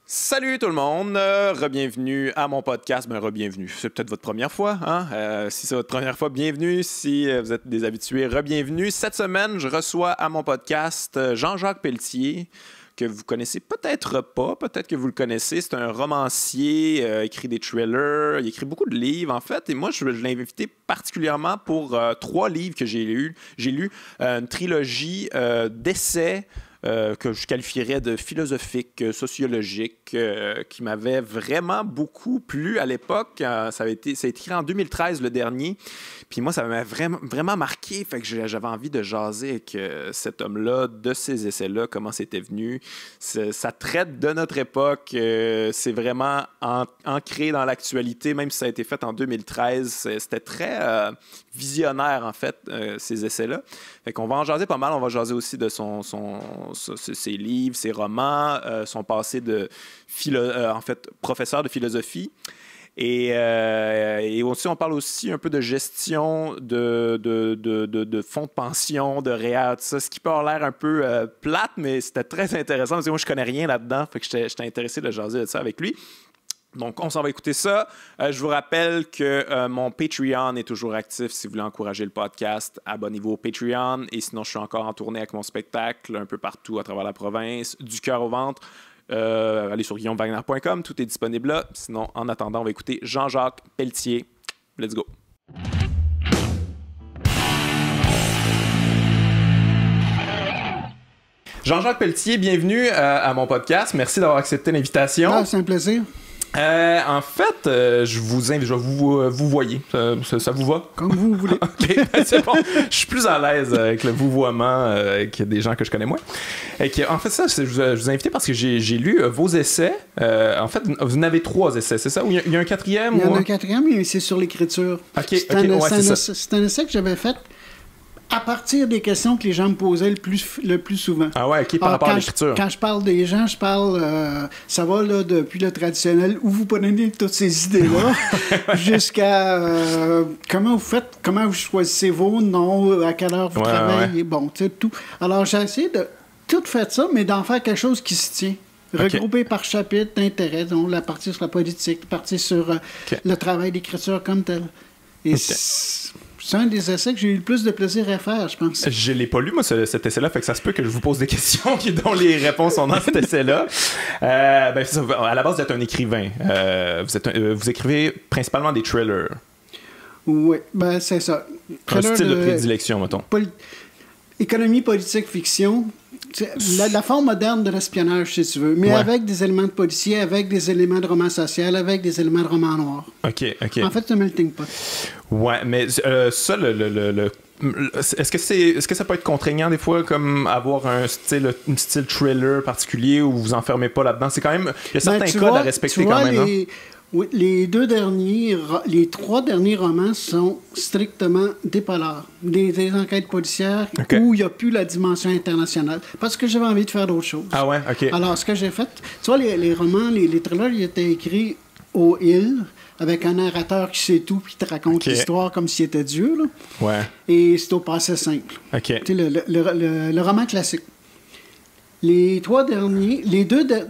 Salut tout le monde, re-bienvenue à mon podcast. Re-bienvenue, c'est peut-être votre première fois, hein? Si c'est votre première fois, bienvenue. Si vous êtes des habitués, re-bienvenue. Cette semaine, je reçois à mon podcast Jean-Jacques Pelletier, que vous connaissez peut-être pas, peut-être que vous le connaissez. C'est un romancier, écrit des thrillers, il écrit beaucoup de livres en fait. Et moi, je l'ai invité particulièrement pour 3 livres que j'ai lus. J'ai lu une trilogie d'essais que je qualifierais de philosophique, sociologique, qui m'avait vraiment beaucoup plu à l'époque. Ça a été écrit en 2013, le dernier. Puis moi, ça m'avait vraiment marqué. Fait que j'avais envie de jaser avec cet homme-là, de ces essais-là, comment c'était venu. Ça traite de notre époque. C'est vraiment ancré dans l'actualité, même si ça a été fait en 2013. C'était très visionnaire, en fait, ces essais-là. Fait qu'on va en jaser pas mal. On va jaser aussi de ses livres, ses romans, son passé de en fait, professeur de philosophie. Et aussi, on parle aussi un peu de gestion de fonds de pension, de REER, tout ça, ce qui peut avoir l'air un peu plate, mais c'était très intéressant parce que moi, je connais rien là-dedans, fait que j'étais intéressé de jaser de ça avec lui. Donc, on s'en va écouter ça. Je vous rappelle que mon Patreon est toujours actif. Si vous voulez encourager le podcast, abonnez-vous au Patreon. Et sinon, je suis encore en tournée avec mon spectacle un peu partout à travers la province, du cœur au ventre. Allez sur guillaumewagner.com, tout est disponible là. Sinon, en attendant, on va écouter Jean-Jacques Pelletier. Let's go! Jean-Jacques Pelletier, bienvenue à mon podcast. Merci d'avoir accepté l'invitation. Ah, c'est un plaisir. En fait, je vais vous voyer. Ça vous va? Comme vous voulez. OK, c'est bon. Je suis plus à l'aise avec le vouvoiement avec des gens que je connais moins. En fait, je vous ai invité parce que j'ai lu vos essais. En fait, vous en avez 3 essais, c'est ça? Ou il y a un quatrième? Il y en a un quatrième, mais c'est sur l'écriture. C'est un essai que j'avais fait à partir des questions que les gens me posaient le plus souvent. Ah ouais, OK, par rapport à l'écriture. Quand je parle des gens, je parle, ça va là, depuis le traditionnel, où vous prenez toutes ces idées-là, jusqu'à comment vous faites, comment vous choisissez vos noms, à quelle heure vous travaillez, bon, tu sais, tout. Alors, j'ai essayé de tout faire ça, mais d'en faire quelque chose qui se tient. Regroupé par chapitre d'intérêt, donc la partie sur la politique, la partie sur le travail d'écriture comme tel. Et c'est un des essais que j'ai eu le plus de plaisir à faire, je pense. Je l'ai pas lu, moi, cet essai-là, fait que ça se peut que je vous pose des questions dont les réponses sont dans cet essai-là. À la base, vous êtes un écrivain. Vous écrivez principalement des thrillers. Oui, ben c'est ça. Un style de prédilection, mettons. Économie, politique, fiction. La forme moderne de l'espionnage, si tu veux, mais avec des éléments de policier, avec des éléments de roman social, avec des éléments de roman noir. OK. En fait, c'est un melting pot. Ouais, mais ça, est-ce que ça peut être contraignant des fois, comme avoir un style thriller particulier où vous vous enfermez pas là-dedans? C'est quand même... Il y a certains codes à respecter quand même, hein? Oui, les 3 derniers romans sont strictement des polars, des enquêtes policières où il n'y a plus la dimension internationale, parce que j'avais envie de faire d'autres choses. Ah ouais, OK. Alors, ce que j'ai fait, tu vois, les romans, les thrillers, ils étaient écrits aux îles, avec un narrateur qui sait tout, puis qui te raconte l'histoire comme s'il était Dieu, là. Ouais. Et c'est au passé simple. OK. Tu sais, le roman classique. Les 3 derniers, les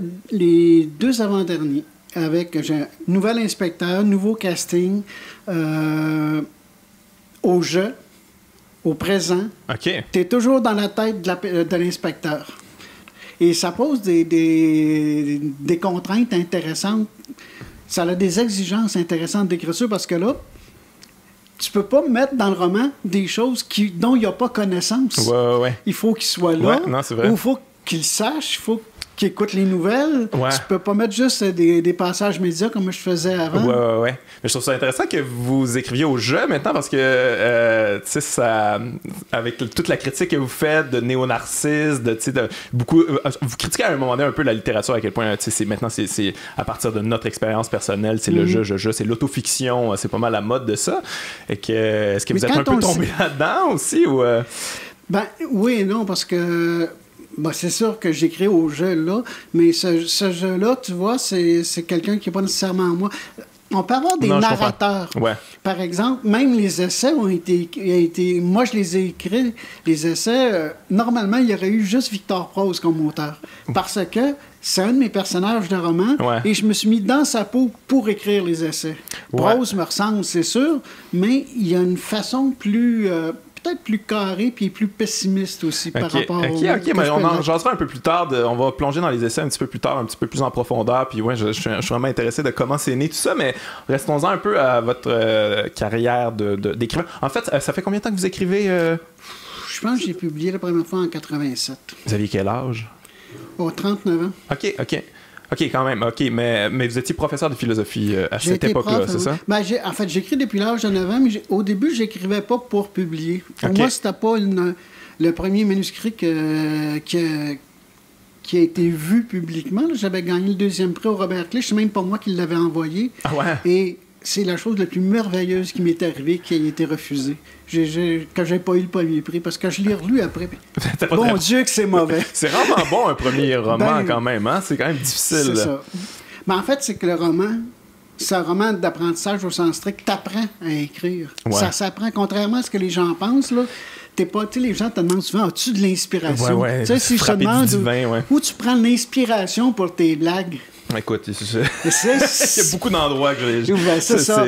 deux avant-derniers, avec un nouvel inspecteur, nouveau casting, au jeu, au présent. OK. Tu es toujours dans la tête de l'inspecteur. Et ça pose des contraintes intéressantes. Ça a des exigences intéressantes d'écriture parce que là, tu peux pas mettre dans le roman des choses dont il n'y a pas connaissance. Ouais. Il faut qu'il soit là. Ouais, non, c'est vrai. Ou il faut qu'il sache, il faut qui écoutent les nouvelles. Ouais. Tu peux pas mettre juste des passages médias comme je faisais avant. Ouais. Mais je trouve ça intéressant que vous écriviez au jeu maintenant parce que, tu sais, ça, avec toute la critique que vous faites de néo-narcisse, beaucoup, vous critiquez à un moment donné un peu la littérature, à quel point, tu sais, maintenant, c'est à partir de notre expérience personnelle, c'est le jeu, c'est l'autofiction, c'est pas mal la mode de ça. Et que, est-ce que vous êtes un peu tombé là-dedans aussi ou Ben, oui et non, parce que c'est sûr que j'écris au jeu là, mais ce jeu-là, tu vois, c'est quelqu'un qui n'est pas nécessairement moi. On peut avoir des narrateurs. Ouais. Par exemple, même les essais ont été... Moi, je les ai écrits, les essais. Normalement, il y aurait eu juste Victor Prose comme auteur. Parce que c'est un de mes personnages de roman, et je me suis mis dans sa peau pour écrire les essais. Prose me ressemble, c'est sûr, mais il y a une façon plus... peut-être plus carré puis plus pessimiste aussi par rapport au... OK, mais on en jasera un peu plus tard. On va plonger dans les essais un petit peu plus tard, un petit peu plus en profondeur. Puis je suis vraiment intéressé de comment c'est né tout ça, mais restons-en un peu à votre carrière d'écrivain. En fait, ça fait combien de temps que vous écrivez? Je pense que j'ai publié la première fois en 87. Vous aviez quel âge? 39 ans. OK, quand même. OK, mais vous étiez professeur de philosophie à cette époque-là, c'est ça? Ben, en fait, j'écris depuis l'âge de 9 ans, mais au début, j'écrivais pas pour publier. Pour moi, c'était pas le premier manuscrit qui a été vu publiquement. J'avais gagné le 2e prix au Robert Clé. C'est même pas moi qui l'avais envoyé. Ah ouais? Et c'est la chose la plus merveilleuse qui m'est arrivée qui a été refusée. Que j'ai pas eu le premier prix, parce que je l'ai relu après. Bon Dieu que c'est mauvais. C'est vraiment bon, un premier roman, quand même. Hein? C'est quand même difficile. C'est ça. Mais en fait, c'est que le roman, c'est un roman d'apprentissage au sens strict. T'apprends à écrire. Ça s'apprend, contrairement à ce que les gens pensent, là. Les gens te demandent souvent, as-tu de l'inspiration? Tu sais, si je te demande où tu prends l'inspiration pour tes blagues. Écoute, il y a beaucoup d'endroits que j'ai... C'est ça.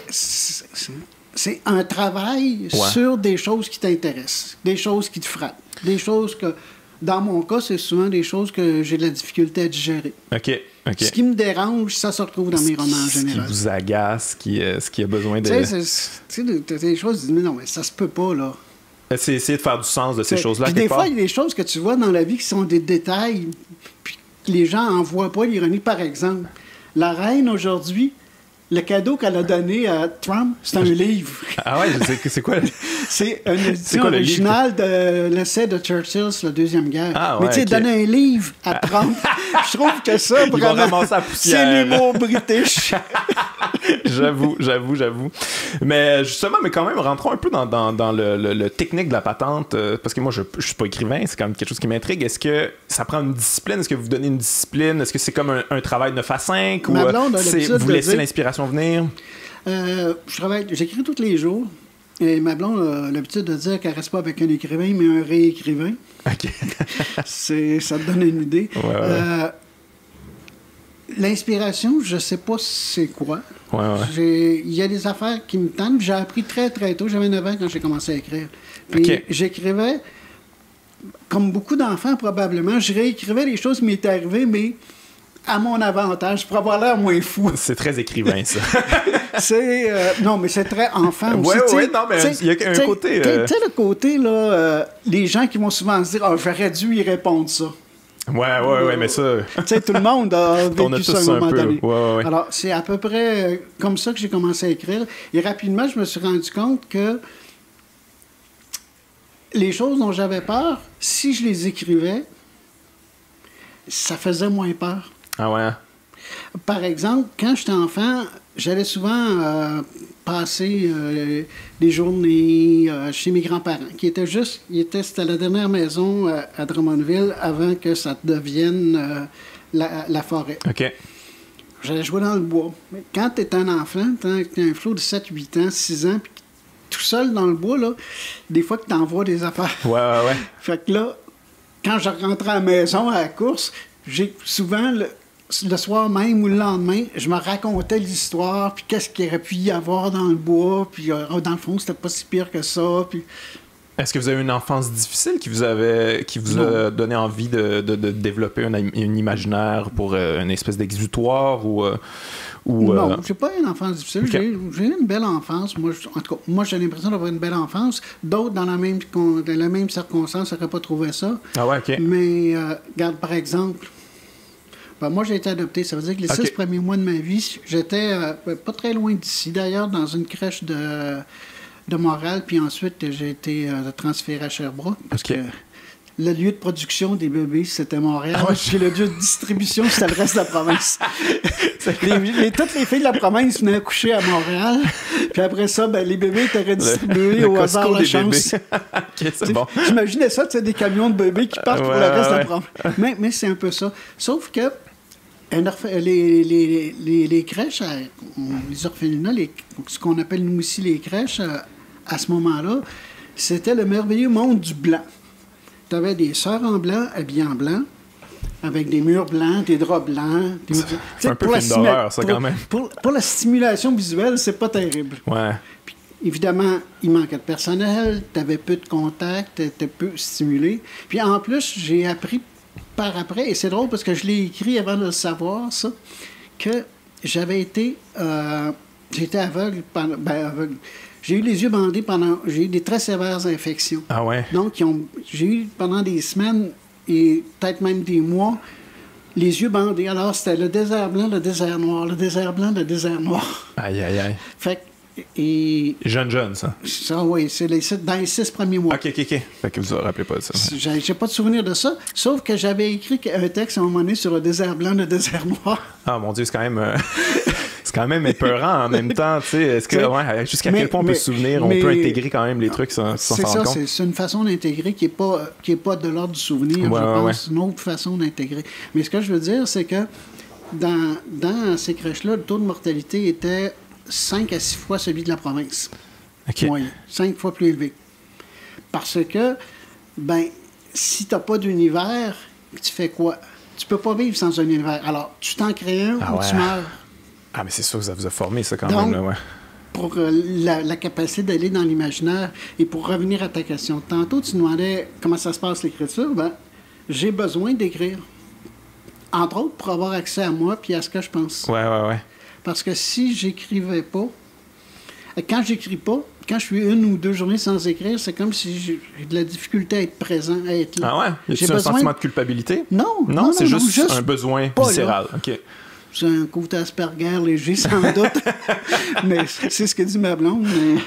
C'est un travail sur des choses qui t'intéressent, des choses qui te frappent, des choses que, dans mon cas, c'est souvent des choses que j'ai de la difficulté à digérer. OK. Ce qui me dérange, ça se retrouve dans mes romans en général. Ce qui vous agace, ce qui a besoin de... Tu sais, des choses, tu dis, mais non, mais ça se peut pas, là. C'est essayer de faire du sens de ces choses-là. Puis des fois, il y a des choses que tu vois dans la vie qui sont des détails, puis que les gens n'en voient pas l'ironie. Par exemple, la reine, aujourd'hui, le cadeau qu'elle a donné à Trump, c'est un livre. Ah ouais, c'est quoi? C'est une édition originale de l'essai de Churchill sur la Deuxième Guerre. Ah ouais, mais tu sais, donner un livre à Trump, je trouve que ça, vraiment, c'est l'humour british. J'avoue. Mais justement, quand même, rentrons un peu dans le technique de la patente, parce que moi, je suis pas écrivain, c'est quand même quelque chose qui m'intrigue. Est-ce que ça prend une discipline? Est-ce que vous donnez une discipline? Est-ce que c'est comme un travail 9 à 5? Ou vous laissez l'inspiration venir? J'écris tous les jours. Et ma blonde a l'habitude de dire qu'elle reste pas avec un écrivain, mais un réécrivain. OK. Ça te donne une idée. Ouais. L'inspiration, je sais pas c'est quoi. Il y a des affaires qui me tentent. J'ai appris très, très tôt. J'avais 9 ans quand j'ai commencé à écrire. Puis j'écrivais, comme beaucoup d'enfants probablement, je réécrivais les choses qui m'étaient arrivées, mais à mon avantage, pour avoir l'air moins fou. C'est très écrivain, ça. Non, mais c'est très enfant aussi. Non, mais il y a un côté... Tu sais, le côté, là, les gens qui vont souvent se dire « Ah, j'aurais dû y répondre ça ». Ouais, mais ça... Tu sais, tout le monde a vécu ça à un moment donné. Ouais. Alors, c'est à peu près comme ça que j'ai commencé à écrire. Et rapidement, je me suis rendu compte que les choses dont j'avais peur, si je les écrivais, ça faisait moins peur. Ah ouais? Par exemple, quand j'étais enfant, j'allais souvent passer des journées chez mes grands-parents, c'était la dernière maison à Drummondville avant que ça devienne la forêt. OK. J'allais jouer dans le bois. Mais quand tu es un enfant, tu as un flot de 7, 8 ans, 6 ans, puis tout seul dans le bois, là, des fois que tu envoies des affaires. Ouais. Fait que là, quand je rentrais à la maison à la course, j'ai souvent... Le soir même ou le lendemain, je me racontais l'histoire, puis qu'est-ce qu'il aurait pu y avoir dans le bois, puis dans le fond, c'était pas si pire que ça. Puis... Est-ce que vous avez une enfance difficile qui vous a donné envie de développer un imaginaire pour une espèce d'exutoire ou Non, j'ai pas une enfance difficile. Okay. J'ai une belle enfance. En tout cas, moi, j'ai l'impression d'avoir une belle enfance. D'autres, dans la même circonstance, n'auraient pas trouvé ça. Ah ouais, OK. Mais, regarde, par exemple... moi, j'ai été adopté. Ça veut dire que les 6 premiers mois de ma vie, j'étais pas très loin d'ici, d'ailleurs, dans une crèche de Montréal. Puis ensuite, j'ai été transféré à Sherbrooke. Parce que le lieu de production des bébés, c'était Montréal. Puis le lieu de distribution, c'était le reste de la province. Toutes les filles de la province venaient coucher à Montréal. Puis après ça, les bébés étaient redistribués au hasard de la chance. OK, c'est bon. J'imaginais ça, des camions de bébés qui partent pour le reste de la province. Mais c'est un peu ça. Sauf que les crèches, les orphelinats, ce qu'on appelle nous ici les crèches, à ce moment-là, c'était le merveilleux monde du blanc. Tu avais des sœurs en blanc, habillées en blanc, avec des murs blancs, des draps blancs. C'est un peu film d'horreur, ça, quand même. Pour la stimulation visuelle, c'est pas terrible. Ouais. Puis, évidemment, il manquait de personnel, tu avais peu de contacts, tu étais peu stimulé. Puis en plus, j'ai appris par après, et c'est drôle parce que je l'ai écrit avant de le savoir, ça, que j'avais été... j'étais aveugle pendant... aveugle. J'ai eu les yeux bandés pendant... J'ai eu des très sévères infections. Ah ouais? Donc, j'ai eu pendant des semaines et peut-être même des mois, les yeux bandés. Alors, c'était le désert blanc, le désert noir, le désert blanc, le désert noir. Aïe, aïe, aïe. Fait que... Et... Jeune, ça. Ça, oui, c'est dans les 6 premiers mois. OK. Fait que vous ne vous rappelez pas de ça. J'ai pas de souvenir de ça, sauf que j'avais écrit un texte à un moment donné sur le désert blanc, le désert noir. Ah, mon Dieu, c'est quand même... c'est quand même épeurant en même temps, tu sais. Est-ce que, jusqu'à quel point on peut se souvenir, on peut intégrer quand même les trucs sans s'en rendre compte? C'est une façon d'intégrer qui est pas de l'ordre du souvenir, je pense. Une autre façon d'intégrer. Mais ce que je veux dire, c'est que dans ces crèches-là, le taux de mortalité était 5 à 6 fois celui de la province. OK. Moyen. 5 fois plus élevé. Parce que, si tu n'as pas d'univers, tu fais quoi? Tu peux pas vivre sans un univers. Alors, tu t'en crées un ou tu meurs. Ah, mais c'est sûr que ça vous a formé, ça, quand Donc, même. Là, ouais. Pour la capacité d'aller dans l'imaginaire, et pour revenir à ta question, tantôt, tu demandais comment ça se passe l'écriture. J'ai besoin d'écrire. Entre autres, pour avoir accès à moi puis à ce que je pense. Ouais. Parce que si j'écrivais pas, quand j'écris pas, quand je suis 1 ou 2 journées sans écrire, c'est comme si j'ai de la difficulté à être présent, à être là. Ah ouais? J'ai un sentiment de culpabilité? Non, c'est juste un besoin viscéral. OK. C'est un côté Asperger léger, sans doute. Mais c'est ce que dit ma blonde.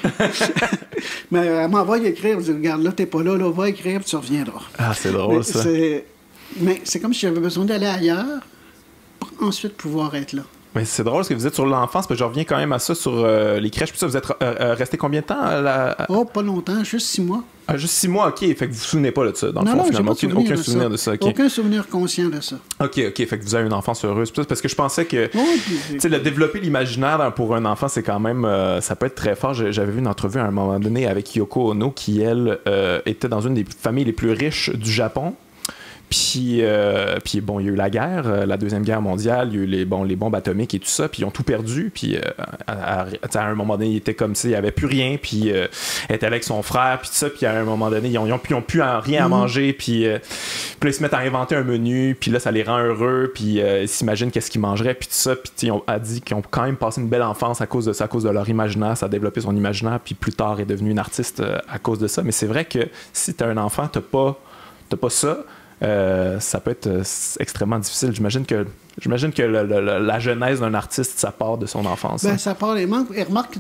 Mais elle m'envoie écrire. Elle dit, regarde, là, t'es pas là, va écrire, puis tu reviendras. Ah, c'est drôle, ça. Mais c'est comme si j'avais besoin d'aller ailleurs pour ensuite pouvoir être là. Mais c'est drôle ce que vous dites sur l'enfance, parce que je reviens quand même à ça sur les crèches. Puis ça, vous êtes resté combien de temps Oh, pas longtemps, juste 6 mois. Ah, juste 6 mois, OK. Fait que vous vous souvenez pas de ça, dans le fond, finalement. Aucun souvenir de ça. Okay. Aucun souvenir conscient de ça. OK. Fait que vous avez une enfance heureuse. Parce que je pensais que, tu sais, développer l'imaginaire pour un enfant, c'est quand même, ça peut être très fort. J'avais vu une entrevue à un moment donné avec Yoko Ono, qui, elle, était dans une des familles les plus riches du Japon. Puis bon, il y a eu la guerre, la Deuxième Guerre mondiale, il y a eu les bombes atomiques et tout ça, puis ils ont tout perdu. Puis à un moment donné, il était comme ça, il n'y avait plus rien, puis elle était avec son frère, puis tout ça, puis à un moment donné, ils ont plus rien à manger, puis là, ils se mettent à inventer un menu, puis là, ça les rend heureux, puis ils s'imaginent qu'est-ce qu'ils mangeraient, puis tout ça, puis ils ont dit qu'ils ont quand même passé une belle enfance à cause de ça, à cause de leur imaginaire, ça a développé son imaginaire, puis plus tard est devenu une artiste à cause de ça. Mais c'est vrai que si t'as un enfant, t'as pas ça. Ça peut être extrêmement difficile. J'imagine que la genèse d'un artiste, ça part de son enfance. Ça part des manques. Et remarque,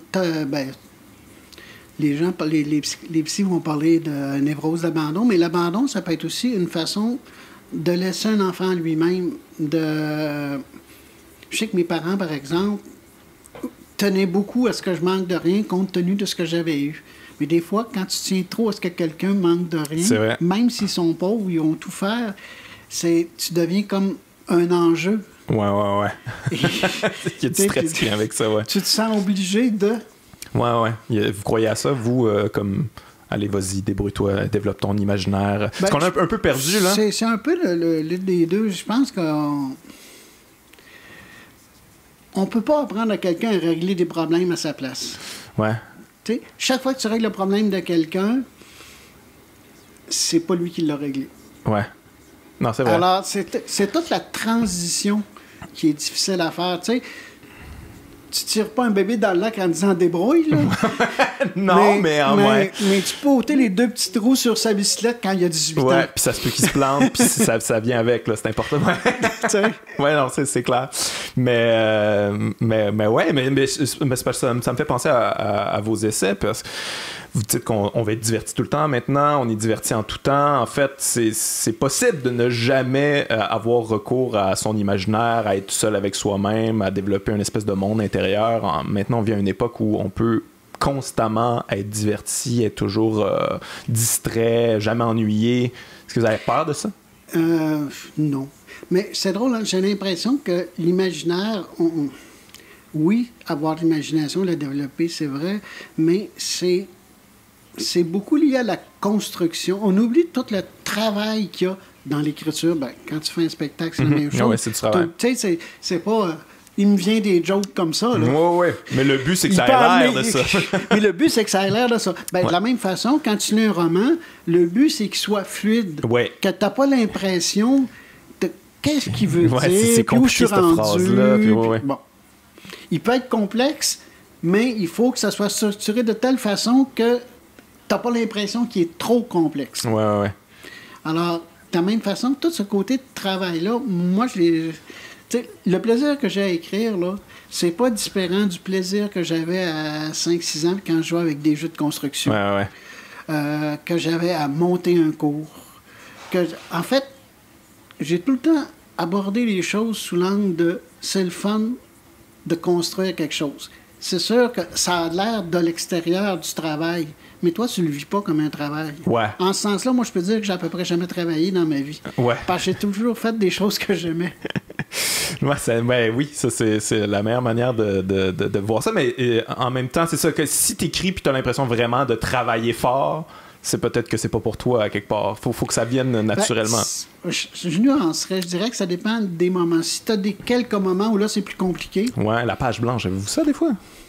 les psys vont parler de névrose d'abandon, mais l'abandon, ça peut être aussi une façon de laisser un enfant lui-même. Je sais que mes parents, par exemple, tenaient beaucoup à ce que je manque de rien compte tenu de ce que j'avais eu. Mais des fois, quand tu tiens trop à ce que quelqu'un manque de rien, même s'ils sont pauvres, ils ont tout faire, tu deviens comme un enjeu. Ouais. Il y a du stress qui vient avec ça, ouais. Tu te sens obligé de... Ouais. Vous croyez à ça, vous, comme... Allez, vas-y, débrouille-toi, développe ton imaginaire. Parce qu'on est un peu perdu, là. C'est un peu les deux. Je pense qu'on... On peut pas apprendre à quelqu'un à régler des problèmes à sa place. Ouais. T'sais, chaque fois que tu règles le problème de quelqu'un, c'est pas lui qui l'a réglé. Ouais. Non, c'est vrai. Alors, c'est toute la transition qui est difficile à faire. Tu sais, tu tires pas un bébé dans le lac en disant débrouille, là. Non, mais tu peux ôter les 2 petits trous sur sa bicyclette quand il a 18 ans. Ouais, puis ça se peut qu'il se plante, puis ça vient avec, là, c'est important. Ouais, non, c'est clair. Mais c'est parce que ça me fait penser à vos essais, parce que vous dites qu'on va être diverti tout le temps maintenant, on est diverti en tout temps. En fait, c'est possible de ne jamais avoir recours à son imaginaire, à être seul avec soi-même, à développer une espèce de monde intérieur. Maintenant, on vit à une époque où on peut constamment être diverti, être toujours distrait, jamais ennuyé. Est-ce que vous avez peur de ça? Non. Mais c'est drôle, hein? J'ai l'impression que l'imaginaire, oui, avoir de l'imagination, la développer, c'est vrai, mais c'est beaucoup lié à la construction. On oublie tout le travail qu'il y a dans l'écriture, ben, quand tu fais un spectacle, c'est la même chose. Ouais, c'est du travail. Tu sais, c'est pas... il me vient des jokes comme ça. Là. Oui. Mais le but, c'est que ça ait l'air de ça. Mais le but, c'est que ça ait l'air de ça. Ben, de la même façon, quand tu lis un roman, le but, c'est qu'il soit fluide. Ouais. Que tu n'as pas l'impression de qu'est-ce qu'il veut dire, c'est puis où je suis compliqué, cette rendu. phrase-là, puis Bon. Il peut être complexe, mais il faut que ça soit structuré de telle façon que tu n'as pas l'impression qu'il est trop complexe. Ouais. Alors, de la même façon, tout ce côté de travail-là, moi, le plaisir que j'ai à écrire, là, c'est pas différent du plaisir que j'avais à 5-6 ans quand je jouais avec des jeux de construction. Ouais. Que j'avais à monter un cours. En fait, j'ai tout le temps abordé les choses sous l'angle de c'est le fun de construire quelque chose. C'est sûr que ça a l'air de l'extérieur du travail, mais toi, tu le vis pas comme un travail. Ouais. En ce sens-là, moi, je peux dire que j'ai à peu près jamais travaillé dans ma vie. Ouais. Parce que j'ai toujours fait des choses que j'aimais. Oui, ça c'est la meilleure manière de voir ça, mais en même temps, c'est ça que si t'écris puis t'as l'impression vraiment de travailler fort, c'est peut-être que c'est pas pour toi à quelque part. Faut que ça vienne naturellement. Je nuancerais, je dirais que ça dépend des moments. Si t'as quelques moments où là c'est plus compliqué. Ouais, la page blanche, avez-vous ça des fois?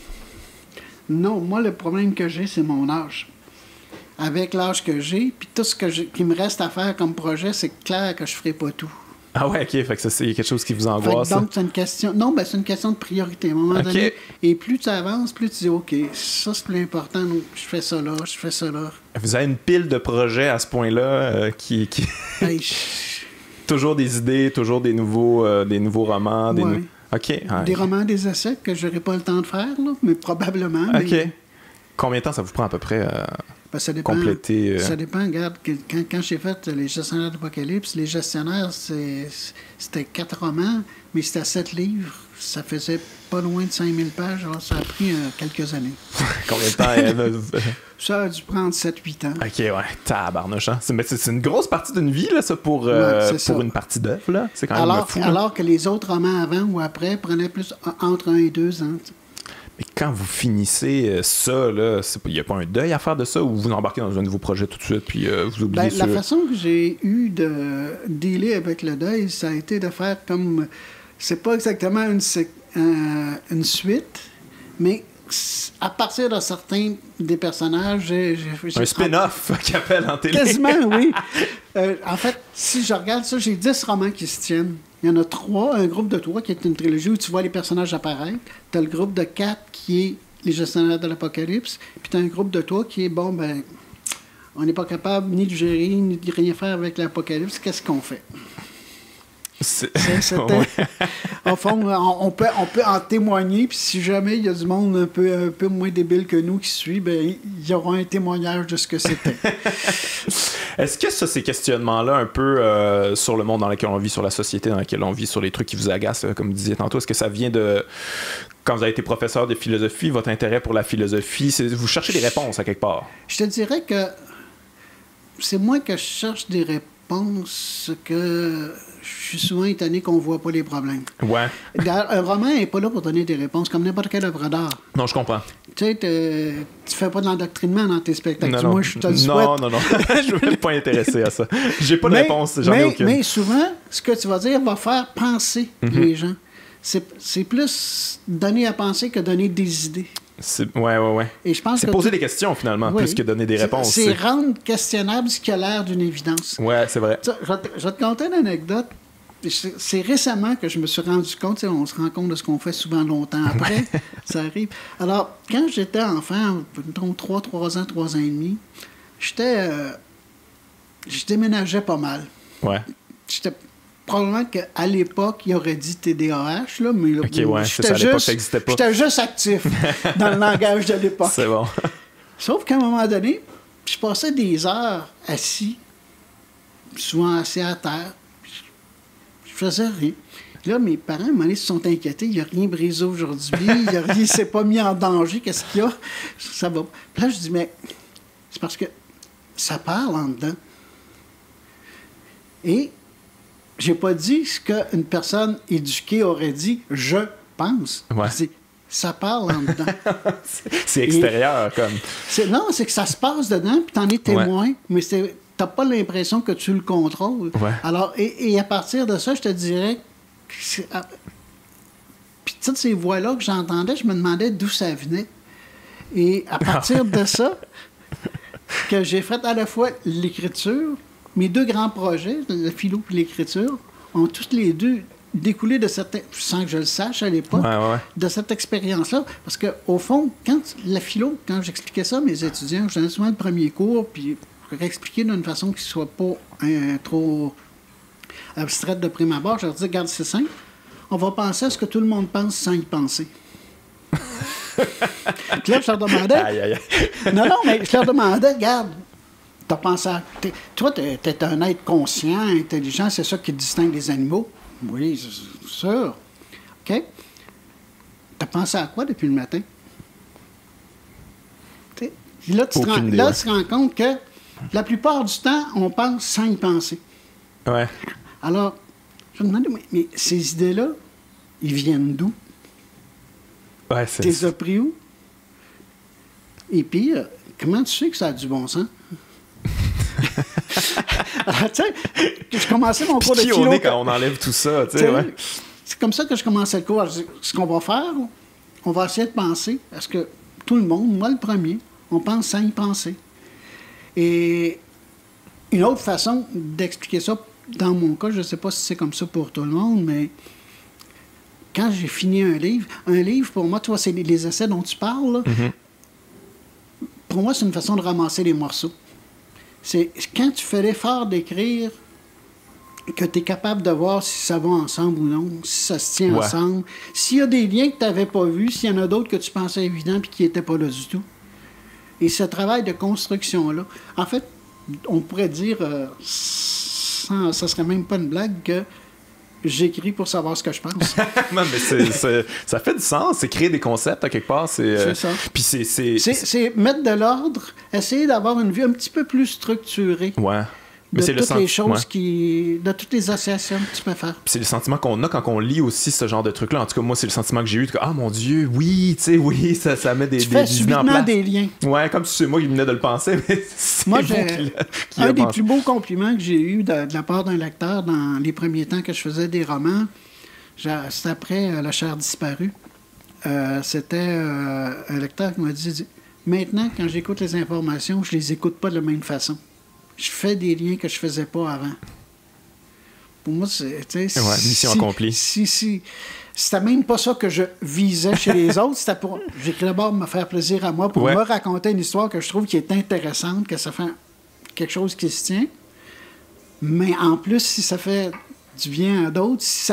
Non, moi le problème que j'ai, c'est mon âge. Avec l'âge que j'ai, puis tout ce qui me reste à faire comme projet, c'est clair que je ferai pas tout. Ah ouais, ok, fait que ça, c'est quelque chose qui vous angoisse. Donc, c'est une question... Non, c'est une question de priorité. À un moment donné, et plus tu avances, plus tu dis, OK, ça, c'est plus important, donc je fais ça là. Vous avez une pile de projets à ce point-là qui... Hey, toujours des idées, toujours des nouveaux romans. OK. Des romans, des essais que je n'aurai pas le temps de faire, là, mais probablement. OK. Mais... Combien de temps ça vous prend à peu près ça dépend, compléter? Ça dépend. Regarde, quand j'ai fait Les Gestionnaires d'Apocalypse, Les Gestionnaires, c'était 4 romans, mais c'était 7 livres. Ça faisait pas loin de 5000 pages. Alors ça a pris quelques années. Combien de temps? Ça a dû prendre 7-8 ans. OK, ouais. Tabarnouche, hein? C'est une grosse partie d'une vie, là, ça, pour une partie d'œuvre, là. C'est quand même fou. Alors que les autres romans avant ou après prenaient plus entre 1 et 2 ans. Mais quand vous finissez ça, là, il n'y a pas un deuil à faire de ça, ou vous embarquez dans un nouveau projet tout de suite, puis vous oubliez ça? La façon que j'ai eu de dealer avec le deuil, ça a été de faire comme... C'est pas exactement une suite, mais à partir de certains des personnages, j'ai un spin-off qu'ils appellent en télé. Quasiment, oui. En fait, si je regarde ça, j'ai 10 romans qui se tiennent. Il y en a 3, un groupe de 3 qui est une trilogie où tu vois les personnages apparaître. Tu as le groupe de 4 qui est Les Gestionnaires de l'Apocalypse. Puis tu as un groupe de 3 qui est, on n'est pas capable ni de gérer, ni de rien faire avec l'Apocalypse. Qu'est-ce qu'on fait? Au fond, on peut en témoigner, puis si jamais il y a du monde un peu moins débile que nous qui suit, il y aura un témoignage de ce que c'était. Est-ce que ces questionnements-là, un peu sur le monde dans lequel on vit, sur la société dans laquelle on vit, sur les trucs qui vous agacent, comme vous disiez tantôt, est-ce que ça vient de... Quand vous avez été professeur de philosophie, votre intérêt pour la philosophie, vous cherchez des réponses à quelque part? Je te dirais que c'est moi que je cherche des réponses que... Je suis souvent étonné qu'on ne voit pas les problèmes. Ouais. Un roman n'est pas là pour donner des réponses, comme n'importe quelle œuvre d'art. Non, je comprends. Tu sais, tu fais pas de l'endoctrinement dans tes spectacles. Non, moi, je te le souhaite. Non. Je ne suis pas intéressé à ça. J'ai pas de réponse, j'en ai aucune. Mais souvent, ce que tu vas dire va faire penser les gens. C'est plus donner à penser que donner des idées. Ouais. Et je pense c'est poser des questions, finalement, plus que donner des réponses. C'est rendre questionnable ce qui a l'air d'une évidence. Ouais, c'est vrai. Je vais te conter une anecdote. C'est récemment que je me suis rendu compte, on se rend compte de ce qu'on fait souvent longtemps après, ça arrive. Alors, quand j'étais enfant, 3 ans et demi, je déménageais pas mal. Ouais. Probablement qu'à l'époque, il aurait dit TDAH, là, mais j'étais juste actif dans le langage de l'époque. C'est bon. Sauf qu'à un moment donné, je passais des heures assis, souvent assis à terre, je faisais rien. Là, mes parents, à un moment donné, se sont inquiétés. Il n'y a rien brisé aujourd'hui. Il ne s'est pas mis en danger. Qu'est-ce qu'il y a? Ça va. Puis là, je dis, mais c'est parce que ça parle en dedans. Et j'ai pas dit ce qu'une personne éduquée aurait dit, je pense. Ouais. Je dis, ça parle en dedans. C'est extérieur, comme. Non, c'est que ça se passe dedans, puis t'en es témoin, mais t'as pas l'impression que tu le contrôles. Ouais. Alors, et à partir de ça, je te dirais... Puis toutes ces voix-là que j'entendais, je me demandais d'où ça venait. Et à partir de ça, que j'ai fait à la fois l'écriture, mes 2 grands projets, le philo et l'écriture, ont tous les 2 découlé de cette, sans que je le sache à l'époque, de cette expérience-là. Parce qu'au fond, la philo, quand j'expliquais ça à mes étudiants, je donnais souvent le premier cours, puis pour expliquer d'une façon qui ne soit pas trop abstraite de prime abord, je leur disais, regarde, c'est simple, on va penser à ce que tout le monde pense sans y penser. Puis là, je leur demandais... Aïe, aïe. Non, mais je leur demandais, regarde, t'as pensé à... Toi, t'es un être conscient, intelligent, c'est ça qui te distingue des animaux. Oui, c'est sûr. OK? T'as pensé à quoi depuis le matin? Puis là, tu te rends compte que la plupart du temps, on pense sans y penser. Ouais. Alors, je me demandais, mais ces idées-là, ils viennent d'où? Ouais, T'es appris où? Et puis, comment tu sais que ça a du bon sens? Alors, tu sais, je commençais mon cours de philo... Qui on est quand on enlève tout ça, tu sais, ouais. C'est comme ça que je commençais le cours. Ce qu'on va faire, on va essayer de penser, parce que tout le monde, moi le premier, on pense sans y penser. Et une autre façon d'expliquer ça, dans mon cas, je ne sais pas si c'est comme ça pour tout le monde, mais quand j'ai fini un livre, pour moi, tu vois, c'est les essais dont tu parles, là. Mm-hmm. Pour moi, c'est une façon de ramasser les morceaux. C'est quand tu fais l'effort d'écrire que tu es capable de voir si ça va ensemble ou non, si ça se tient ensemble, s'il y a des liens que tu n'avais pas vus, s'il y en a d'autres que tu pensais évidents et qui n'étaient pas là du tout. Et ce travail de construction-là, en fait, on pourrait dire, ça serait même pas une blague, que j'écris pour savoir ce que je pense. Non, mais ça fait du sens. C'est créer des concepts, à quelque part. C'est ça. Puis c'est mettre de l'ordre, essayer d'avoir une vue un petit peu plus structurée. Ouais. Mais de toutes les choses de toutes les associations que tu peux faire. Puis c'est le sentiment qu'on a quand on lit aussi ce genre de trucs-là. En tout cas, moi, c'est le sentiment que j'ai eu. Ah, mon Dieu, oui, tu sais, oui, ça met des fais subitement des liens. Ouais, comme si c'est moi qui venais de le penser, mais c'est moi, vous qui un des plus beaux compliments que j'ai eu de la part d'un lecteur dans les premiers temps que je faisais des romans, c'était après La chair disparue. C'était un lecteur qui m'a dit « Maintenant, quand j'écoute les informations, je les écoute pas de la même façon. Je fais des liens que je faisais pas avant. » Pour moi, c'est... mission accomplie. C'était même pas ça que je visais chez les autres. C'était pour... J'écris d'abord me faire plaisir à moi, pour me raconter une histoire que je trouve qui est intéressante, que ça fait quelque chose qui se tient. Mais en plus, si ça fait du bien à d'autres, si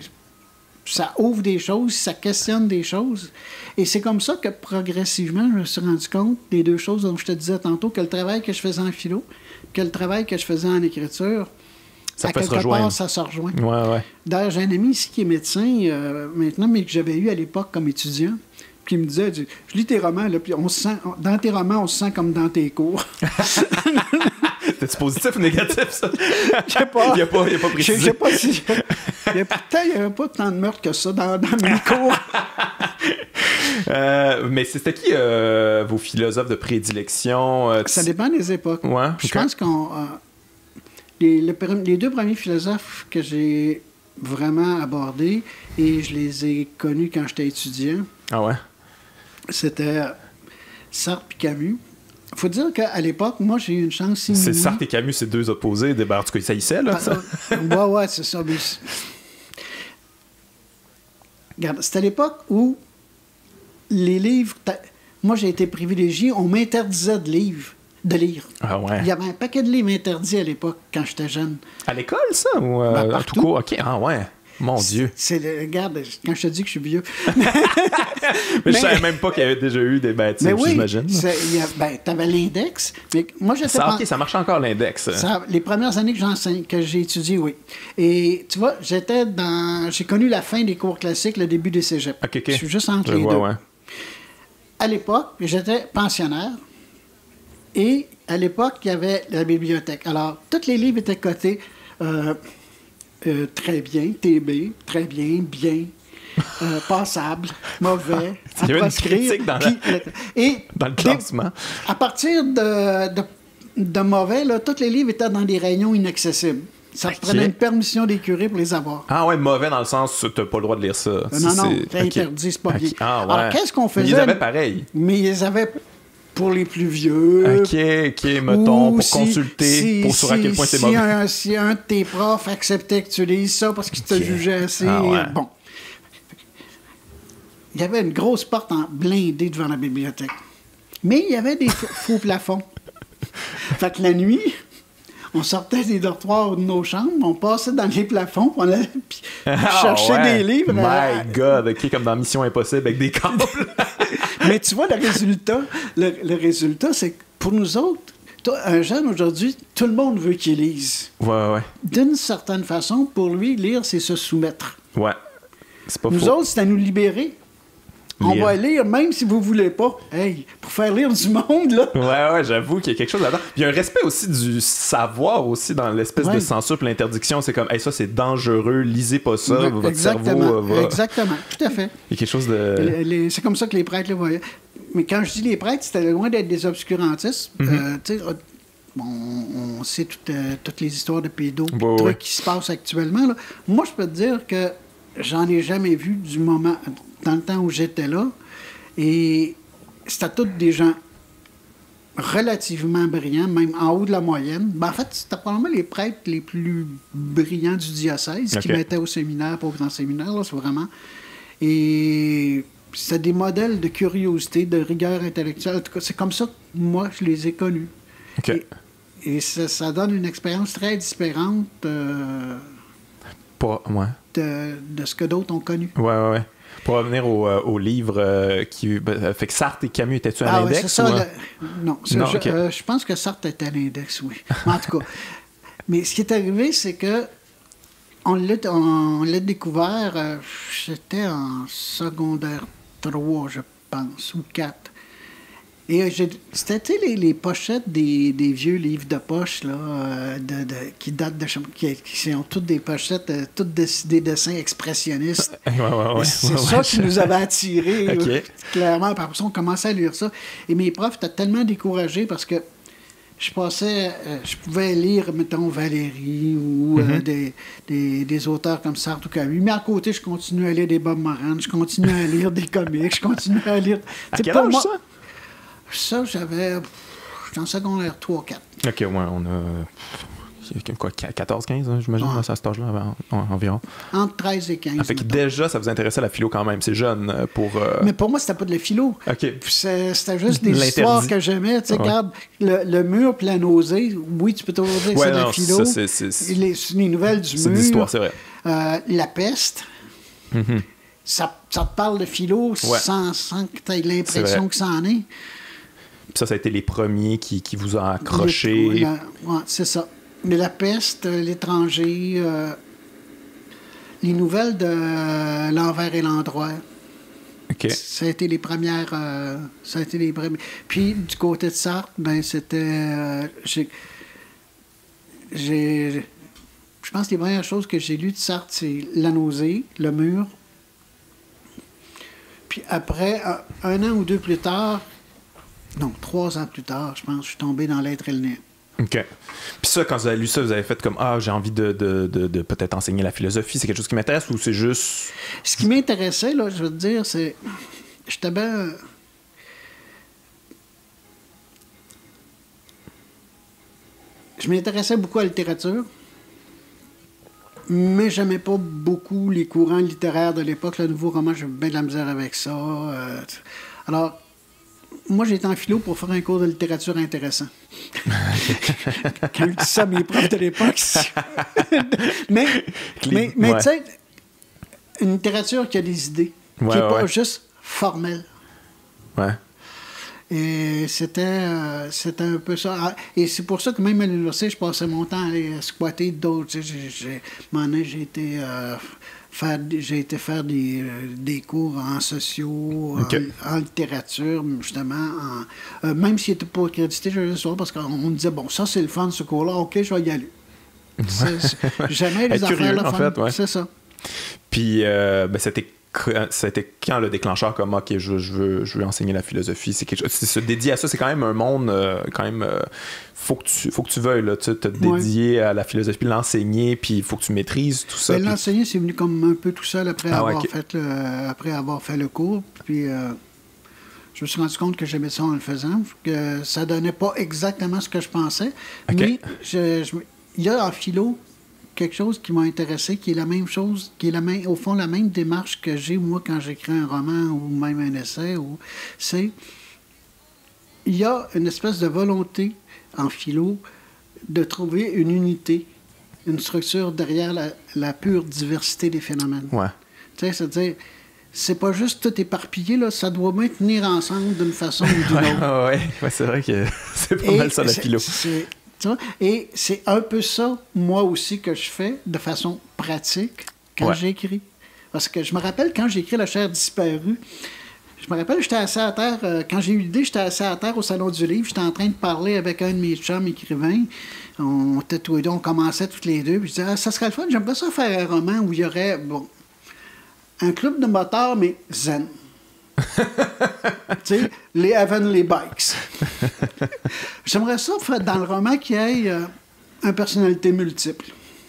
ça ouvre des choses, si ça questionne des choses. Et c'est comme ça que progressivement, je me suis rendu compte des 2 choses dont je te disais tantôt, que le travail que je faisais en philo, que le travail que je faisais en écriture, ça à peut quelque se rejoindre. part, ça se rejoint. Ouais. D'ailleurs, j'ai un ami ici qui est médecin maintenant, mais que j'avais eu à l'époque comme étudiant, puis il me disait, je lis tes romans, là, puis dans tes romans, on se sent comme dans tes cours. C'est-tu positif ou négatif, ça? Je sais pas. Il a pas précisé. Je sais pas si... Il n'y avait pas tant de meurtres que ça dans mes cours. Mais c'était qui vos philosophes de prédilection? Ça dépend des époques. Ouais, Je pense qu'on... les 2 premiers philosophes que j'ai vraiment abordés, et je les ai connus quand j'étais étudiant, c'était Sartre et Camus. Il faut dire qu'à l'époque, moi, j'ai eu une chance inouïe. C'est Sartre et Camus, c'est 2 opposés. En tout cas, ça y sait, là. Ouais, c'est ça. Mais... Regarde, c'était à l'époque où les livres... Moi, j'ai été privilégié. On m'interdisait de lire. Ah ouais. Il y avait un paquet de livres interdits à l'époque, quand j'étais jeune. À l'école, ça? Ou partout. tout court? OK, ouais. Mon Dieu. Regarde, quand je te dis que je suis vieux... mais je savais même pas qu'il y avait déjà eu des bêtises, j'imagine. T'avais l'index. Mais moi, OK, ça marche encore, l'index. Les premières années que j'ai étudié, oui. Et tu vois, j'ai connu la fin des cours classiques, le début des cégeps. OK. Je suis juste entre les deux. Ouais. À l'époque, j'étais pensionnaire. Et à l'époque, il y avait la bibliothèque. Alors, tous les livres étaient cotés... très bien, TB, très bien, bien, passable, mauvais, à proscrire. Dans le classement. À partir de de mauvais, là, tous les livres étaient dans des rayons inaccessibles. Ça prenait une permission des curés pour les avoir. Ah ouais, mauvais dans le sens où t'as pas le droit de lire ça. Non, c'est interdit, c'est pas bien. Ah, ouais. Alors, qu'est-ce qu'on faisait? Ils avaient pareil. Mais ils avaient pour les plus vieux. OK, mettons, pour consulter, pour sur à quel point c'est mauvais. Si un de tes profs acceptait que tu lises ça parce qu'il te jugeait assez... Bon. Il y avait une grosse porte en blindée devant la bibliothèque. Mais il y avait des faux plafonds. Fait que la nuit... On sortait des dortoirs de nos chambres, on passait dans les plafonds, on allait chercher des livres. My God, OK, comme dans Mission Impossible avec des câbles. Mais tu vois, le résultat, c'est que pour nous autres, un jeune aujourd'hui, tout le monde veut qu'il lise. Ouais. D'une certaine façon, pour lui, lire, c'est se soumettre. Ouais, c'est pas faux. Nous autres, c'est à nous libérer. On va lire, même si vous voulez pas. Hey, pour faire lire du monde, là. Ouais, j'avoue qu'il y a quelque chose là-dedans. Il y a un respect aussi du savoir aussi dans l'espèce de censure et l'interdiction. C'est comme, hey, ça, c'est dangereux, lisez pas ça, votre cerveau va... Exactement, tout à fait. Il y a quelque chose de... c'est comme ça que les prêtres le voyaient. Mais quand je dis les prêtres, c'était loin d'être des obscurantistes. On sait toutes les histoires de pédos, trucs qui se passent actuellement. Là. Moi, je peux te dire que j'en ai jamais vu du moment... dans le temps où j'étais là, et c'était tous des gens relativement brillants, même en haut de la moyenne. En fait, c'était probablement les prêtres les plus brillants du diocèse qui mettaient au séminaire, pas au grand séminaire, là, c'est vraiment... Et c'était des modèles de curiosité, de rigueur intellectuelle. En tout cas, c'est comme ça que moi, je les ai connus. Okay. Et ça donne une expérience très différente de ce que d'autres ont connu. Ouais. Pour revenir au livre qui... fait que Sartre et Camus, étaient-tu à l'index? C'est ça, non, je pense que Sartre était à l'index, oui. En tout cas. Mais ce qui est arrivé, c'est que on l'a découvert, j'étais en secondaire 3, je pense, ou 4. Et c'était les pochettes des vieux livres de poche là, qui datent qui ont toutes des pochettes, toutes des dessins expressionnistes. C'est ça qui nous avait attirés. Clairement, par contre, on commençait à lire ça. Et mes profs étaient tellement découragés parce que je pouvais lire, mettons, Valéry ou des auteurs comme Sartre ou Camus. Mais à côté, je continuais à lire des Bob Moran, je continuais à lire des comics, je continuais à lire... À quel âge, ça? Ça, j'étais en secondaire 3-4. OK, ouais, on a... Quoi, 14-15, hein, j'imagine, à cet âge-là, environ. Entre 13 et 15. Fait que déjà, ça vous intéressait la philo quand même. C'est jeune pour... Mais pour moi, c'était pas de la philo. OK. C'était juste des histoires que j'aimais. Tu sais, regarde, le mur puis la nausée, oui, tu peux toujours dire que c'est de la philo. C'est les nouvelles du mur. C'est des histoires, c'est vrai. La peste. Ça te parle de philo sans que tu aies l'impression que ça en est. Puis ça a été les premiers qui vous ont accroché. Oui, c'est ça. Mais la peste, l'étranger, les nouvelles de l'envers et l'endroit. OK. Ça a été les premières. Puis du côté de Sartre, ben c'était. Je pense que les premières choses que j'ai lues de Sartre, c'est La nausée, Le mur. Puis après, un an ou deux plus tard, non, 3 ans plus tard, je pense, je suis tombé dans L'être et le nez. OK. Puis ça, quand vous avez lu ça, vous avez fait comme « Ah, j'ai envie de peut-être enseigner la philosophie. » C'est quelque chose qui m'intéresse ou c'est juste... Ce qui m'intéressait, là, je veux te dire, c'est... J'étais bien... Je m'intéressais beaucoup à la littérature, mais j'aimais pas beaucoup les courants littéraires de l'époque. Le nouveau roman, j'avais bien de la misère avec ça. Alors... Moi, j'étais en philo pour faire un cours de littérature intéressant. Quand je dis ça à mes profs de l'époque. mais tu sais, une littérature qui a des idées, qui n'est pas juste formelle. Ouais. Et c'était un peu ça. Et c'est pour ça que même à l'université, je passais mon temps à aller squatter d'autres. J'ai été faire des cours en sociaux, en littérature, justement. Même s'il n'était pas accrédité, je le soir parce qu'on me disait, bon, ça c'est le fun, ce cours-là, OK, je vais y aller. Jamais les affaires le fun, c'est ça. Puis, c'était ça a été quand le déclencheur comme ok, je veux enseigner la philosophie, c'est quelque chose, c'est se dédier à ça, c'est quand même un monde quand même faut que tu veuilles là, te dédier à la philosophie, l'enseigner, puis il faut que tu maîtrises tout ça. Ben, l'enseigner, c'est venu comme un peu tout seul après avoir fait le cours, puis je me suis rendu compte que j'aimais ça en le faisant, que ça donnait pas exactement ce que je pensais, mais il y a en philo quelque chose qui m'a intéressé, qui est la même chose, qui est au fond la même démarche que j'ai, moi, quand j'écris un roman ou même un essai. C'est il y a une espèce de volonté en philo de trouver une unité, une structure derrière la pure diversité des phénomènes. Ouais. Tu sais, c'est-à-dire, c'est pas juste tout éparpillé, là, ça doit bien tenir ensemble d'une façon ou d'une autre. Ouais, c'est vrai que c'est pas mal ça, la philo. Et c'est un peu ça, moi aussi, que je fais de façon pratique quand j'écris. Parce que je me rappelle, quand j'ai écrit La chair disparue, je me rappelle, j'étais assis à terre, quand j'ai eu l'idée, j'étais assis à terre au Salon du Livre, j'étais en train de parler avec un de mes chums écrivains. On était tous les deux, on commençait tous les deux, puis je disais, ça serait le fun, j'aimerais ça faire un roman où il y aurait, un club de motards, mais zen. Tu sais, les Heavenly Bikes. J'aimerais ça faire dans le roman qu'il y ait une personnalité multiple.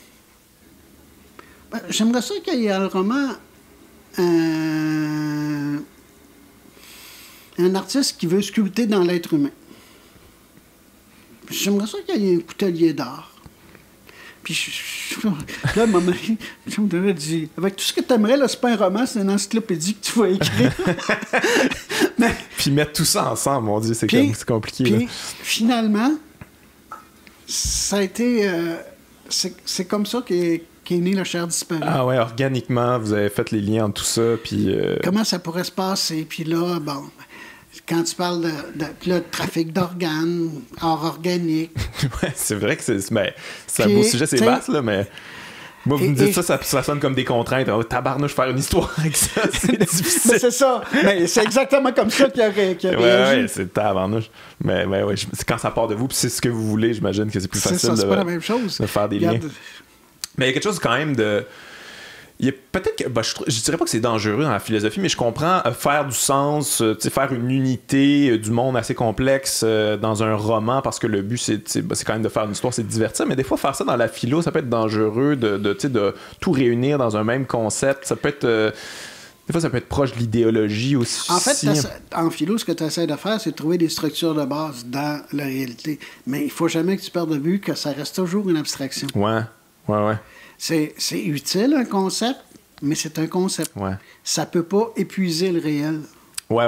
J'aimerais ça qu'il y ait dans le roman un artiste qui veut sculpter dans l'être humain. J'aimerais ça qu'il y ait un coutelier d'art. Puis là, ma mari me dit, avec tout ce que tu aimerais, là, c'est pas un roman, c'est une encyclopédie que tu vas écrire. Mais, puis mettre tout ça ensemble, mon Dieu, c'est compliqué. Puis finalement, ça a été... c'est comme ça qu'est née La chair disparue. Ah ouais, organiquement, vous avez fait les liens entre tout ça, puis... Comment ça pourrait se passer? Puis là, quand tu parles de trafic d'organes, art organique... Ouais, c'est vrai que c'est un beau sujet, c'est vaste, là, mais... Moi, vous me dites ça sonne comme des contraintes. Oh, tabarnouche, faire une histoire avec ça, c'est difficile. Mais c'est ça. Mais c'est exactement comme ça qu'il a réagi. Ouais, c'est tabarnouche. Mais ouais, c'est quand ça part de vous, puis c'est ce que vous voulez, j'imagine que c'est plus facile c'est pas la même chose. De faire des liens. Mais il y a quelque chose quand même de... Il y a peut-être que... je dirais pas que c'est dangereux dans la philosophie, mais je comprends faire du sens, faire une unité du monde assez complexe dans un roman, parce que le but, c'est quand même de faire une histoire, c'est de divertir, mais des fois, faire ça dans la philo, ça peut être dangereux de tout réunir dans un même concept. Ça peut être... des fois, ça peut être proche de l'idéologie aussi. En fait, en philo, ce que tu essaies de faire, c'est de trouver des structures de base dans la réalité. Mais il faut jamais que tu perdes de vue que ça reste toujours une abstraction. Ouais. C'est utile, un concept, mais c'est un concept. Ouais. Ça peut pas épuiser le réel. Ouais.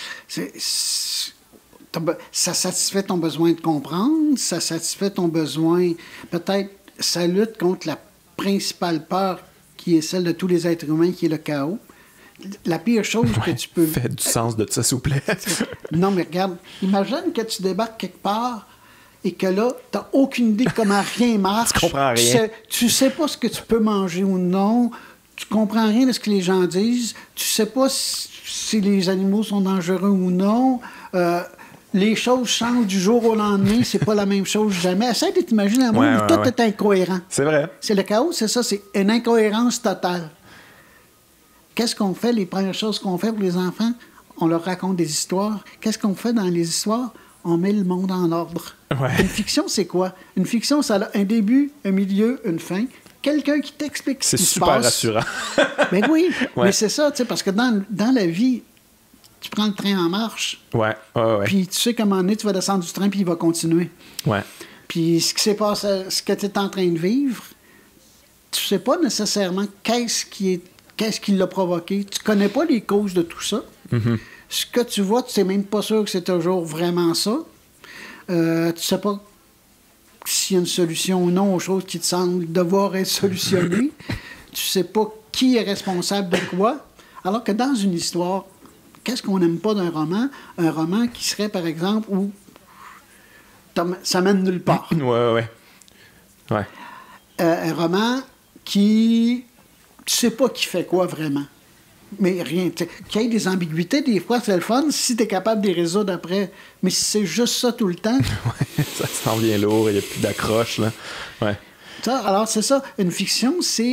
Ça satisfait ton besoin de comprendre, ça satisfait ton besoin... Peut-être, ça lutte contre la principale peur qui est celle de tous les êtres humains, qui est le chaos. La pire chose que tu peux... Fais du sens de ça, s'il vous plaît. Non, mais regarde, imagine que tu débarques quelque part et que là, tu n'as aucune idée de comment rien marche. Tu comprends rien. Tu sais pas ce que tu peux manger ou non. Tu comprends rien de ce que les gens disent. Tu sais pas si les animaux sont dangereux ou non. Les choses changent du jour au lendemain. C'est pas la même chose jamais. Essaye de t'imaginer un monde où tout est incohérent. C'est vrai. C'est le chaos, c'est ça. C'est une incohérence totale. Qu'est-ce qu'on fait? Les premières choses qu'on fait pour les enfants, on leur raconte des histoires. Qu'est-ce qu'on fait dans les histoires? On met le monde en ordre. Ouais. Une fiction, c'est quoi? Une fiction, ça a un début, un milieu, une fin. Quelqu'un qui t'explique ce qui se passe. C'est super rassurant. Mais oui, mais c'est ça, tu sais, parce que dans la vie, tu prends le train en marche. Ouais. Puis tu sais qu'à un moment donné, tu vas descendre du train, puis il va continuer. Ouais. Puis ce qui s'est passé, ce que tu es en train de vivre, tu sais pas nécessairement qu'est-ce qui l'a provoqué. Tu connais pas les causes de tout ça. Mm-hmm. Ce que tu vois, tu sais même pas sûr que c'est toujours vraiment ça. Tu sais pas s'il y a une solution ou non aux choses qui te semblent devoir être solutionnées. Tu sais pas qui est responsable de quoi. Alors que dans une histoire, qu'est-ce qu'on n'aime pas d'un roman? Un roman qui serait, par exemple, où ça mène nulle part. Ouais. Un roman qui... Tu sais pas qui fait quoi vraiment. Mais rien. Qu'il y ait des ambiguïtés, des fois, c'est le fun si tu es capable de les résoudre après. Mais si c'est juste ça tout le temps... ça s'en vient lourd, il n'y a plus d'accroche, là. Ouais. Alors, c'est ça. Une fiction, c'est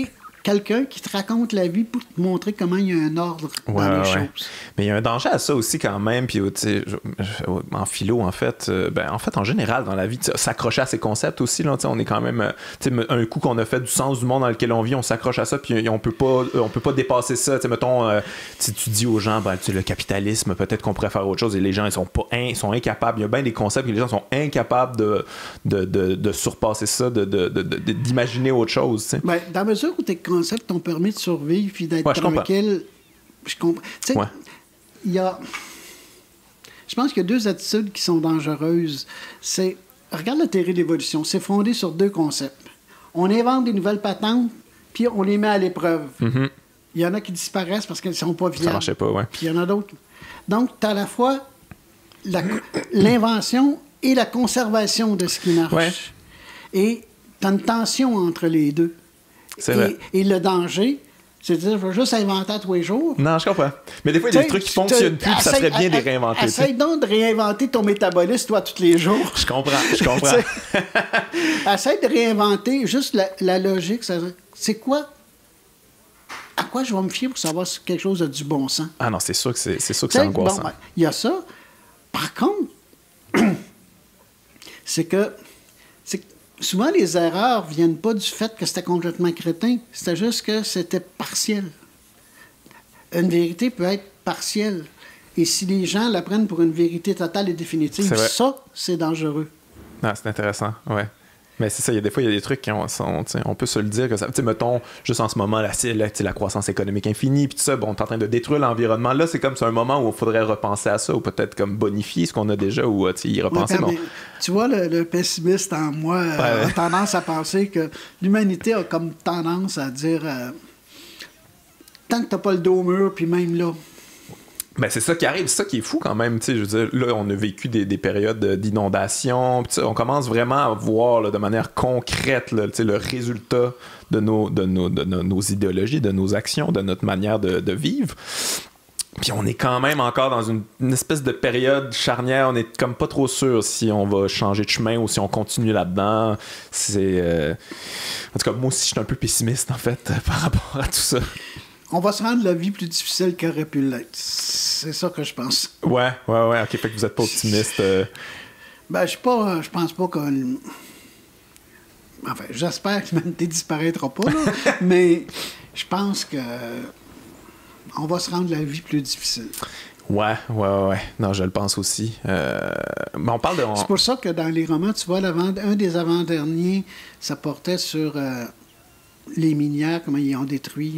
quelqu'un qui te raconte la vie pour te montrer comment il y a un ordre dans les choses. Mais il y a un danger à ça aussi quand même. Puis, en philo, en fait, en général, dans la vie, s'accrocher à ces concepts aussi. Là, on est quand même... un coup qu'on a fait du sens du monde dans lequel on vit, on s'accroche à ça, puis on peut pas dépasser ça. Mettons, si tu dis aux gens, le capitalisme, peut-être qu'on pourrait faire autre chose, et les gens, ils sont incapables. Il y a bien des concepts que les gens sont incapables de surpasser ça, d'imaginer autre chose. Ben, dans la mesure où tes concepts t'ont permis de survivre et d'être tranquille, je comprends. Tu sais, il y a... Je pense qu'il y a deux attitudes qui sont dangereuses. C'est... Regarde la théorie de l'évolution. C'est fondé sur deux concepts. On invente des nouvelles patentes, puis on les met à l'épreuve. Mm-hmm. Il y en a qui disparaissent parce qu'elles ne sont pas viables. Ça marchait pas, ouais. Puis il y en a d'autres. Donc, tu as à la fois l'invention et la conservation de ce qui marche. Ouais. Et tu as une tension entre les deux. C'est vrai. Et le danger, c'est de dire, je vais juste inventer à tous les jours. Non, je comprends. Mais des fois, il y a des trucs qui fonctionnent plus, puis ça serait bien de les réinventer. Essaye donc de réinventer ton métabolisme, toi, tous les jours. Je comprends. Essaye de réinventer juste la logique. C'est quoi? À quoi je vais me fier pour savoir si quelque chose a du bon sens? Ah non, c'est sûr que c'est angoissant. Bon, il y a ça. Par contre, c'est que souvent, les erreurs viennent pas du fait que c'était complètement crétin. C'était juste que c'était partiel. Une vérité peut être partielle. Et si les gens la prennent pour une vérité totale et définitive, ça, c'est dangereux. Ah, c'est intéressant, ouais. Mais c'est ça, des fois, il y a des trucs qui on peut se le dire que ça. Tu sais, mettons, juste en ce moment, la croissance économique infinie, puis tout ça, bon, on est en train de détruire l'environnement. Là, c'est comme c'est un moment où il faudrait repenser à ça, ou peut-être comme bonifier ce qu'on a déjà, ou y repenser. Ouais, tu vois, le pessimiste en moi a tendance à penser que l'humanité a comme tendance à dire tant que t'as pas le dos au mur, puis même là. Ben c'est ça qui arrive, c'est ça qui est fou quand même, tu sais, je veux dire, là, on a vécu des périodes d'inondation, on commence vraiment à voir là, de manière concrète là, le résultat de nos idéologies, de nos actions, de notre manière de vivre. Puis on est quand même encore dans une espèce de période charnière, on est comme pas trop sûr si on va changer de chemin ou si on continue là-dedans. C'est... En tout cas, moi aussi, je suis un peu pessimiste, en fait, par rapport à tout ça. On va se rendre la vie plus difficile qu'elle aurait pu l'être. C'est ça que je pense. Ouais. OK, fait que vous êtes pas optimiste. Ben, je pense pas que... Enfin, j'espère que l'humanité disparaîtra pas, là, mais je pense que on va se rendre la vie plus difficile. Ouais. Non, je le pense aussi. Mais on parle de... C'est pour ça que dans les romans, tu vois, un des avant-derniers, ça portait sur... les minières, comment ils ont détruit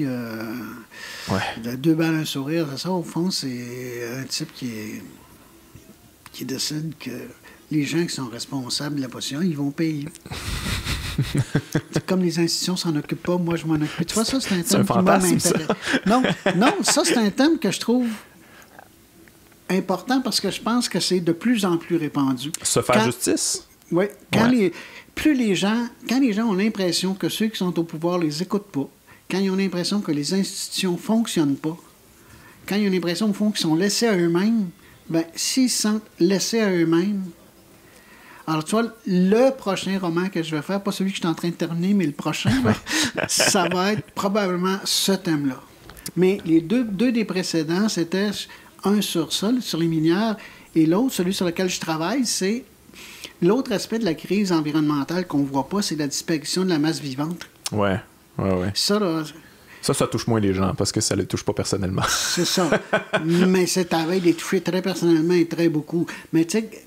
2 balles un sourire. Ça, au fond, c'est un type qui décide que les gens qui sont responsables de la pollution, ils vont payer. Comme les institutions s'en occupent pas, moi, je m'en occupe. Tu vois, ça, c'est un thème qui m'intéresse. Non, ça, c'est un thème que je trouve important parce que je pense que c'est de plus en plus répandu. Se faire justice? Oui. Quand les gens ont l'impression que ceux qui sont au pouvoir les écoutent pas, quand ils ont l'impression que les institutions ne fonctionnent pas, quand ils ont l'impression, au fond, qu'ils sont laissés à eux-mêmes, bien, s'ils se sentent laissés à eux-mêmes... Alors, tu vois, le prochain roman que je vais faire, pas celui que je suis en train de terminer, mais le prochain, ça va être probablement ce thème-là. Mais les deux des précédents, c'était un sur ça, sur les minières, et l'autre, celui sur lequel je travaille, c'est... L'autre aspect de la crise environnementale qu'on ne voit pas, c'est la disparition de la masse vivante. Ouais. Ça, là... Ça touche moins les gens, parce que ça ne les touche pas personnellement. C'est ça. Mais c'est à veille de les toucher très personnellement et très beaucoup. Mais tu sais...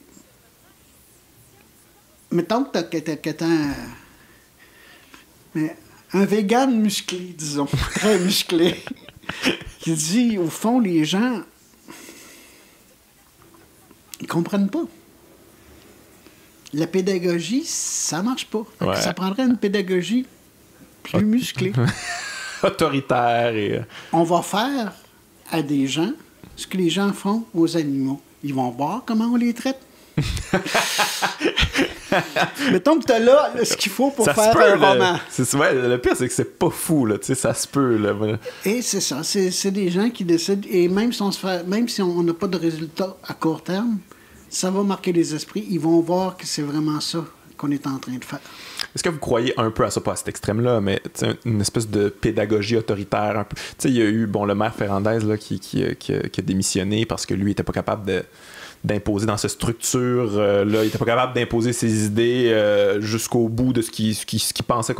Mettons que t'as un vegan musclé, disons, très musclé, qui dit, au fond, les gens, ils comprennent pas. La pédagogie, ça marche pas. Ouais. Ça prendrait une pédagogie plus musclée. Autoritaire et... On va faire à des gens ce que les gens font aux animaux. Ils vont voir comment on les traite. Mettons que tu as là ce qu'il faut pour faire un roman. Le pire, c'est que c'est pas fou, là, ça se peut. Là. Et c'est ça, c'est des gens qui décident, et même si on n'a pas de résultat à court terme, ça va marquer les esprits. Ils vont voir que c'est vraiment ça qu'on est en train de faire. Est-ce que vous croyez un peu à ça, pas à cet extrême-là, mais une espèce de pédagogie autoritaire un peu? Tu sais, il y a eu, le maire Ferrandez là, qui a démissionné parce que lui, il n'était pas capable d'imposer dans cette structure-là. Il n'était pas capable d'imposer ses idées jusqu'au bout de ce qu'il pensait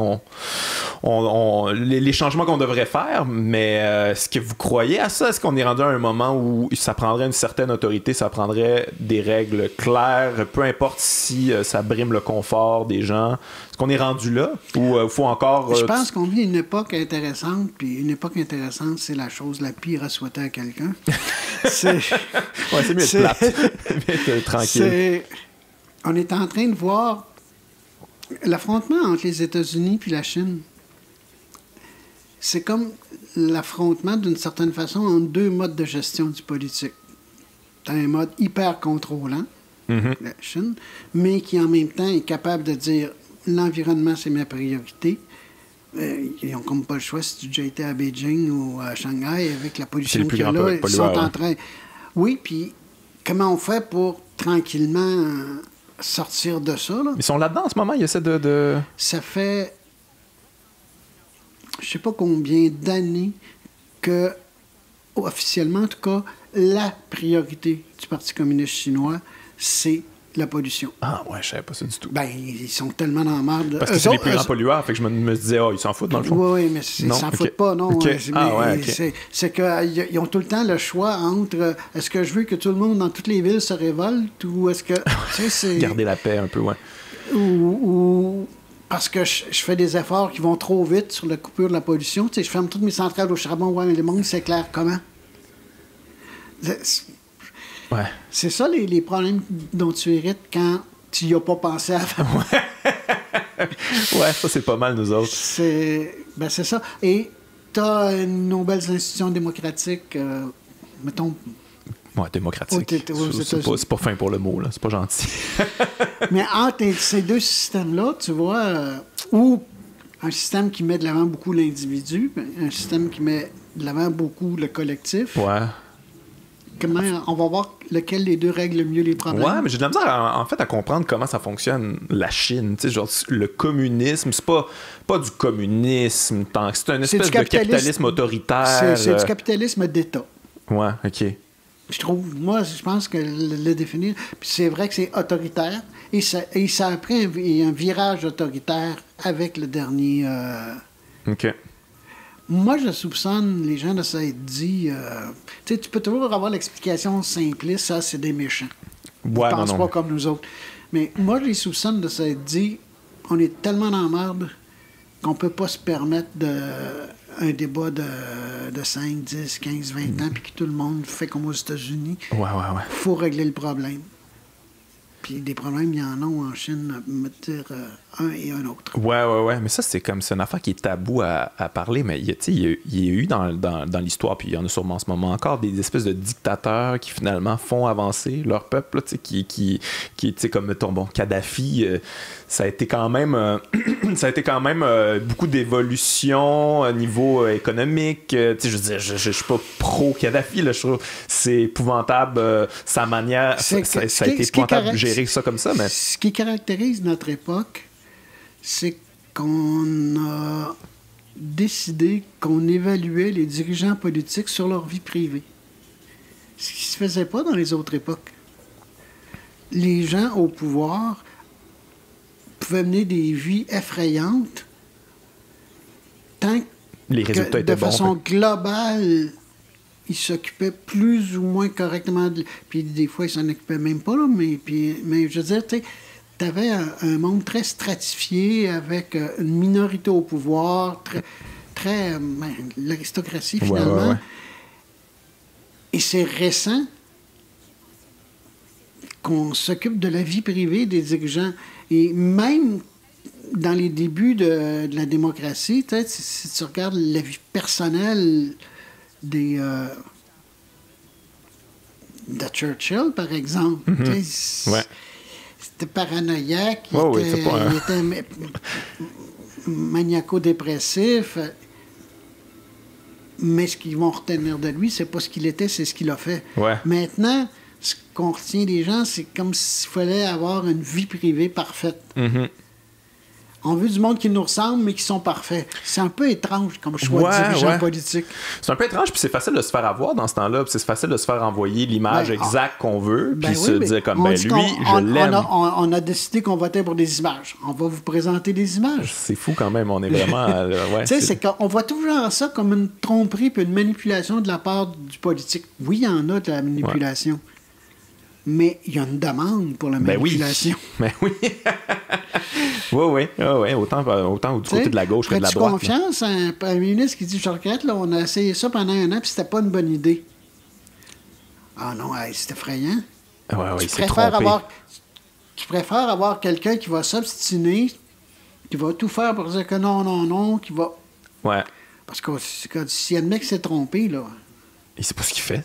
les changements qu'on devrait faire. Mais est-ce que vous croyez à ça? Est-ce qu'on est rendu à un moment où ça prendrait une certaine autorité, ça prendrait des règles claires, peu importe si ça brime le confort des gens? Est-ce qu'on est rendu là? Ou il faut encore... Je pense qu'on vit une époque intéressante, puis une époque intéressante, c'est la chose la pire à souhaiter à quelqu'un. C'est mieux d'être plate. Être tranquille. On est en train de voir l'affrontement entre les États-Unis et la Chine. C'est comme l'affrontement, d'une certaine façon, entre deux modes de gestion du politique. T'as un mode hyper contrôlant, la Chine, mais qui en même temps est capable de dire l'environnement, c'est ma priorité. Ils n'ont comme pas le choix si tu as déjà été à Beijing ou à Shanghai avec la pollution qu'il y a là. Ils sont en train... Oui, puis comment on fait pour tranquillement sortir de ça? Là? Ils sont là-dedans en ce moment, ils essaient de... Ça fait, je sais pas combien d'années que, officiellement en tout cas, la priorité du Parti communiste chinois, c'est la pollution. Ah ouais, je savais pas ça du tout. Ben, ils sont tellement dans la merde. Parce que c'est les plus grands pollueurs, fait que je me disais, ils s'en foutent dans le fond. Oui, mais ils s'en foutent pas, non. Okay. C'est qu'ils ont tout le temps le choix entre est-ce que je veux que tout le monde dans toutes les villes se révolte ou est-ce que... c'est... Garder la paix un peu, ouais. Ou parce que je fais des efforts qui vont trop vite sur la coupure de la pollution. Je ferme toutes mes centrales au charbon, ouais, mais le monde s'éclaire comment? Ouais. C'est ça les problèmes dont tu hérites quand tu n'y as pas pensé avant. Ouais, ça c'est pas mal nous autres. C'est ça. Et tu as nos belles institutions démocratiques, mettons... Ouais, démocratique. C'est pas fin pour le mot, là. C'est pas gentil. Mais entre ces deux systèmes-là, tu vois, ou un système qui met de l'avant beaucoup l'individu, un système qui met de l'avant beaucoup le collectif. Ouais. Comment on va voir lequel des deux règle le mieux les problèmes. Ouais, mais j'ai de la misère en fait à comprendre comment ça fonctionne la Chine. Tu sais, genre le communisme, c'est pas du communisme tant que c'est une espèce de capitalisme autoritaire. C'est du capitalisme d'État. Ouais, ok. Je trouve, moi, je pense que le définir, puis c'est vrai que c'est autoritaire, et ça a pris un virage autoritaire avec le dernier... OK. Moi, je soupçonne les gens de s'être dit... tu sais, tu peux toujours avoir l'explication simpliste, ça, c'est des méchants. Ouais, Ils pensent pas comme nous autres. Mais moi, je les soupçonne de s'être dit, on est tellement dans la merde qu'on peut pas se permettre un débat de 5, 10, 15, 20 ans, puis que tout le monde fait comme aux États-Unis. Ouais. Faut régler le problème. Puis des problèmes, il y en a en Chine, me dire un et un autre. Ouais. Mais ça, c'est une affaire qui est tabou à parler, mais il y a eu dans l'histoire, puis il y en a sûrement en ce moment encore, des espèces de dictateurs qui finalement font avancer leur peuple, là, qui comme, mettons, Kadhafi, ça a été quand même beaucoup d'évolution au niveau économique. Je veux dire, je suis pas pro-Kadhafi, là, je trouve c'est épouvantable sa manière, ça a été épouvantable de gérer ça comme ça. Mais... Ce qui caractérise notre époque, c'est qu'on a décidé qu'on évaluait les dirigeants politiques sur leur vie privée. Ce qui ne se faisait pas dans les autres époques. Les gens au pouvoir pouvaient mener des vies effrayantes tant les résultats étaient de façon globale, ils s'occupaient plus ou moins correctement. Puis des fois, ils s'en occupaient même pas, là, mais je veux dire, tu sais, t'avais un monde très stratifié avec une minorité au pouvoir, très l'aristocratie, finalement. Ouais. Et c'est récent qu'on s'occupe de la vie privée des dirigeants. Et même dans les débuts de la démocratie, si tu regardes la vie personnelle de Churchill, par exemple, ouais. C'était paranoïaque, il était maniaco-dépressif, mais ce qu'ils vont retenir de lui, c'est pas ce qu'il était, c'est ce qu'il a fait. Ouais. Maintenant, ce qu'on retient des gens, c'est comme s'il fallait avoir une vie privée parfaite. On veut du monde qui nous ressemble, mais qui sont parfaits. C'est un peu étrange comme choix de dirigeant politique. C'est un peu étrange, puis c'est facile de se faire avoir dans ce temps-là, puis c'est facile de se faire envoyer l'image exacte qu'on veut, puis se dire comme, lui, je l'aime. On a décidé qu'on votait pour des images. On va vous présenter des images. C'est fou quand même, on est vraiment... tu sais, c'est qu'on voit toujours ça comme une tromperie puis une manipulation de la part du politique. Oui, il y en a de la manipulation. Mais il y a une demande pour la manipulation. Ben oui. oui. Autant du côté de la gauche que de la droite. As-tu confiance à un premier ministre qui dit, je regrette, là, on a essayé ça pendant un an, puis c'était pas une bonne idée. Ah non, c'est effrayant. Oui, c'est trompé. Tu préfères avoir quelqu'un qui va s'obstiner, qui va tout faire pour dire que non, qui va... Ouais. Parce que s'il y a un mec qui s'est trompé, là... Il sait pas ce qu'il fait.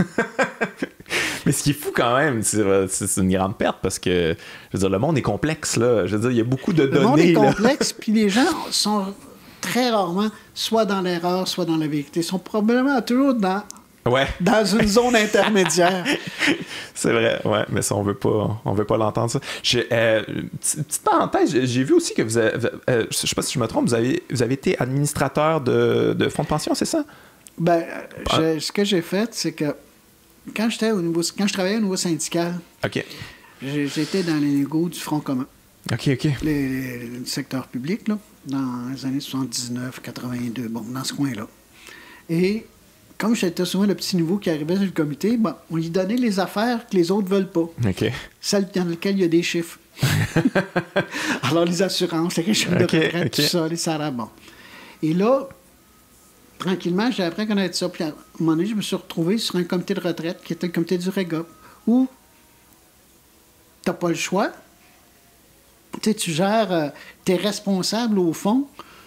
Mais ce qui est fou quand même, c'est une grande perte parce que, je veux dire, le monde est complexe, là. Je veux dire, il y a beaucoup de données. Le monde est complexe, puis les gens sont très rarement soit dans l'erreur, soit dans la vérité. Ils sont probablement toujours dans une zone intermédiaire. C'est vrai, ouais, mais ça, on veut pas l'entendre, ça. Petite parenthèse, j'ai vu aussi que je sais pas si je me trompe, vous avez été administrateur de fonds de pension, c'est ça? Ben, ce que j'ai fait, c'est que quand je travaillais au niveau syndical, j'étais dans les négos du Front commun. OK. Le secteur public, là, dans les années 79, 82, bon, dans ce coin-là. Et comme j'étais souvent le petit nouveau qui arrivait sur le comité, bon, on lui donnait les affaires que les autres veulent pas. OK. Celles dans lesquelles il y a des chiffres. Alors, les assurances, les régimes de retraite, tout ça, les salaires, bon. Et là, tranquillement, j'ai appris à connaître ça. Puis à un moment donné, je me suis retrouvé sur un comité de retraite qui était le comité du REGOP, où t'as pas le choix. Tu sais, tu gères, t'es responsable au fond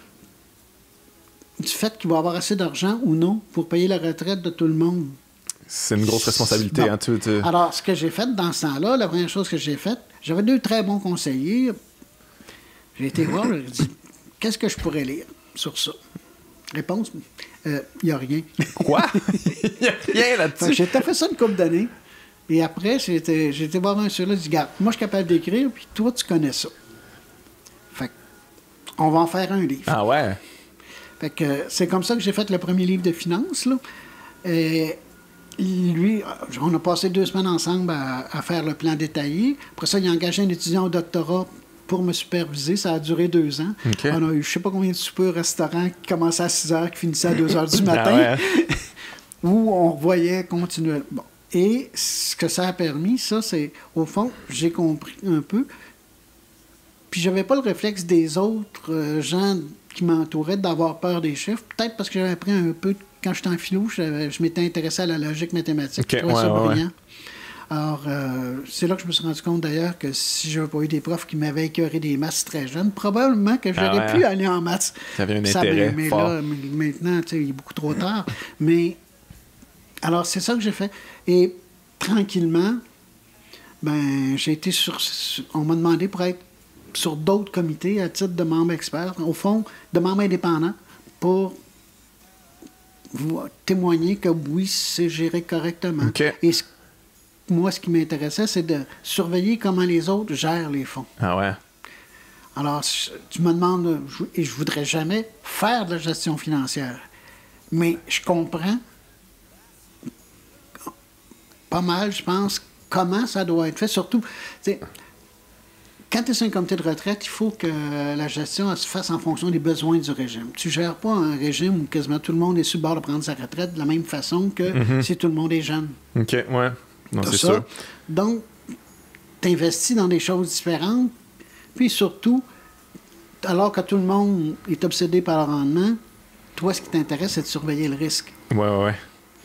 du fait qu'il va y avoir assez d'argent ou non pour payer la retraite de tout le monde. C'est une grosse responsabilité. Hein, Alors, ce que j'ai fait dans ce temps-là, la première chose que j'ai faite, j'avais 2 très bons conseillers. J'ai été voir, j'ai dit, qu'est-ce que je pourrais lire sur ça? Réponse, il n'y a rien. Quoi? Il n'y a rien là-dessus. J'ai fait ça une couple d'années. Et après, j'ai été voir un sur là, j'ai dit, regarde, moi, je suis capable d'écrire, puis toi, tu connais ça. Fait on va en faire un livre. Ah ouais? Fait que c'est comme ça que j'ai fait le premier livre de finances, là. Et lui, on a passé 2 semaines ensemble à faire le plan détaillé. Après ça, il a engagé un étudiant au doctorat pour me superviser. Ça a duré 2 ans. Okay. On a eu je ne sais pas combien de soupers au restaurant qui commençaient à 6 heures, qui finissaient à 2 heures du matin, où on voyait continuellement. Bon. Et ce que ça a permis, ça, c'est, au fond, j'ai compris un peu. Puis j'avais pas le réflexe des autres gens qui m'entouraient d'avoir peur des chiffres. Peut-être parce que j'avais appris un peu, quand j'étais en philo, je m'étais intéressé à la logique mathématique. Okay. Je trouvais ça brillant. Alors, c'est là que je me suis rendu compte d'ailleurs que si je n'avais pas eu des profs qui m'avaient écœuré des maths très jeunes, probablement que j'aurais pu aller en maths. Ça avait un intérêt mais fort. Là, maintenant, il est beaucoup trop tard. Mais, alors, c'est ça que j'ai fait. Et tranquillement, ben, j'ai été on m'a demandé pour être sur d'autres comités à titre de membre expert, au fond, de membre indépendant, pour vous témoigner que oui, c'est géré correctement. Okay. Et moi, ce qui m'intéressait, c'est de surveiller comment les autres gèrent les fonds. Ah ouais? Alors, tu me demandes, et je voudrais jamais faire de la gestion financière, mais je comprends pas mal, je pense, comment ça doit être fait. Surtout, quand tu es sur un comité de retraite, il faut que la gestion elle se fasse en fonction des besoins du régime. Tu ne gères pas un régime où quasiment tout le monde est sur le bord de prendre sa retraite de la même façon que si tout le monde est jeune. OK, ouais. Non, c'est sûr. Donc, tu investis dans des choses différentes. Puis surtout, alors que tout le monde est obsédé par le rendement, toi, ce qui t'intéresse, c'est de surveiller le risque. Ouais.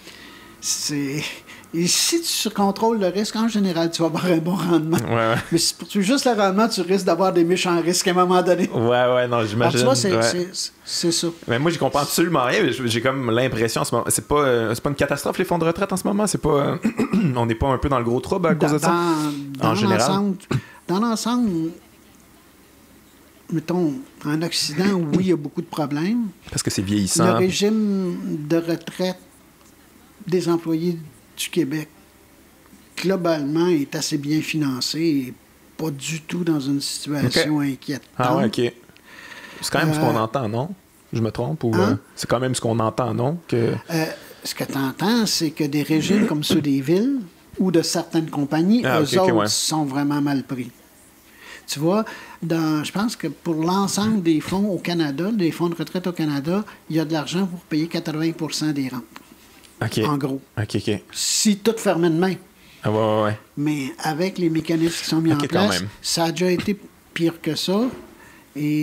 Et si tu contrôles le risque, en général, tu vas avoir un bon rendement. Ouais. Mais si tu juste le rendement, tu risques d'avoir des méchants risques à un moment donné. Ouais, non, j'imagine. Alors, tu vois, c'est ça. Mais moi, j'y comprends absolument rien. J'ai comme l'impression en ce moment. C'est pas une catastrophe, les fonds de retraite en ce moment? C'est pas. On n'est pas un peu dans le gros trouble à cause de ça? En général. Dans l'ensemble, mettons, en Occident, oui, il y a beaucoup de problèmes. Parce que c'est vieillissant. Le régime de retraite des employés du Québec, globalement, est assez bien financé et pas du tout dans une situation inquiétante. Ah ouais, OK. C'est quand même ce qu'on entend, non? Je me trompe? Ou c'est quand même ce qu'on entend, non? Ce que tu entends, c'est que des régimes comme ceux des villes ou de certaines compagnies, sont vraiment mal pris. Tu vois, je pense que pour l'ensemble des fonds au Canada, des fonds de retraite au Canada, il y a de l'argent pour payer 80% des rentes. OK. En gros. OK. Si tout fermait demain. Ah ouais. Mais avec les mécanismes qui sont mis en place, ça a déjà été pire que ça. Et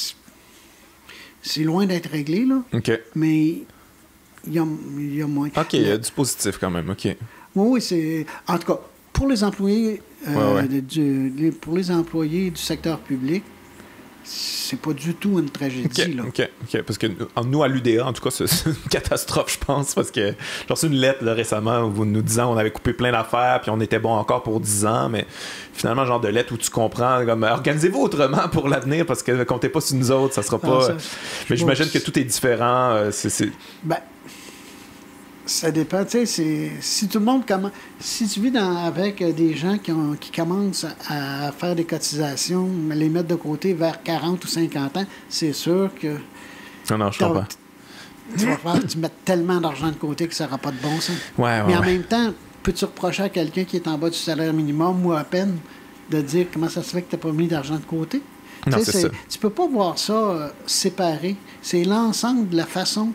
c'est loin d'être réglé, là. OK. Mais il y a moins. OK, il y a du positif quand même. OK. Oui, c'est... En tout cas, pour les employés, pour les employés du secteur public, c'est pas du tout une tragédie. Là. OK. Parce que nous, à l'UDA, en tout cas, c'est une catastrophe, je pense, parce que j'ai reçu une lettre là, récemment où nous disant qu'on avait coupé plein d'affaires puis on était bon encore pour 10 ans, mais finalement, genre de lettre où tu comprends, comme organisez-vous autrement pour l'avenir parce que comptez pas sur nous autres, ça sera pas... mais j'imagine que tout est différent. Ben, ça dépend, tu sais, si tout le monde commence... Si tu vis avec des gens qui commencent à faire des cotisations, les mettre de côté vers 40 ou 50 ans, c'est sûr que... Non, je comprends. Tu vas faire tu mets tellement d'argent de côté que ça n'aura pas de bon sens. Mais en même temps, peux-tu reprocher à quelqu'un qui est en bas du salaire minimum ou à peine de dire comment ça se fait que tu n'as pas mis d'argent de côté? Non, c'est ça. Tu peux pas voir ça séparé. C'est l'ensemble de la façon...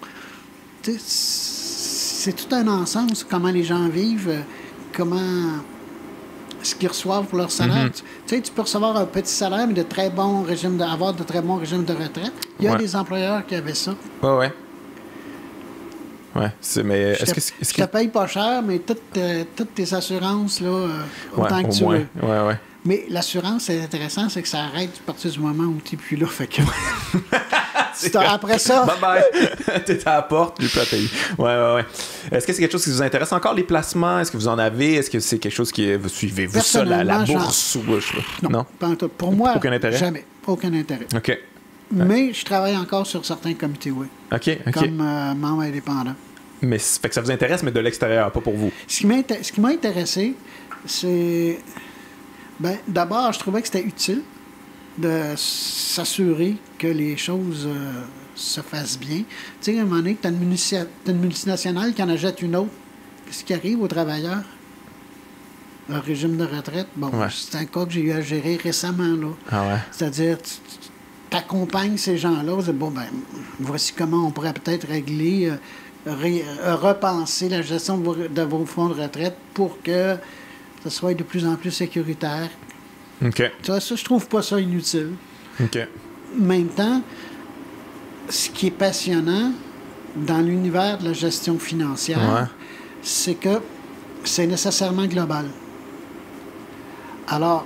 C'est tout un ensemble, comment les gens vivent, ce qu'ils reçoivent pour leur salaire. Tu peux recevoir un petit salaire, mais avoir de très bons régimes de retraite. Il y a des employeurs qui avaient ça. Ouais. Mais je te paye pas cher, mais toutes tes assurances, là, autant que tu veux. Ouais. Mais l'assurance, c'est intéressant, c'est que ça arrête à partir du moment où tu n'es plus là. Fait que... Après ça... Bye-bye! T'es à la porte, j'ai plus à payer. Ouais. Est-ce que c'est quelque chose qui vous intéresse encore, les placements? Est-ce que vous en avez? Est-ce que c'est quelque chose qui... Suivez-vous ça, la bourse? Non? Pour moi, aucun intérêt? Jamais. Aucun intérêt. OK. Mais je travaille encore sur certains comités, oui. OK. Comme membre indépendant. Mais fait que ça vous intéresse, mais de l'extérieur, pas pour vous? Ce qui m'a intéressé, c'est... d'abord, je trouvais que c'était utile de s'assurer que les choses se fassent bien. Tu sais, à un moment donné, tu as une multinationale qui en achète une autre. Qu'est-ce qui arrive aux travailleurs? Le régime de retraite, c'est un cas que j'ai eu à gérer récemment. Là. Ah ouais? C'est-à-dire, tu accompagnes ces gens-là, tu dis, voici comment on pourrait peut-être régler, repenser la gestion de vos fonds de retraite pour que ça soit de plus en plus sécuritaire. OK. Ça, je trouve pas ça inutile. OK. En même temps, ce qui est passionnant dans l'univers de la gestion financière, c'est que c'est nécessairement global. Alors,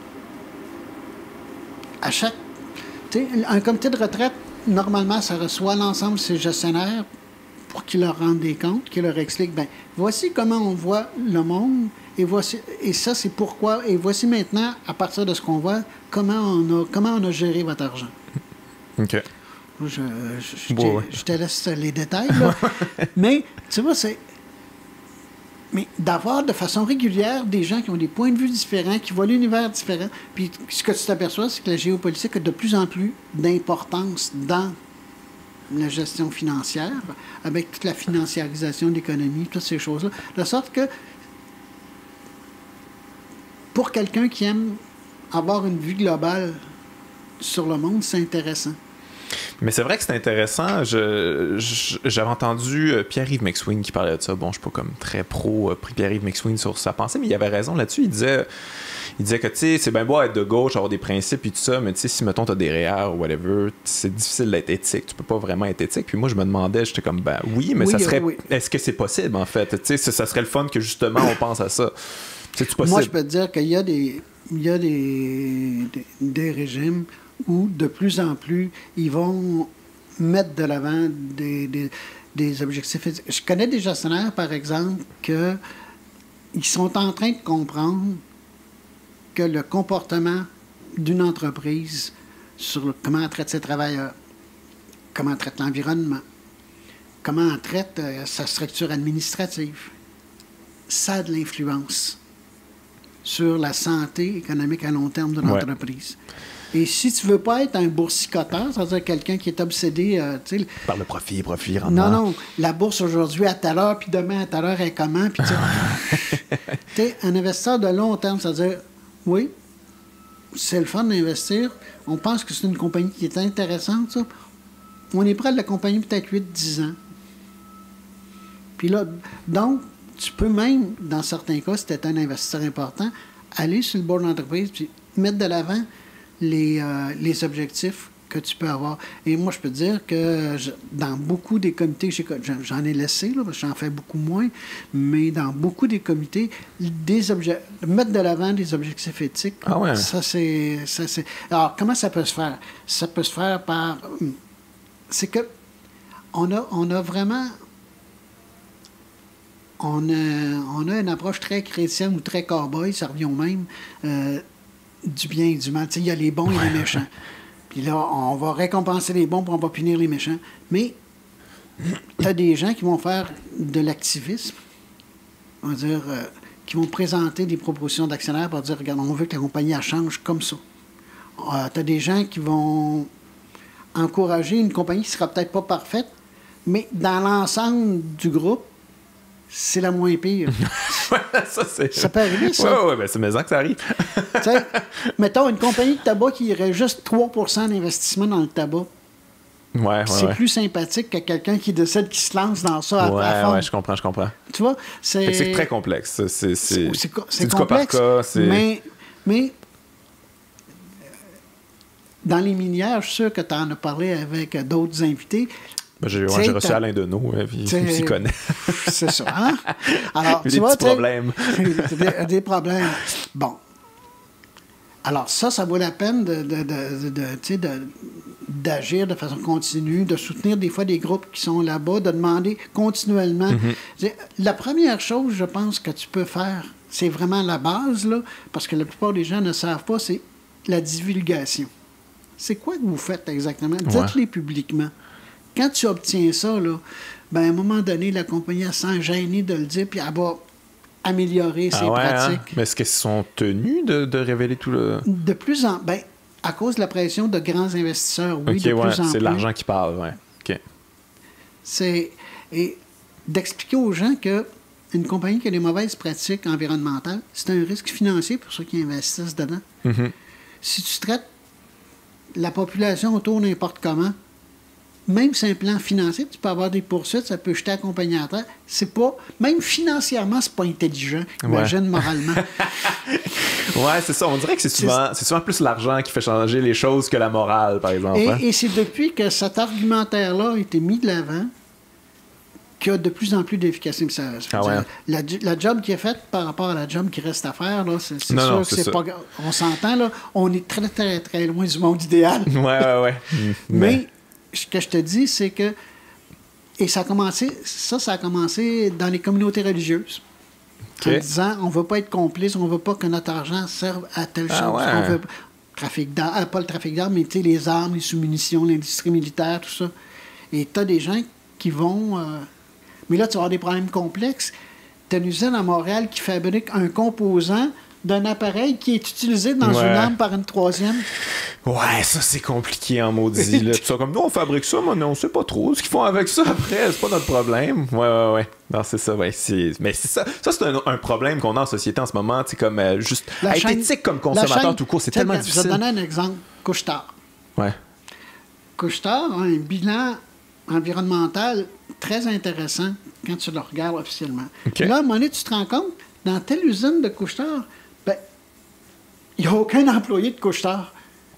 un comité de retraite, normalement, ça reçoit l'ensemble de ses gestionnaires pour qu'ils leur rendent des comptes, qu'ils leur expliquent, voici comment on voit le monde, et ça, c'est pourquoi, et voici maintenant, à partir de ce qu'on voit, comment on a géré votre argent. OK. Je te laisse les détails, là. Mais, tu vois, mais d'avoir de façon régulière des gens qui ont des points de vue différents, qui voient l'univers différent, puis ce que tu t'aperçois, c'est que la géopolitique a de plus en plus d'importance dans la gestion financière, avec toute la financiarisation de l'économie, toutes ces choses-là, de sorte que pour quelqu'un qui aime avoir une vue globale sur le monde, c'est intéressant. Mais c'est vrai que c'est intéressant. J'avais entendu Pierre-Yves McSween qui parlait de ça. Bon, je suis pas comme très pro Pierre-Yves McSween sur sa pensée, mais il avait raison là-dessus. Il disait que, tu sais, c'est bien beau être de gauche, avoir des principes et tout ça, mais tu sais, si, mettons, t'as des REER ou whatever, c'est difficile d'être éthique. Tu peux pas vraiment être éthique. Puis moi, je me demandais, j'étais comme, mais ça serait... Oui. Est-ce que c'est possible, en fait? Tu sais, ça serait le fun que, justement, on pense à ça. C'est-tu possible? Moi, je peux te dire qu'il y a des régimes où, de plus en plus, ils vont mettre de l'avant des objectifs. Je connais des gestionnaires, par exemple, ils sont en train de comprendre que le comportement d'une entreprise sur comment elle traite ses travailleurs, comment elle traite l'environnement, comment elle traite sa structure administrative, ça a de l'influence sur la santé économique à long terme de l'entreprise. Et si tu veux pas être un boursicoteur, c'est-à-dire quelqu'un qui est obsédé... par le profit, rendement. Non, la bourse aujourd'hui à telle heure, puis demain à telle heure est comment, puis tu sais, un investisseur de long terme, c'est-à-dire, oui, c'est le fun d'investir, on pense que c'est une compagnie qui est intéressante, ça. On est prêt de l'accompagner peut-être 8-10 ans. Puis là, donc, tu peux même, dans certains cas, si tu es un investisseur important, aller sur le board d'entreprise puis mettre de l'avant les objectifs que tu peux avoir. Et moi, je peux te dire que dans beaucoup des comités, j'en ai laissé, là, parce que j'en fais beaucoup moins, mais dans beaucoup des comités, mettre de l'avant des objectifs éthiques, ça, c'est... Alors, comment ça peut se faire? Ça peut se faire par... C'est que on a vraiment... On a une approche très chrétienne ou très cow-boy, ça revient au même, du bien et du mal. Il y a les bons et les méchants. Puis là, on va récompenser les bons, puis on va punir les méchants. Mais tu as des gens qui vont faire de l'activisme, on va dire, qui vont présenter des propositions d'actionnaires pour dire, regarde, on veut que la compagnie elle change comme ça. Tu as des gens qui vont encourager une compagnie qui ne sera peut-être pas parfaite, mais dans l'ensemble du groupe, c'est la moins pire. Ça peut arriver, ça. Oui, c'est maison que ça arrive. Mettons, une compagnie de tabac qui irait juste 3% d'investissement dans le tabac. C'est plus sympathique que quelqu'un qui décide qu'il se lance dans ça à fond. Oui, je comprends. Tu vois, c'est très complexe. C'est du complexe, cas par cas. Mais dans les minières, je suis sûr que tu en as parlé avec d'autres invités. J'ai reçu Alain Deneau, il s'y connaît. C'est ça, hein? Alors, tu vois, des problèmes. Des problèmes. Bon. Alors, ça vaut la peine d'agir de façon continue, de soutenir des fois des groupes qui sont là-bas, de demander continuellement. La première chose, je pense, que tu peux faire, c'est vraiment la base, là, parce que la plupart des gens ne savent pas, c'est la divulgation. C'est quoi que vous faites exactement? Dites-les publiquement. Quand tu obtiens ça, là, à un moment donné, la compagnie elle sent gênée de le dire, puis elle va améliorer ses pratiques. Hein? Mais est-ce qu'ils sont tenus de révéler tout le... De plus en... à cause de la pression de grands investisseurs, oui, de plus en plus. C'est l'argent qui parle, oui. OK. Et d'expliquer aux gens que une compagnie qui a des mauvaises pratiques environnementales, c'est un risque financier pour ceux qui investissent dedans. Si tu traites la population autour n'importe comment, même sur un plan financier, tu peux avoir des poursuites, ça peut jeter la compagnie à terre. C'est pas... Même financièrement, c'est pas intelligent. Imagine moralement. C'est ça. On dirait que c'est souvent plus l'argent qui fait changer les choses que la morale, par exemple. Et c'est depuis que cet argumentaire-là a été mis de l'avant qu'il y a de plus en plus d'efficacité. La job qui est faite par rapport à la job qui reste à faire, là, c'est sûr que c'est pas... On s'entend, là, on est très, très, très loin du monde idéal. Mais... Ce que je te dis, c'est que... Et ça a commencé dans les communautés religieuses. En disant, on ne veut pas être complice, on ne veut pas que notre argent serve à telle chose. On veut pas le trafic d'armes, mais les armes, les sous-munitions, l'industrie militaire, tout ça. Et tu as des gens qui vont... Mais là, tu vas avoir des problèmes complexes. Tu as une usine à Montréal qui fabrique un composant d'un appareil qui est utilisé dans une arme par une troisième. Ça, c'est compliqué en maudit. Là. Ça, comme nous, on fabrique ça, mais on sait pas trop ce qu'ils font avec ça après. C'est pas notre problème. Non, c'est ça, Mais c'est ça. Ça, c'est un problème qu'on a en société en ce moment. C'est comme juste être éthique comme consommateur tout court, c'est tellement difficile. Je vais te donner un exemple. Couche-tard. Couche-tard a un bilan environnemental très intéressant quand tu le regardes officiellement. Là, à un moment donné, tu te rends compte, dans telle usine de couche-tard, il n'y a aucun employé de couche-tard.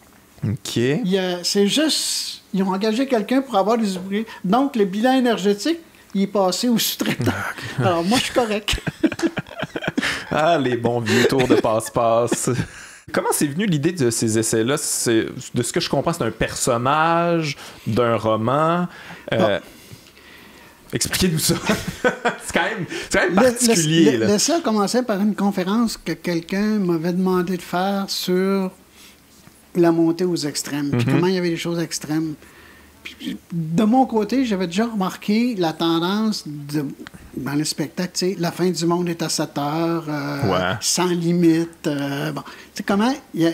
C'est juste... Ils ont engagé quelqu'un pour avoir des ouvriers. Donc, le bilan énergétique, il est passé au sous-traitant. Alors, moi, je suis correct. Les bons vieux tours de passe-passe. Comment c'est venu l'idée de ces essais-là? De ce que je comprends, c'est un personnage d'un roman. Expliquez-nous ça. c'est quand même particulier. L'essai a commencé par une conférence que quelqu'un m'avait demandé de faire sur la montée aux extrêmes, puis comment il y avait des choses extrêmes. Puis, de mon côté, j'avais déjà remarqué la tendance dans les spectacles, la fin du monde est à 7 heures, sans limite. Comment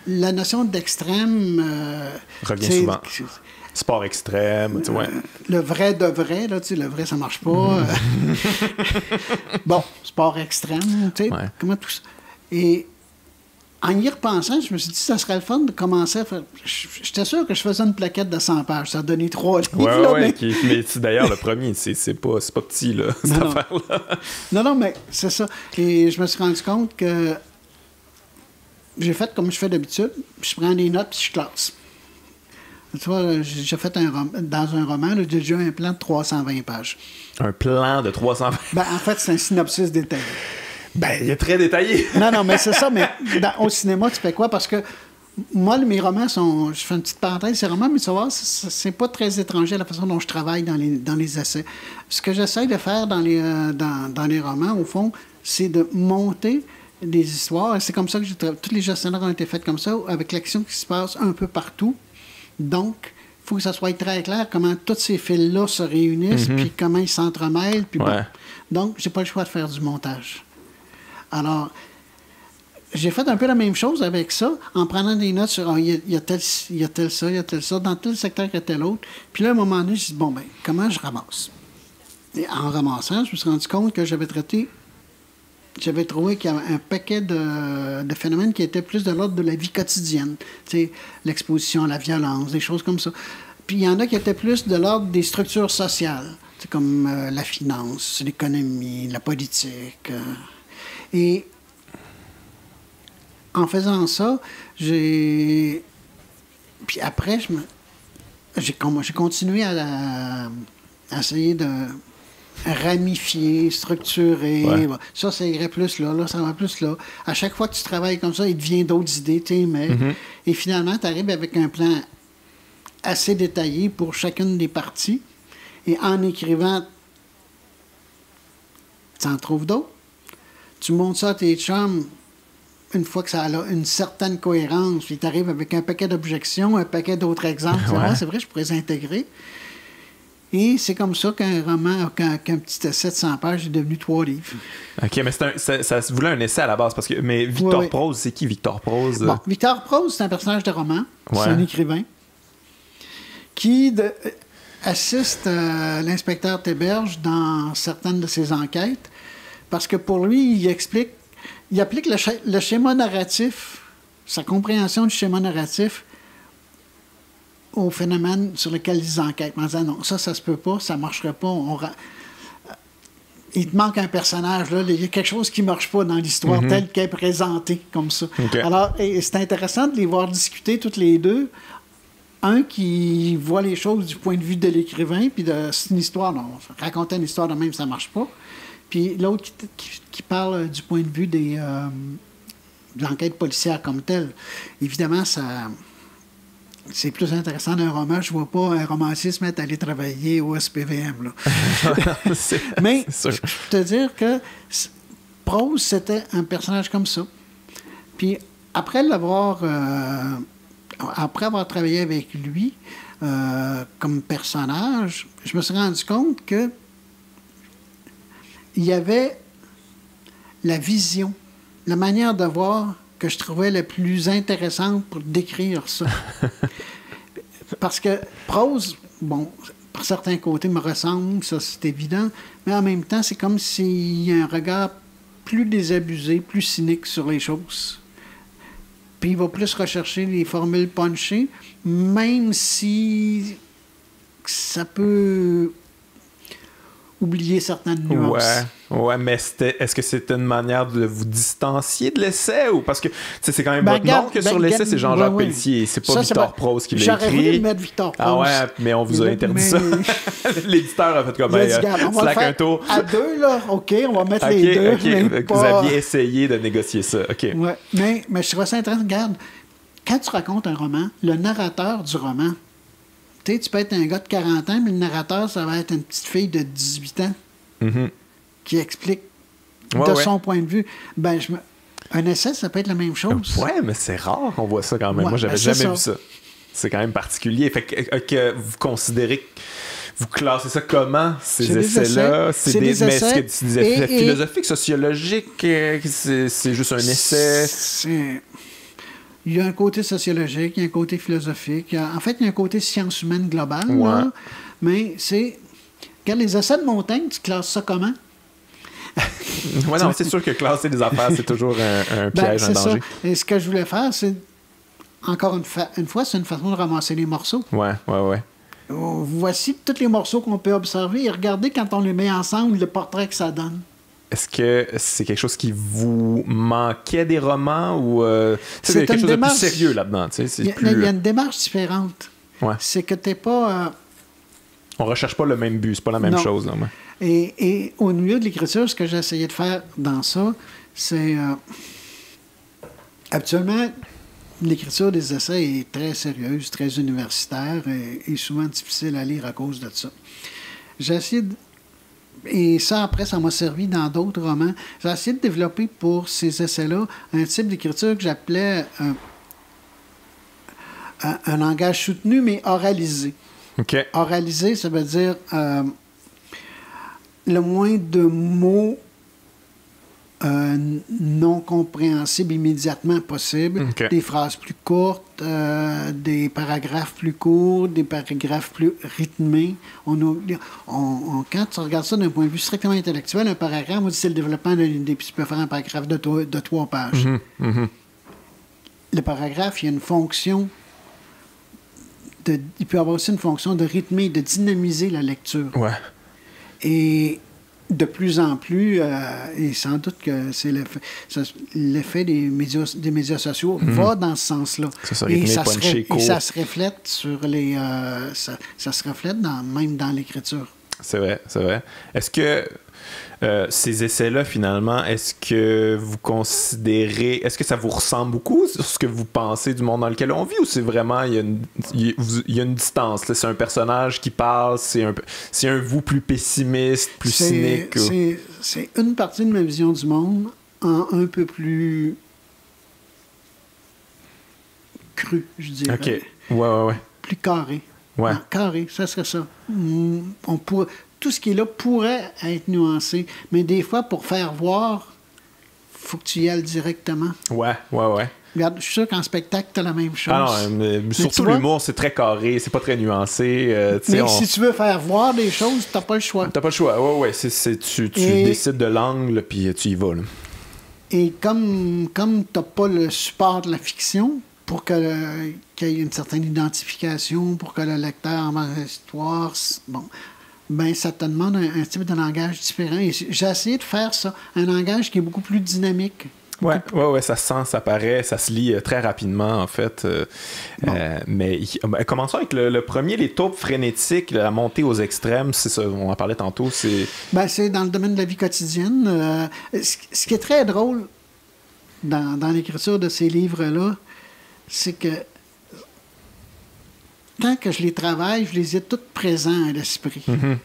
la notion d'extrême... revient souvent. Sport extrême, tu vois. Le vrai de vrai, là, tu sais, le vrai, ça marche pas. Bon, sport extrême, tu sais, comment tout ça. Et en y repensant, je me suis dit, ça serait le fun de commencer à faire... J'étais sûr que je faisais une plaquette de 100 pages. Ça a donné 3 livres. Mais d'ailleurs, le premier, c'est pas petit, là, cette affaire-là. Non, mais c'est ça. Et je me suis rendu compte que j'ai fait comme je fais d'habitude. Je prends des notes puis je classe. Tu vois, j'ai fait dans un roman, j'ai déjà un plan de 320 pages. Un plan de 320 pages? En fait, c'est un synopsis détaillé. Il est très détaillé. Non, mais c'est ça. Mais au cinéma, tu fais quoi? Parce que moi, mes romans sont... Je fais une petite parenthèse, ces romans, mais tu vas voir, c'est pas très étranger à la façon dont je travaille dans les essais. Ce que j'essaie de faire dans les romans, au fond, c'est de monter des histoires. Et c'est comme ça que tous les gestionnaires ont été faits comme ça, avec l'action qui se passe un peu partout. Donc, il faut que ça soit très clair comment tous ces fils-là se réunissent, puis comment ils s'entremêlent. Puis bon. Donc, j'ai pas le choix de faire du montage. Alors, j'ai fait un peu la même chose avec ça, en prenant des notes sur il y a tel ça, dans tel secteur il y a tel autre. Puis là, à un moment donné, je me dis, comment je ramasse? Et en ramassant, je me suis rendu compte que j'avais trouvé qu'il y avait un paquet de phénomènes qui étaient plus de l'ordre de la vie quotidienne. Tu sais, l'exposition à la violence, des choses comme ça. Puis il y en a qui étaient plus de l'ordre des structures sociales, comme la finance, l'économie, la politique. Et en faisant ça, Puis après, j'ai continué à essayer de ramifier, structurer. Ça irait plus là, ça va plus là. À chaque fois que tu travailles comme ça, il devient d'autres idées, et finalement, tu arrives avec un plan assez détaillé pour chacune des parties. Et en écrivant, tu en trouves d'autres. Tu montres ça à tes chums une fois que ça a une certaine cohérence, puis tu arrives avec un paquet d'objections, un paquet d'autres exemples. C'est vrai, je pourrais les intégrer. Et c'est comme ça qu'un roman, qu'un petit essai de 100 pages est devenu 3 livres. OK, mais ça se voulait un essai à la base. Mais Victor Prose, c'est qui Victor Prose? Bon, Victor Prose, c'est un personnage de roman. C'est un écrivain qui assiste l'inspecteur Théberge dans certaines de ses enquêtes. Parce que pour lui, il applique le schéma narratif, sa compréhension du schéma narratif au phénomène sur lequel ils enquêtent. En disant, non, ça se peut pas, ça marcherait pas. Il te manque un personnage, là. Il y a quelque chose qui marche pas dans l'histoire telle qu'elle est présentée, comme ça. Okay. Alors, c'est intéressant de les voir discuter toutes les deux. Un qui voit les choses du point de vue de l'écrivain, puis c'est une histoire, non, raconter une histoire de même, ça marche pas. Puis l'autre qui parle du point de vue de l'enquête policière comme telle. Évidemment, c'est plus intéressant d'un roman. Je ne vois pas un romancier se mettre à aller travailler au SPVM. Là. Mais je peux te dire que Prose, c'était un personnage comme ça. Puis après avoir travaillé avec lui comme personnage, je me suis rendu compte que il y avait la vision, la manière de voir que je trouvais la plus intéressante pour décrire ça. Parce que Prose, bon, par certains côtés, me ressemble, ça c'est évident, mais en même temps, c'est comme s'il y a un regard plus désabusé, plus cynique sur les choses. Puis il va plus rechercher les formules punchées, même si ça peut oublier certaines nuances. Ouais, mais est-ce que c'était une manière de vous distancier de l'essai ou parce que c'est quand même votre nom que sur l'essai, c'est Jean-Jacques Pelletier, c'est pas Victor Prose qui l'a écrit. J'aurais voulu mettre Victor Prose. Ah ouais, mais on vous a interdit ça. L'éditeur a fait comme slack un tour. À deux, là, OK, on va mettre les deux. OK, vous aviez essayé de négocier ça. OK. Ouais, mais je trouve ça intéressant. Regarde, quand tu racontes un roman, le narrateur du roman, tu peux être un gars de 40 ans, mais le narrateur, ça va être une petite fille de 18 ans qui explique de son point de vue. Un essai, ça peut être la même chose. Ouais, mais c'est rare qu'on voit ça quand même. Moi, j'avais jamais vu ça. C'est quand même particulier. Fait que vous considérez... Vous classez ça comment, ces essais-là? Mais est-ce que c'est des effets philosophiques, sociologiques? C'est juste un essai? Il y a un côté sociologique, il y a un côté philosophique. En fait, il y a un côté sciences humaines globales. Ouais. Là, mais c'est... Regarde, les essais de montagne, tu classes ça comment? Ouais, non, c'est sûr que classer des affaires, c'est toujours un piège, un danger. Ça. Et ce que je voulais faire, c'est... Encore une fois, c'est une façon de ramasser les morceaux. Ouais. Voici tous les morceaux qu'on peut observer et regardez quand on les met ensemble, le portrait que ça donne. Est-ce que c'est quelque chose qui vous manquait des romans ou c'est quelque chose de plus sérieux là-dedans? Il y a une démarche différente. Ouais. C'est que t'es pas... On recherche pas le même but, c'est pas la même chose. Là, ouais. Et au milieu de l'écriture, ce que j'ai essayé de faire dans ça, c'est... Habituellement, l'écriture des essais est très sérieuse, très universitaire et souvent difficile à lire à cause de ça. J'ai essayé de... Et ça, après, ça m'a servi dans d'autres romans. J'ai essayé de développer pour ces essais-là un type d'écriture que j'appelais un langage soutenu, mais oralisé. Okay. Oralisé, ça veut dire le moins de mots non compréhensibles immédiatement possible, Okay. des phrases plus courtes, des paragraphes plus courts, des paragraphes plus rythmés. Quand tu regardes ça d'un point de vue strictement intellectuel, un paragraphe, on dit c'est le développement d'une idée, puis tu peux faire un paragraphe de 3 pages. Mm-hmm. Le paragraphe, il y a une fonction il peut avoir aussi une fonction de rythmer, de dynamiser la lecture. Ouais. Et de plus en plus, et sans doute que c'est l'effet des médias sociaux va dans ce sens-là. Et ça se reflète sur les... ça se reflète même dans l'écriture. C'est vrai. Est-ce que ces essais-là, finalement, est-ce que vous considérez... Est-ce que ça vous ressemble beaucoup sur ce que vous pensez du monde dans lequel on vit, ou c'est vraiment... Il y a une distance, là, c'est un personnage qui parle, c'est un vous plus pessimiste, plus cynique? C'est une partie de ma vision du monde en un peu plus cru, je dirais. OK. Ouais. Plus carré. Ouais. Carré, ça serait ça. Tout ce qui est là pourrait être nuancé, mais des fois, pour faire voir, il faut que tu y ailles directement. Ouais. Regarde, je suis sûr qu'en spectacle, tu as la même chose. Ah non, mais surtout l'humour, c'est très carré, c'est pas très nuancé. Mais si tu veux faire voir des choses, t'as pas le choix. T'as pas le choix, ouais. Tu décides de l'angle, puis tu y vas, là. Et comme t'as pas le support de la fiction, pour qu'il y ait une certaine identification, pour que le lecteur en l'histoire, ça te demande un type de langage différent. Et j'ai essayé de faire ça, un langage qui est beaucoup plus dynamique. Ouais, ça se sent, ça paraît, ça se lit très rapidement, en fait. Mais commençons avec le premier, les taupes frénétiques, la montée aux extrêmes, c'est ça, on en parlait tantôt. C'est dans le domaine de la vie quotidienne. Ce qui est très drôle dans l'écriture de ces livres-là, c'est que tant que je les travaille, je les ai toutes présents à l'esprit. Mm-hmm.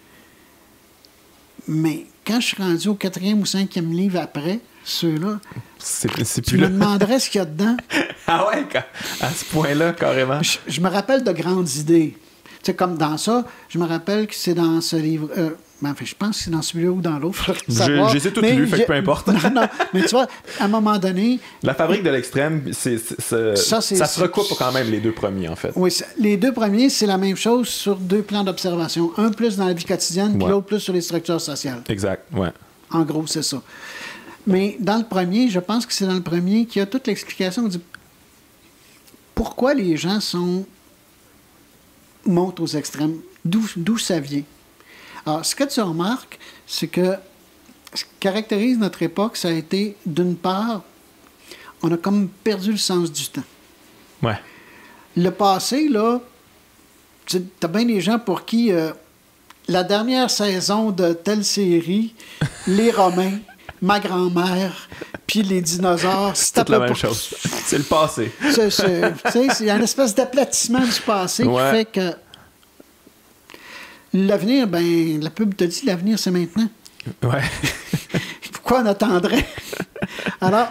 Mais quand je suis rendu au 4e ou 5e livre après, ceux-là, c'est tu plus me là. demanderais ce qu'il y a dedans. Ah ouais, à ce point-là, carrément. Je me rappelle de grandes idées. Tu sais, comme dans ça, je me rappelle que c'est dans ce livre... je pense que c'est dans celui-là ou dans l'autre. Je les ai toutes lues, fait que peu importe. Non, mais tu vois, à un moment donné... La fabrique de l'extrême, ça se recoupe quand même, les deux premiers, en fait. Oui, les deux premiers, c'est la même chose sur 2 plans d'observation. Un plus dans la vie quotidienne, puis l'autre plus sur les structures sociales. Exact, ouais. En gros, c'est ça. Mais dans le premier, je pense que c'est dans le premier qu'il y a toute l'explication du pourquoi les gens montent aux extrêmes, d'où ça vient. Alors, ce que tu remarques, c'est que ce qui caractérise notre époque, ça a été, d'une part, on a comme perdu le sens du temps. Ouais. Le passé, là, t'as bien des gens pour qui la dernière saison de telle série, les Romains, ma grand-mère, puis les dinosaures, c'est toute la même chose. C'est le passé. Il y a une espèce d'aplatissement du passé qui fait que l'avenir, la pub te dit l'avenir, c'est maintenant. Ouais. Pourquoi on attendrait? Alors,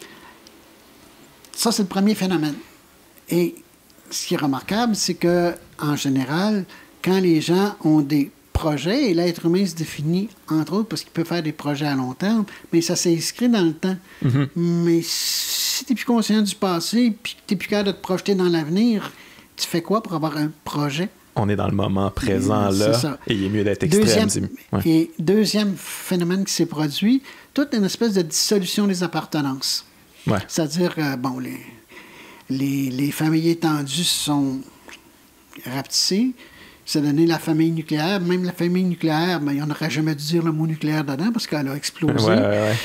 ça, c'est le premier phénomène. Et ce qui est remarquable, c'est que en général, quand les gens ont des projets, et l'être humain se définit, entre autres, parce qu'il peut faire des projets à long terme, mais ça s'inscrit dans le temps. Mais si tu n'es plus conscient du passé, puis que tu n'es plus capable de te projeter dans l'avenir, tu fais quoi pour avoir un projet? On est dans le moment présent, là, et il est mieux d'être extrême. Et deuxième phénomène qui s'est produit, toute une espèce de dissolution des appartenances. Ouais. C'est-à-dire, les familles étendues sont rapetissées. C'est donné la famille nucléaire. Même la famille nucléaire, il n'aurait jamais dû dire le mot nucléaire dedans parce qu'elle a explosé.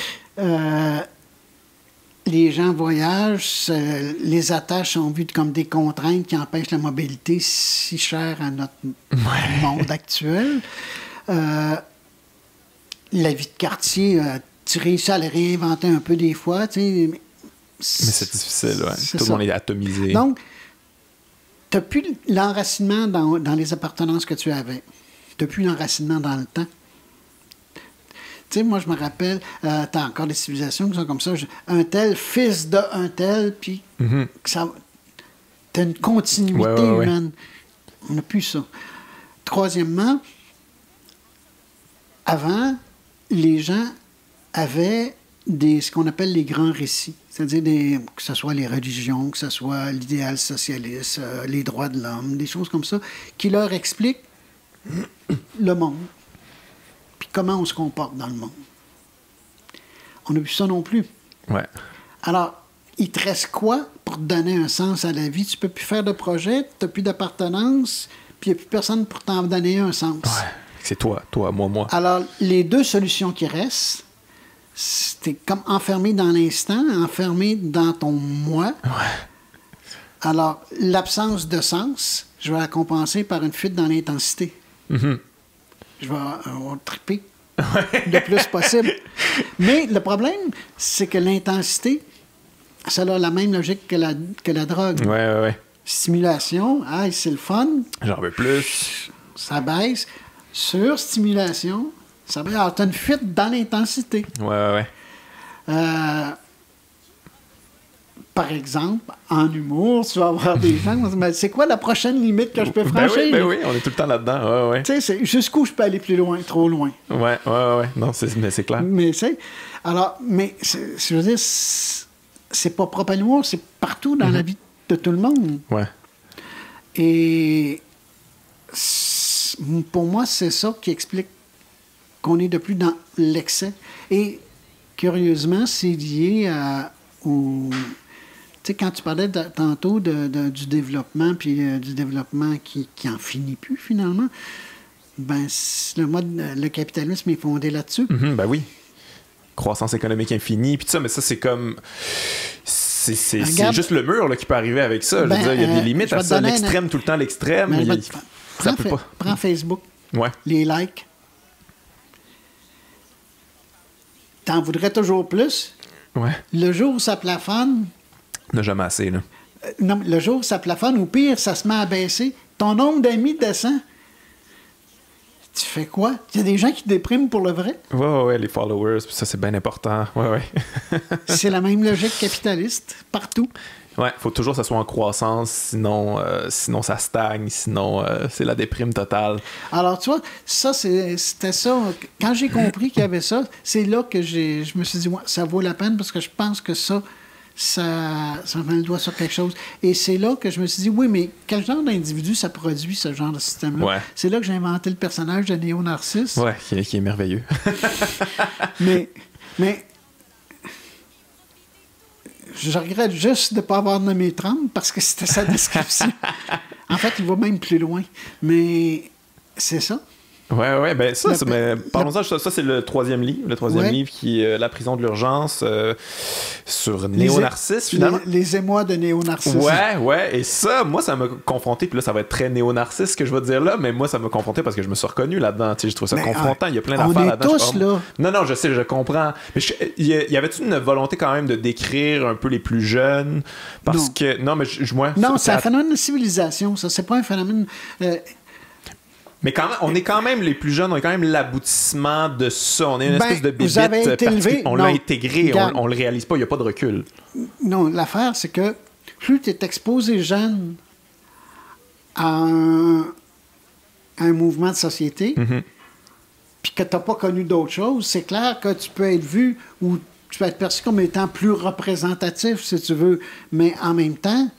Les gens voyagent, les attaches sont vues comme des contraintes qui empêchent la mobilité si chère à notre monde actuel. La vie de quartier, tu réussis à la réinventer un peu des fois, mais c'est difficile, tout le monde est atomisé. Donc, tu n'as plus l'enracinement dans les appartenances que tu avais. Tu n'as plus l'enracinement dans le temps. Tu sais, moi, je me rappelle, tu as encore des civilisations qui sont comme ça. Un tel, fils d'un tel, puis tu as une continuité humaine. On n'a plus ça. Troisièmement, avant, les gens avaient ce qu'on appelle les grands récits. C'est-à-dire que ce soit les religions, que ce soit l'idéal socialiste, les droits de l'homme, des choses comme ça, qui leur expliquent le monde. Puis comment on se comporte dans le monde. On n'a vu ça non plus. Ouais. Alors, il te reste quoi pour te donner un sens à la vie? Tu ne peux plus faire de projet, tu n'as plus d'appartenance, puis il n'y a plus personne pour t'en donner un sens. Ouais. C'est toi, moi. Alors, les deux solutions qui restent, c'est comme enfermé dans l'instant, enfermé dans ton moi. Ouais. Alors, l'absence de sens, je vais la compenser par une fuite dans l'intensité. Je vais triper le plus possible. Mais le problème, c'est que l'intensité, ça a la même logique que la drogue. Ouais. Stimulation, c'est le fun. J'en veux plus. Ça baisse. Surstimulation, ça baisse. Alors, tu as une fuite dans l'intensité. Ouais. Par exemple, en humour, tu vas avoir des gens qui vont dire, mais c'est quoi la prochaine limite que je peux franchir? Ben oui, on est tout le temps là-dedans. Ouais. Tu sais, c'est jusqu'où je peux aller plus loin, trop loin. Ouais. Non, c'est clair. Mais je veux dire, c'est pas propre à l'humour, c'est partout dans la vie de tout le monde. Ouais. Et pour moi, c'est ça qui explique qu'on est de plus dans l'excès. Et curieusement, c'est lié au... Tu sais, quand tu parlais tantôt du développement, puis du développement qui en finit plus, finalement, le capitalisme est fondé là-dessus. Ben oui. Croissance économique infinie, puis tout ça, mais ça, c'est comme... C'est juste le mur là, qui peut arriver avec ça. Je veux dire, il y a des limites à ça. L'extrême, tout le temps, l'extrême. Prends Facebook. Ouais. Les likes. T'en voudrais toujours plus. Ouais. Le jour où ça plafonne... n'a jamais assez, là. Non, le jour où ça plafonne, ou pire, ça se met à baisser, ton nombre d'amis descend. Tu fais quoi? Il y a des gens qui dépriment pour le vrai. Ouais, les followers, ça, c'est bien important. Ouais. C'est la même logique capitaliste, partout. Ouais, faut toujours que ça soit en croissance, sinon ça stagne, sinon c'est la déprime totale. Alors, tu vois, ça, c'était ça. Quand j'ai compris qu'il y avait ça, c'est là que je me suis dit, ouais, ça vaut la peine, parce que je pense que ça met le doigt sur quelque chose. Et c'est là que je me suis dit, oui, mais quel genre d'individu ça produit, ce genre de système-là? Ouais. C'est là que j'ai inventé le personnage de Néo-Narcisse. Ouais, qui est merveilleux. mais je regrette juste de ne pas avoir nommé Trump parce que c'était sa description. En fait, il va même plus loin. Mais c'est ça. Ouais, ben ça, parlons-en, ça c'est le troisième livre. Le troisième livre qui est La prison de l'urgence sur Néo-Narcisse, finalement. Les émois de Néo-Narcisse. Ouais, et ça, moi, ça m'a confronté, puis là, ça va être très Néo-Narcisse ce que je vais te dire là, mais moi, ça m'a confronté parce que je me suis reconnu là-dedans, tu sais, je trouve ça confrontant, il y a plein d'affaires là-dedans. On est tous là. Non, je sais, je comprends. Mais y avait-tu une volonté quand même de décrire un peu les plus jeunes? Parce que, non, mais moi... Non, c'est un phénomène de civilisation, ça, c'est pas un phénomène... Mais quand même, on est quand même les plus jeunes, on est quand même l'aboutissement de ça. On est une espèce de bébite. Vous avez été élevé. On l'a intégré, on le réalise pas, il n'y a pas de recul. Non, l'affaire, c'est que plus tu es exposé jeune à un mouvement de société, puis que tu n'as pas connu d'autres choses, c'est clair que tu peux être vu ou tu peux être perçu comme étant plus représentatif, si tu veux. Mais en même temps,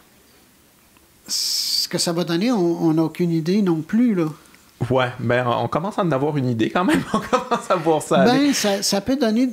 ce que ça va donner, on n'a aucune idée non plus, là. Ouais, ben on commence à en avoir une idée quand même. On commence à voir ça. Ben, ça peut donner...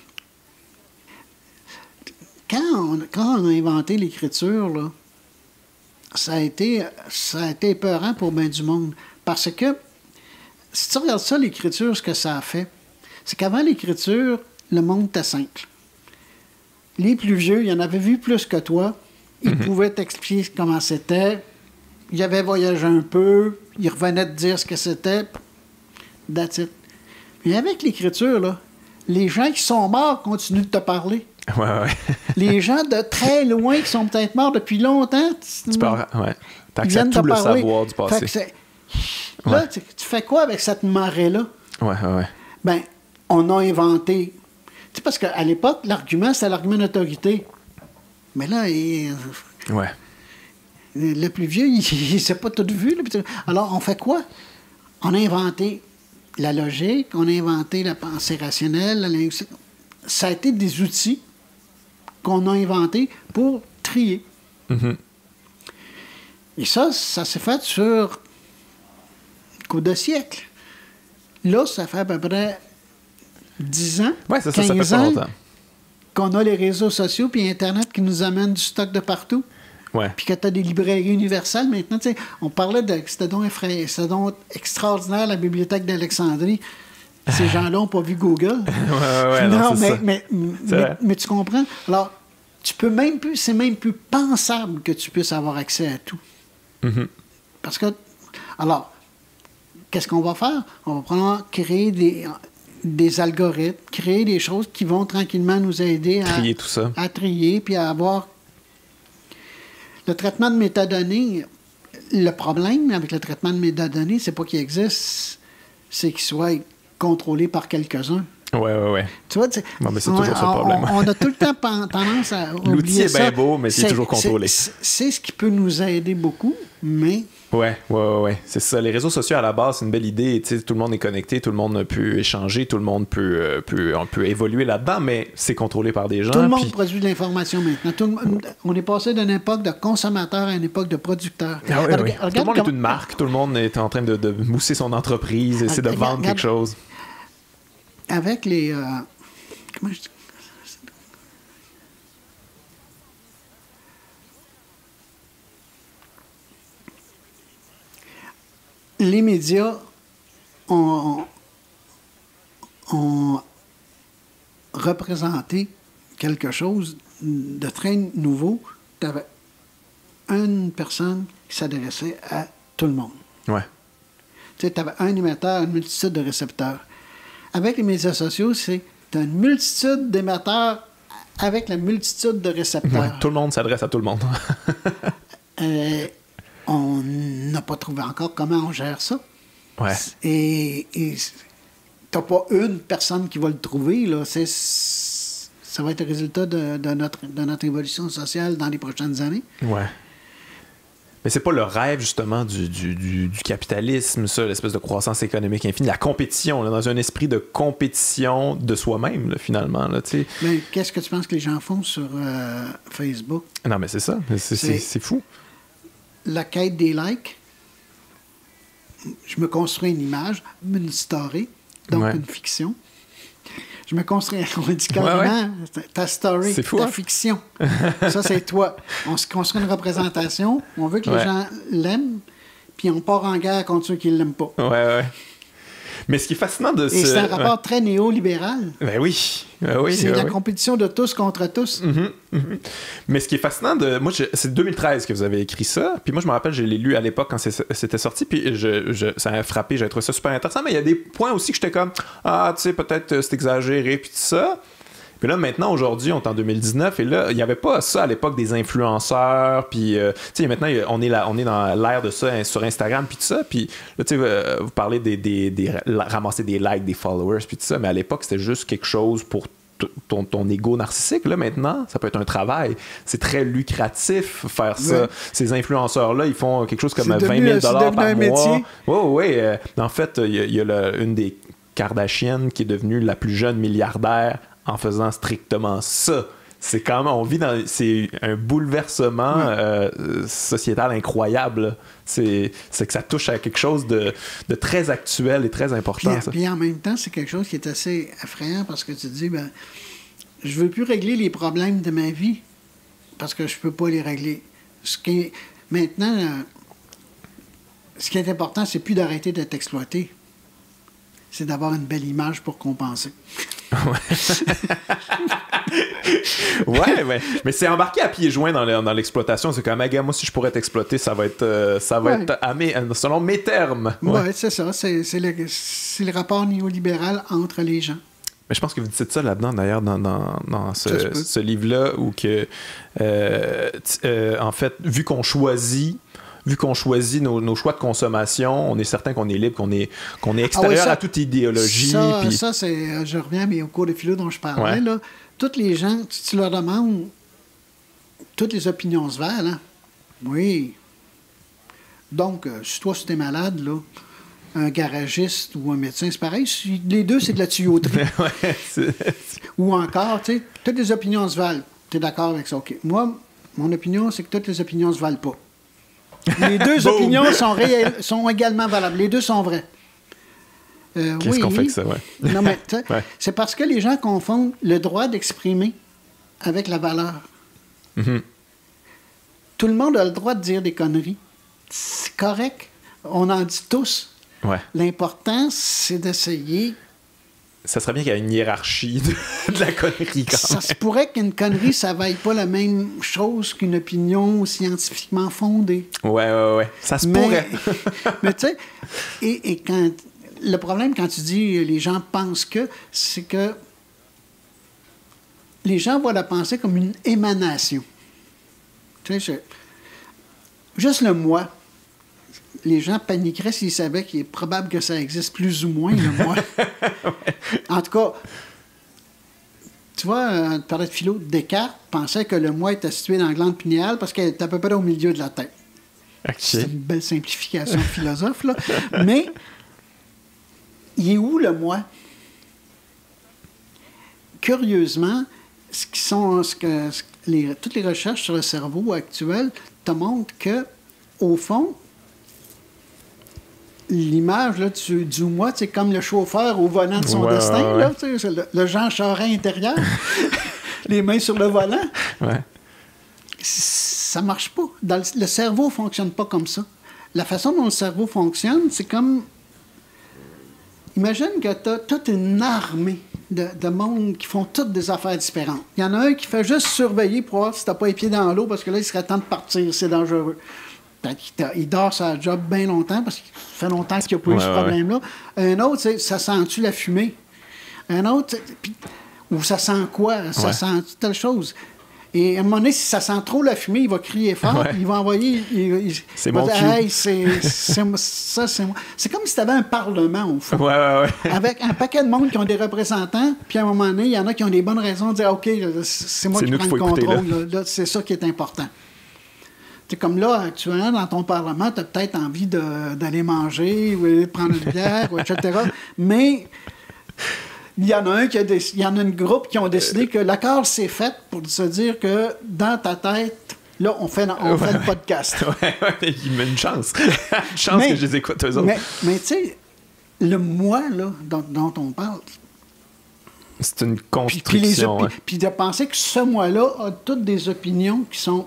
Quand on a inventé l'écriture, là, ça a été épeurant pour bien du monde. Parce que, si tu regardes ça, l'écriture, ce que ça a fait, c'est qu'avant l'écriture, le monde était simple. Les plus vieux, ils en avaient vu plus que toi. Ils pouvaient t'expliquer comment c'était. Ils avaient voyagé un peu. Ils revenaient te dire ce que c'était. That's it. Mais avec l'écriture, là, les gens qui sont morts continuent de te parler. Ouais. Les gens de très loin qui sont peut-être morts depuis longtemps, tu parles, ouais. T'acceptes tout le savoir du passé. Là, tu fais quoi avec cette marée-là? Ouais. Ben, on a inventé... Tu sais, parce qu'à l'époque, l'argument, c'était l'argument d'autorité. Mais là, le plus vieux, il ne s'est pas tout vu. Là. Alors, on fait quoi? On a inventé la logique, on a inventé la pensée rationnelle, la linguistique. Ça a été des outils qu'on a inventés pour trier. Et ça s'est fait sur coup de siècle. Là, ça fait à peu près 10 ans, ouais, ça 15 fait pas ans longtemps. qu'on a les réseaux sociaux puis Internet qui nous amènent du stock de partout. Ouais. Puis que tu as des librairies universelles maintenant. Tu sais, on parlait de... C'était donc extraordinaire, la bibliothèque d'Alexandrie. Ces gens-là n'ont pas vu Google. ouais, non, mais tu comprends? Alors, tu peux même plus... C'est même plus pensable que tu puisses avoir accès à tout. Parce que... Alors, qu'est-ce qu'on va faire? On va prendre, créer des algorithmes, créer des choses qui vont tranquillement nous aider trier tout ça. À trier, puis à avoir... Le traitement de métadonnées, le problème avec le traitement de métadonnées, c'est pas qu'il existe, c'est qu'il soit contrôlé par quelques-uns. Ouais. Tu vois, mais c'est toujours ça le problème. On a tout le temps tendance à oublier l'outil est bien beau, mais c'est toujours contrôlé. C'est ce qui peut nous aider beaucoup, mais... Ouais. C'est ça. Les réseaux sociaux, à la base, c'est une belle idée. T'sais, tout le monde est connecté, tout le monde peut échanger, tout le monde peut évoluer là-dedans, mais c'est contrôlé par des gens. Tout le monde produit de l'information maintenant. On est passé d'une époque de consommateur à une époque de producteur. Ah oui. Tout le monde est une marque. Tout le monde est en train de mousser son entreprise, essayer de vendre quelque chose. Avec les... comment je dis? Les médias ont représenté quelque chose de très nouveau. Tu avais une personne qui s'adressait à tout le monde. Ouais. Tu sais, tu avais un émetteur, une multitude de récepteurs. Avec les médias sociaux, tu as une multitude d'émetteurs avec la multitude de récepteurs. Ouais, tout le monde s'adresse à tout le monde. On n'a pas trouvé encore comment on gère ça. Ouais. Et t'as pas une personne qui va le trouver, là. Ça va être le résultat de notre évolution sociale dans les prochaines années. Ouais. Mais c'est pas le rêve, justement, du capitalisme, ça, l'espèce de croissance économique infinie, la compétition, là, dans un esprit de compétition de soi-même, là, finalement. Là, mais qu'est-ce que tu penses que les gens font sur Facebook? Non, mais c'est ça. C'est fou. La quête des likes. Je me construis une image, une story, donc une fiction. Je me construis, on dit carrément, ta story, fou, ta fiction. Ça, c'est toi. On se construit une représentation, on veut que les gens l'aiment, puis on part en guerre contre ceux qui ne l'aiment pas. Ouais. Mais ce qui est fascinant de Et c'est un rapport très néolibéral. Ben oui. C'est la compétition de tous contre tous. Mais ce qui est fascinant moi, c'est 2013 que vous avez écrit ça. Puis moi, je me rappelle, je l'ai lu à l'époque quand c'était sorti. Puis ça m'a frappé, j'avais trouvé ça super intéressant. Mais il y a des points aussi que j'étais comme, tu sais, peut-être c'est exagéré, puis tout ça. Puis là, maintenant, aujourd'hui, on est en 2019, et là, il n'y avait pas ça à l'époque des influenceurs, puis, tu sais, maintenant, on est dans l'ère de ça sur Instagram, puis tout ça, puis là, tu sais, vous parlez ramasser des likes, des followers, puis tout ça, mais à l'époque, c'était juste quelque chose pour ton ego narcissique, là, maintenant, ça peut être un travail. C'est très lucratif faire ça. Ces influenceurs-là, ils font quelque chose comme 20 000 $ par mois. Oui. En fait, il y a une des Kardashian qui est devenue la plus jeune milliardaire en faisant strictement ça. C'est quand même, c'est un bouleversement sociétal incroyable. C'est que ça touche à quelque chose de très actuel et très important. Puis en même temps, c'est quelque chose qui est assez effrayant parce que tu te dis, je veux plus régler les problèmes de ma vie parce que je peux pas les régler. Maintenant, ce qui est important, c'est plus d'arrêter d'être exploité. C'est d'avoir une belle image pour compenser. mais c'est embarqué à pieds joints dans l'exploitation. C'est comme, moi, si je pourrais t'exploiter, ça va être selon mes termes. Oui, c'est ça. C'est le rapport néolibéral entre les gens. Mais je pense que vous dites ça là-dedans, d'ailleurs, dans ce livre-là, où que, en fait, vu qu'on choisit nos choix de consommation, on est certain qu'on est libre, qu'on est extérieur à toute idéologie. Ça, c'est, je reviens au cours de philo dont je parlais, là. Toutes les gens, tu leur demandes, toutes les opinions se valent, hein? Oui. Donc, si toi, si t'es malade, là, un garagiste ou un médecin, c'est pareil. Les deux, c'est de la tuyauterie. Ou encore, tu sais, toutes les opinions se valent. T'es d'accord avec ça? OK. Moi, mon opinion, c'est que toutes les opinions se valent pas. Les deux opinions sont également valables. Les deux sont vraies. Qu'est-ce qu'on fait avec ça, Non, mais c'est parce que les gens confondent le droit d'exprimer avec la valeur. Mm-hmm. Tout le monde a le droit de dire des conneries. C'est correct. On en dit tous. Ouais. L'important, c'est d'essayer. Ça serait bien qu'il y ait une hiérarchie de la connerie, quand même. Ça se pourrait qu'une connerie, ça ne vaille pas la même chose qu'une opinion scientifiquement fondée. Ouais. Ça se pourrait. Mais tu sais, et quand... Le problème, quand tu dis les gens pensent que, c'est que les gens voient la pensée comme une émanation. Tu sais, juste le moi. Les gens paniqueraient s'ils savaient qu'il est probable que ça existe plus ou moins, le moi. En tout cas, tu vois, tu parlais de philo, Descartes pensait que le moi était situé dans la glande pinéale parce qu'elle est à peu près au milieu de la tête. Okay. C'est une belle simplification de philosophe, là. Mais il est où le moi? Curieusement, toutes les recherches sur le cerveau actuel te montrent que, au fond, l'image là, du moi, c'est comme le chauffeur au volant de son destin, là, le Jean Charest intérieur, les mains sur le volant. Ouais. Ça marche pas. Le cerveau fonctionne pas comme ça. La façon dont le cerveau fonctionne, c'est comme... Imagine que tu as toute une armée de monde qui font toutes des affaires différentes. Il y en a un qui fait juste surveiller pour voir si tu n'as pas les pieds dans l'eau, parce que là, il serait temps de partir, c'est dangereux. Il dort sa job bien longtemps, parce qu'il fait longtemps qu'il n'y a pas eu ce problème-là. Un autre, ça sent-tu la fumée? Un autre, ou ça sent quoi? Ça sent telle chose. Et à un moment donné, si ça sent trop la fumée, il va crier fort, il va envoyer... c'est mon cul. Hey, c'est moi. C'est comme si tu avais un parlement, au fond. Ouais. Avec un paquet de monde qui ont des représentants, puis à un moment donné, il y en a qui ont des bonnes raisons de dire « OK, c'est moi qui prends le contrôle. Là, c'est ça qui est important. » C'est comme là, actuellement, dans ton parlement, tu as peut-être envie d'aller manger, ou de prendre une bière, etc. Mais... Il y en a il y en a une groupe qui ont décidé que l'accord s'est fait pour se dire que dans ta tête, là, on fait le podcast. Il met une chance. Une chance que je les écoute, eux autres. Mais tu sais, le moi, là, dont on parle... C'est une construction. Puis de penser que ce moi-là a toutes des opinions qui sont...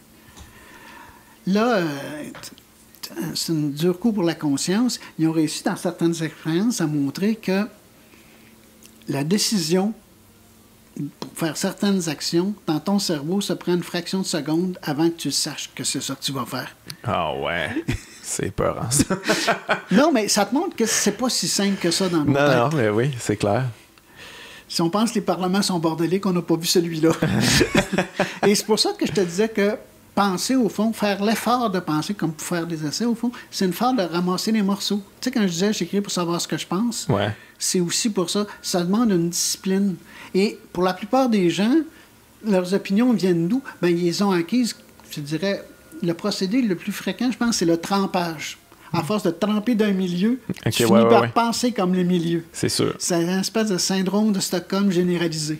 Là, c'est un dur coup pour la conscience. Ils ont réussi, dans certaines expériences, à montrer que la décision pour faire certaines actions dans ton cerveau se prend une fraction de seconde avant que tu saches que c'est ça que tu vas faire. Ah ouais, c'est peurant ça. Non, mais ça te montre que c'est pas si simple que ça dans nos têtes. Non, mais oui, c'est clair. Si on pense que les parlements sont bordéliques, on n'a pas vu celui-là. Et c'est pour ça que je te disais que penser, au fond, faire l'effort de penser comme pour faire des essais, au fond, c'est une forme de ramasser les morceaux. Tu sais, quand je disais j'écris pour savoir ce que je pense, c'est aussi pour ça. Ça demande une discipline. Et pour la plupart des gens, leurs opinions viennent d'où? Bien, ils les ont acquises, je dirais, le procédé le plus fréquent, je pense, c'est le trempage. À force de tremper d'un milieu, tu finis par penser comme le milieu. C'est sûr. C'est une espèce de syndrome de Stockholm généralisé.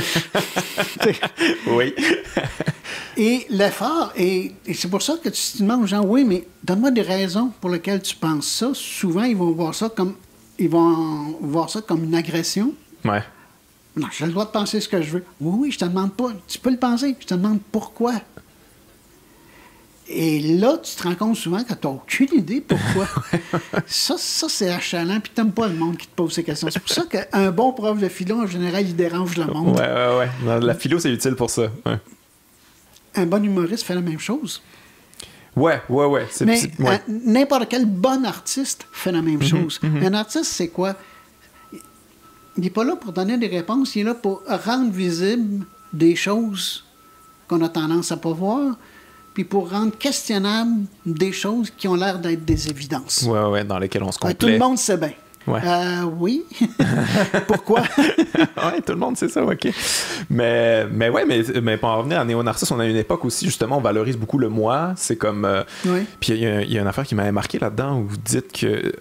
Oui. Et l'effort, et c'est pour ça que tu te demandes aux gens, oui, mais donne-moi des raisons pour lesquelles tu penses ça. Souvent, ils vont voir ça comme une agression. Ouais. Non, j'ai le droit de penser ce que je veux. Oui, je te demande pas. Tu peux le penser. Je te demande pourquoi. Et là, tu te rends compte souvent que tu n'as aucune idée pourquoi. Ça, c'est achalant, puis tu n'aimes pas le monde qui te pose ces questions. C'est pour ça qu'un bon prof de philo, en général, il dérange le monde. Ouais. La philo, c'est utile pour ça. Ouais. Un bon humoriste fait la même chose. Ouais. Mais n'importe quel bon artiste fait la même chose. Un artiste, c'est quoi? Il n'est pas là pour donner des réponses, il est là pour rendre visibles des choses qu'on a tendance à pas voir, puis pour rendre questionnables des choses qui ont l'air d'être des évidences. Ouais, dans lesquelles on se complaît. Tout le monde sait bien. Ouais. Oui. Pourquoi? Oui, tout le monde sait ça, OK. Mais pour en revenir à Néo-Narcisse, on a une époque aussi, justement, on valorise beaucoup le moi. C'est comme... Puis il y a une affaire qui m'avait marqué là-dedans où vous dites que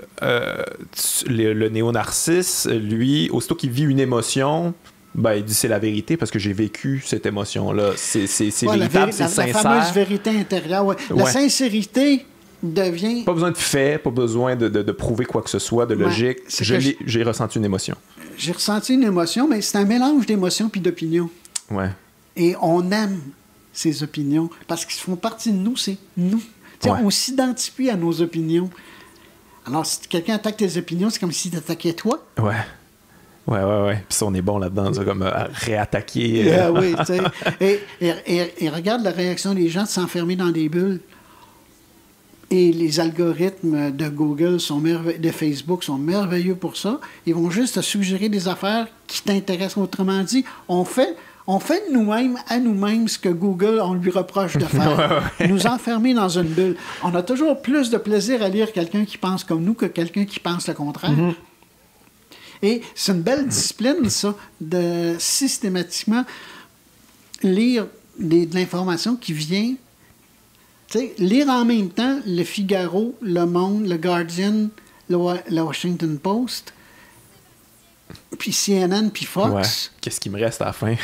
le Néo-Narcisse, lui, aussitôt qu'il vit une émotion... Ben, il dit c'est la vérité parce que j'ai vécu cette émotion-là. C'est véritable, c'est sincère. La fameuse vérité intérieure. Ouais. La sincérité devient... Pas besoin de faits, pas besoin de prouver quoi que ce soit, de logique. J'ai ressenti une émotion. J'ai ressenti une émotion, mais c'est un mélange d'émotions puis d'opinions. Ouais. Et on aime ces opinions parce qu'ils font partie de nous, c'est nous. On s'identifie à nos opinions. Alors, si quelqu'un attaque tes opinions, c'est comme s'il t'attaquait toi. Ouais. Puis ça, on est bon là-dedans, ça, comme à réattaquer. Oui, tu sais. Et regarde la réaction des gens de s'enfermer dans des bulles. Et les algorithmes de Google, de Facebook sont merveilleux pour ça. Ils vont juste te suggérer des affaires qui t'intéressent. Autrement dit, on fait nous-mêmes à nous-mêmes ce que Google, on lui reproche de faire. Nous enfermer dans une bulle. On a toujours plus de plaisir à lire quelqu'un qui pense comme nous que quelqu'un qui pense le contraire. Mm-hmm. Et c'est une belle discipline, ça, de systématiquement lire de l'information qui vient. Tu sais, lire en même temps le Figaro, Le Monde, le Guardian, le Washington Post, puis CNN, puis Fox. Ouais. Qu'est-ce qui me reste à la fin?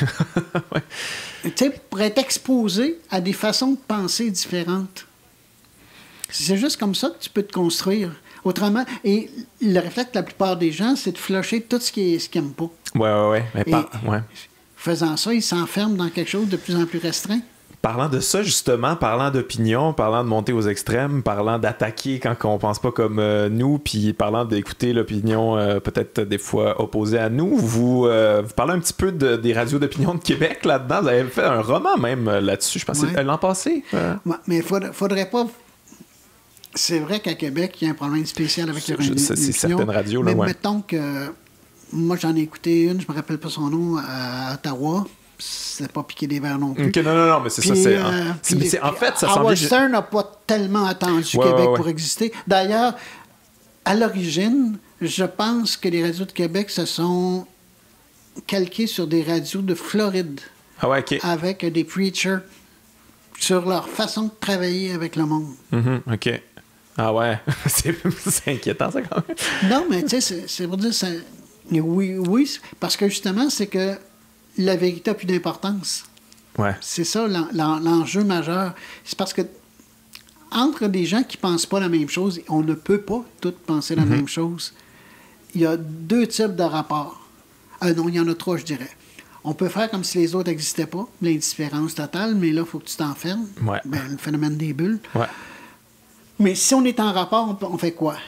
Tu sais, pour être exposé à des façons de penser différentes. C'est juste comme ça que tu peux te construire. Autrement, et le réflexe de la plupart des gens, c'est de flusher tout ce qu'ils n'aiment pas. Ouais. Faisant ça, ils s'enferment dans quelque chose de plus en plus restreint. Parlant de ça, justement, parlant d'opinion, parlant de monter aux extrêmes, parlant d'attaquer quand on pense pas comme nous, puis parlant d'écouter l'opinion peut-être des fois opposée à nous, vous parlez un petit peu des radios d'opinion de Québec là-dedans. Vous avez fait un roman même là-dessus, je pense, l'an passé. Ouais, mais faudrait pas... C'est vrai qu'à Québec, il y a un problème spécial avec les radios. C'est certaines radios, là, mais mettons que... Moi, j'en ai écouté une, je me rappelle pas son nom, à Ottawa. C'est pas piqué des verres non plus. Okay, non, mais c'est puis, ça. En fait, ça semble... Howard Stern n'a pas tellement attendu Québec pour exister. D'ailleurs, à l'origine, je pense que les radios de Québec se sont calqués sur des radios de Floride. Ah ouais, OK. Avec des preachers sur leur façon de travailler avec le monde. OK. Ah ouais, c'est inquiétant ça quand même. Non, mais tu sais, c'est pour dire... Oui, parce que justement, c'est que la vérité a plus d'importance. Ouais. C'est ça l'enjeu majeur. C'est parce que entre des gens qui ne pensent pas la même chose, on ne peut pas tous penser la même chose. Il y a deux types de rapports. Non, il y en a trois, je dirais. On peut faire comme si les autres n'existaient pas, l'indifférence totale, mais là, il faut que tu t'enfermes. Ouais. Le phénomène des bulles. Ouais. Mais si on est en rapport, on fait quoi?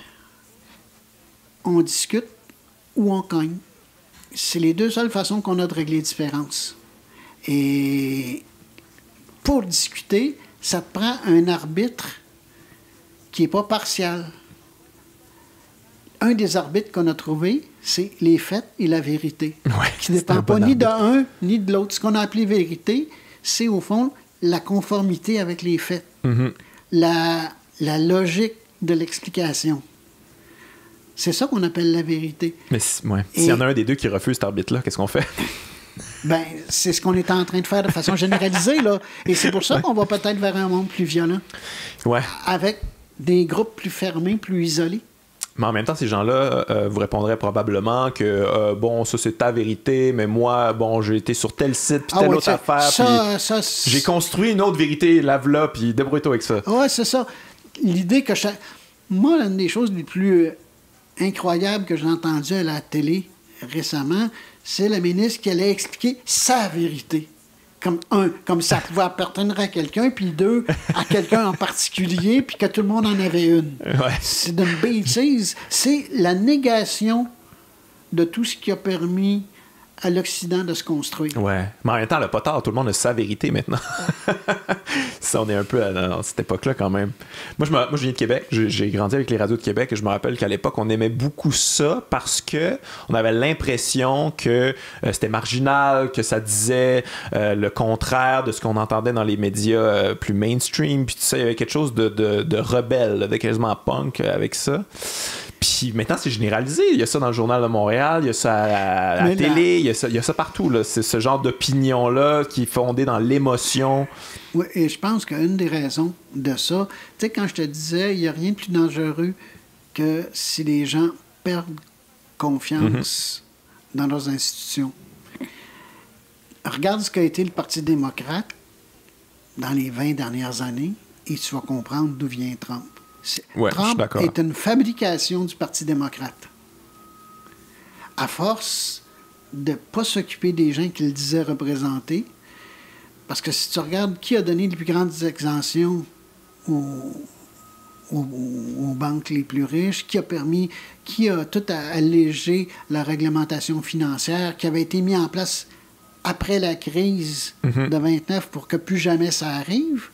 On discute ou on cogne. C'est les deux seules façons qu'on a de régler les différences. Et pour discuter, ça te prend un arbitre qui n'est pas partial. Un des arbitres qu'on a trouvé, c'est les faits et la vérité. Ouais, qui ne dépend pas ni de un ni de l'autre. Ce qu'on a appelé vérité, c'est au fond la conformité avec les faits, Mhm. la logique de l'explication. C'est ça qu'on appelle la vérité. Mais ouais. S'il y en a un des deux qui refuse cet arbitre-là, qu'est-ce qu'on fait? Ben, c'est ce qu'on est en train de faire de façon généralisée, là. Et c'est pour ça qu'on va peut-être vers un monde plus violent. Ouais. Avec des groupes plus fermés, plus isolés. Mais en même temps, ces gens-là vous répondraient probablement que, bon, ça c'est ta vérité, mais moi, bon, j'ai été sur tel site, puis telle autre affaire, puis j'ai construit une autre vérité, lave-la, puis débrouille-toi avec ça. Ouais, c'est ça. L'idée que moi, l'une des choses les plus incroyables que j'ai entendues à la télé récemment, c'est la ministre qui allait expliquer sa vérité. Comme ça pouvait appartenir à quelqu'un, puis deux, à quelqu'un en particulier, puis que tout le monde en avait une. Ouais. C'est d'une bêtise. C'est la négation de tout ce qui a permis à l'Occident de se construire. Ouais. Mais en même temps, elle n'a pas tard, tout le monde a sa vérité maintenant. Ça, on est un peu dans cette époque-là quand même. Moi, je viens de Québec, j'ai grandi avec les radios de Québec et je me rappelle qu'à l'époque, on aimait beaucoup ça parce que on avait l'impression que c'était marginal, que ça disait le contraire de ce qu'on entendait dans les médias plus mainstream, puis tout ça, il y avait quelque chose de rebelle, de quasiment punk avec ça. Puis maintenant, c'est généralisé. Il y a ça dans le Journal de Montréal, il y a ça à la télé, il y a ça partout. Là. C'est ce genre d'opinion-là qui est fondée dans l'émotion. Oui, et je pense qu'une des raisons de ça, tu sais, quand je te disais, il n'y a rien de plus dangereux que si les gens perdent confiance dans leurs institutions. Regarde ce qu'a été le Parti démocrate dans les 20 dernières années et tu vas comprendre d'où vient Trump. Ouais, Trump est une fabrication du Parti démocrate. À force de ne pas s'occuper des gens qu'il disait représenter, parce que si tu regardes qui a donné les plus grandes exemptions aux banques les plus riches, qui a tout allégé la réglementation financière, qui avait été mis en place après la crise de 29 pour que plus jamais ça arrive,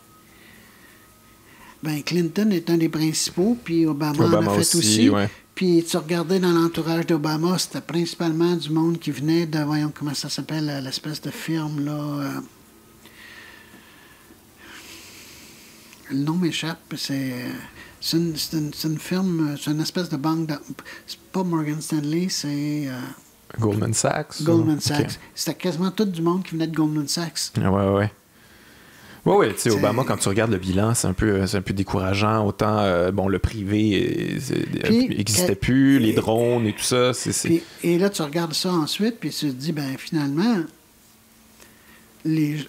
ben Clinton est un des principaux, puis Obama en a fait aussi. Ouais. Puis tu regardais dans l'entourage d'Obama, c'était principalement du monde qui venait de, voyons comment ça s'appelle, l'espèce de firme, là. Le nom m'échappe, c'est une firme, c'est une espèce de banque, c'est pas Morgan Stanley, c'est... Goldman Sachs. Goldman Sachs. Okay. C'était quasiment tout du monde qui venait de Goldman Sachs. Ouais. Oui, tu sais, Obama, quand tu regardes le bilan, c'est un peu décourageant. Autant, le privé n'existait plus, les drones et tout ça. Et là, tu regardes ça ensuite, puis tu te dis, ben finalement, tu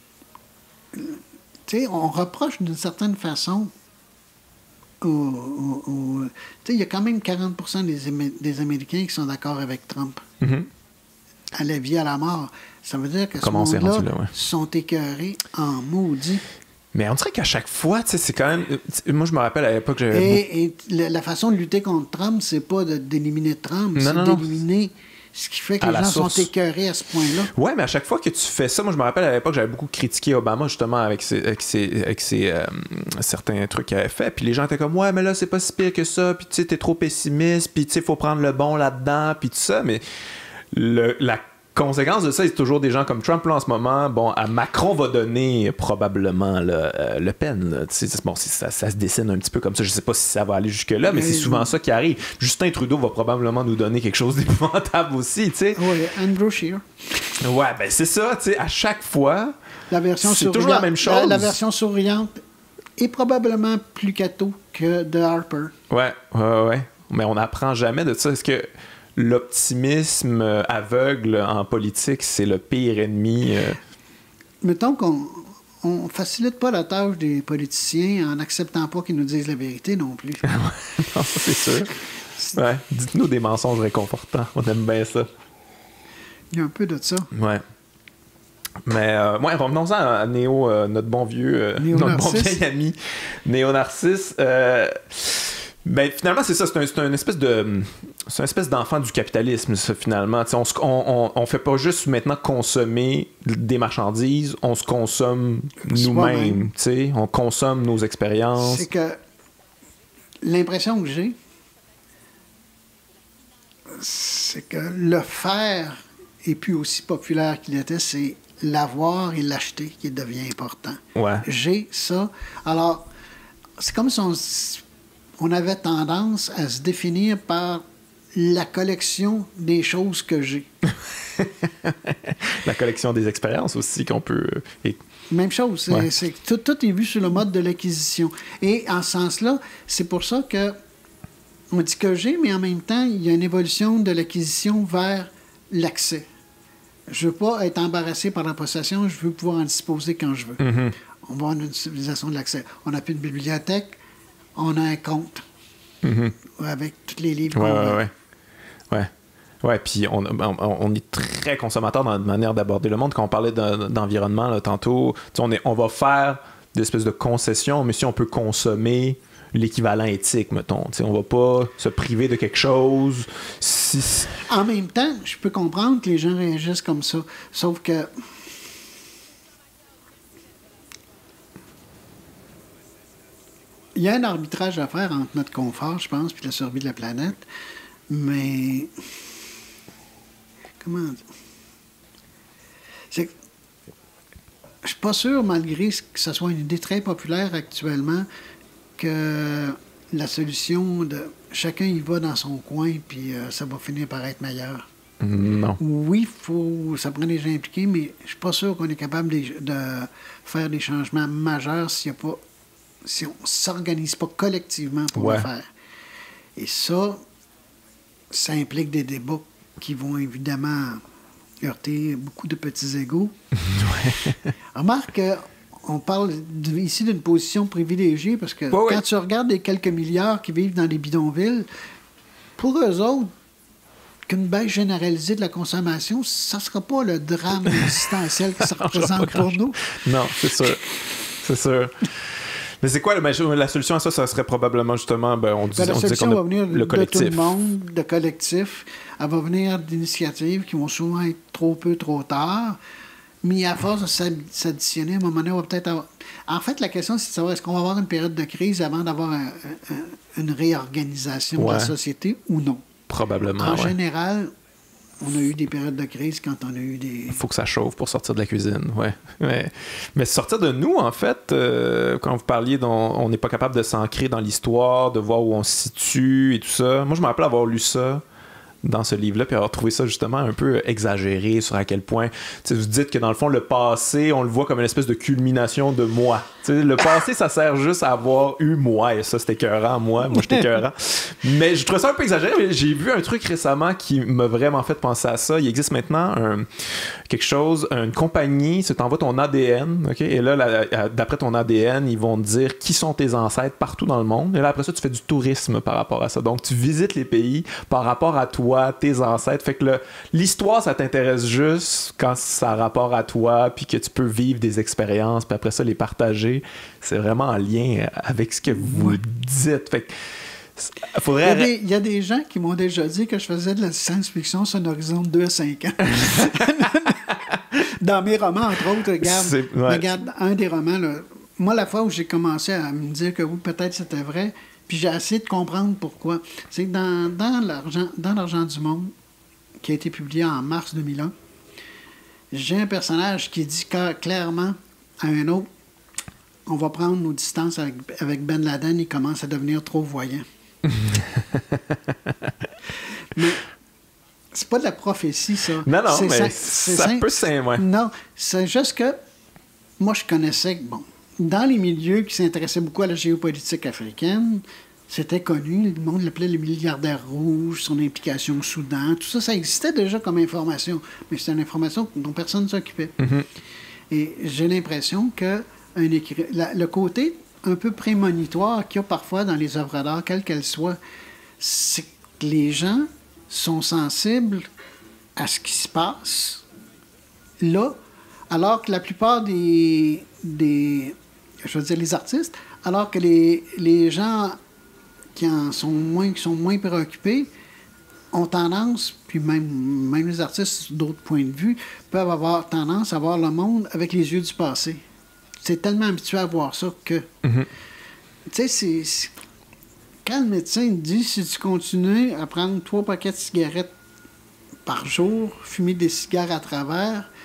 sais, on reproche d'une certaine façon tu sais, il y a quand même 40% des Américains qui sont d'accord avec Trump. À la vie, à la mort. Ça veut dire que ce monde-là sont écœurés en maudit. Mais on dirait qu'à chaque fois, tu sais, c'est quand même... Moi, je me rappelle à l'époque... Et la façon de lutter contre Trump, c'est pas d'éliminer Trump, c'est d'éliminer ce qui fait que les gens sont écœurés à ce point-là. Oui, mais à chaque fois que tu fais ça, moi, je me rappelle à l'époque, j'avais beaucoup critiqué Obama, justement, avec certains trucs qu'il avait fait. Puis les gens étaient comme, ouais, mais là, c'est pas si pire que ça. Puis tu sais, t'es trop pessimiste. Puis tu sais, faut prendre le bon là-dedans. Puis tout ça. Mais la conséquence de ça, c'est toujours des gens comme Trump, là, en ce moment. Bon, à Macron va donner probablement Le Pen. Là. Bon, ça se dessine un petit peu comme ça. Je sais pas si ça va aller jusque-là, mais c'est souvent ça qui arrive. Justin Trudeau va probablement nous donner quelque chose d'épouvantable aussi, tu sais. Oui, Andrew Scheer. Ouais, ben c'est ça, tu sais, à chaque fois, c'est toujours la même chose. La version souriante est probablement plus catho que de Harper. Ouais. Mais on n'apprend jamais de ça. Est-ce que l'optimisme aveugle en politique, c'est le pire ennemi? Mettons qu'on ne facilite pas la tâche des politiciens en n'acceptant pas qu'ils nous disent la vérité non plus. Non, c'est sûr. Ouais. Dites-nous des mensonges réconfortants. On aime bien ça. Il y a un peu de ça. Ouais. Mais revenons-en à Néo, notre bon vieil ami Néo-Narcisse. Ben, finalement, c'est ça, c'est une espèce d'enfant du capitalisme, ça, finalement. On fait pas juste maintenant consommer des marchandises, on se consomme nous-mêmes, on consomme nos expériences. C'est que l'impression que j'ai, c'est que le faire est plus aussi populaire qu'il était, c'est l'avoir et l'acheter qui devient important. Ouais. J'ai ça. Alors, c'est comme si on avait tendance à se définir par la collection des choses que j'ai. La collection des expériences aussi qu'on peut... Même chose. Ouais. Tout est vu sur le mode de l'acquisition. Et en ce sens-là, c'est pour ça que on dit que j'ai, mais en même temps, il y a une évolution de l'acquisition vers l'accès. Je ne veux pas être embarrassé par la possession, je veux pouvoir en disposer quand je veux. Mm-hmm. On va avoir une civilisation de l'accès. On n'a plus de bibliothèque, on a un compte avec tous les livres qu'on veut. Ouais, puis on est très consommateur dans notre manière d'aborder le monde. Quand on parlait d'environnement là, tantôt, on va faire des espèces de concessions, mais si on peut consommer l'équivalent éthique, mettons. On va pas se priver de quelque chose. En même temps, je peux comprendre que les gens réagissent comme ça. Sauf que il y a un arbitrage à faire entre notre confort, je pense, puis la survie de la planète. Mais comment dire? C'est que je suis pas sûr, malgré que ce soit une idée très populaire actuellement, que la solution de chacun y va dans son coin, puis ça va finir par être meilleur. Non. Oui, ça prend des gens impliqués, mais je suis pas sûr qu'on est capable de faire des changements majeurs si on ne s'organise pas collectivement pour le faire. Et ça implique des débats qui vont évidemment heurter beaucoup de petits égos. Remarque on parle ici d'une position privilégiée parce que quand tu regardes les quelques milliards qui vivent dans les bidonvilles, pour eux autres, qu'une baisse généralisée de la consommation, ça ne sera pas le drame existentiel que ça représente pour nous. Non, c'est sûr. C'est sûr. Mais c'est quoi la solution à ça? Ça serait probablement justement, on disait qu'on va venir le collectif. De tout le monde, de collectif. Elle va venir d'initiatives qui vont souvent être trop peu, trop tard. Mais à force de s'additionner, à un moment donné, on va peut-être avoir... En fait, la question, c'est de savoir est-ce qu'on va avoir une période de crise avant d'avoir une réorganisation de la société ou non. Probablement, En général, on a eu des périodes de crise quand on a eu des... Il faut que ça chauffe pour sortir de la cuisine, Mais sortir de nous, en fait, quand vous parliez, on n'est pas capable de s'ancrer dans l'histoire, de voir où on se situe et tout ça. Moi, je me rappelle avoir lu ça dans ce livre-là, puis avoir trouvé ça justement un peu exagéré sur à quel point, vous dites que dans le fond, le passé, on le voit comme une espèce de culmination de moi. Le passé, ça sert juste à avoir eu moi, et ça, c'était écœurant, moi j'étais écœurant. Mais je trouve ça un peu exagéré, mais j'ai vu un truc récemment qui m'a vraiment fait penser à ça. Il existe maintenant une compagnie, tu t'envoies ton ADN, OK? Et là, d'après ton ADN, ils vont te dire qui sont tes ancêtres partout dans le monde. Et là, après ça, tu fais du tourisme par rapport à ça. Donc, tu visites les pays par rapport à toi, tes ancêtres. Fait que l'histoire, ça t'intéresse juste quand ça a rapport à toi, puis que tu peux vivre des expériences, puis après ça, les partager. C'est vraiment en lien avec ce que vous dites. Fait que il y a des gens qui m'ont déjà dit que je faisais de la science-fiction sur un horizon de 2 à 5 ans. Dans mes romans, entre autres, regarde un des romans, là, moi, la fois où j'ai commencé à me dire que oui, peut-être c'était vrai, puis j'ai essayé de comprendre pourquoi. C'est que dans l'Argent du monde, qui a été publié en mars 2001, j'ai un personnage qui dit clairement à un autre, on va prendre nos distances avec Ben Laden, il commence à devenir trop voyant. Mais c'est pas de la prophétie, ça. Non, mais ça peut s'aimer. Non, c'est juste que moi, je connaissais, dans les milieux qui s'intéressaient beaucoup à la géopolitique africaine, c'était connu, le monde l'appelait le milliardaire rouge, son implication au Soudan, tout ça, ça existait déjà comme information, mais c'était une information dont personne ne s'occupait. Mm-hmm. Et j'ai l'impression que le côté un peu prémonitoire qu'il y a parfois dans les œuvres d'art, quelles qu'elles soient, c'est que les gens sont sensibles à ce qui se passe là, alors que la plupart les artistes, alors que les gens qui sont moins préoccupés ont tendance, puis même les artistes d'autres points de vue, peuvent avoir tendance à voir le monde avec les yeux du passé. C'est tellement habitué à voir ça que... Mm-hmm. Tu sais, quand le médecin dit, si tu continues à prendre 3 paquets de cigarettes par jour, fumer des cigares à travers,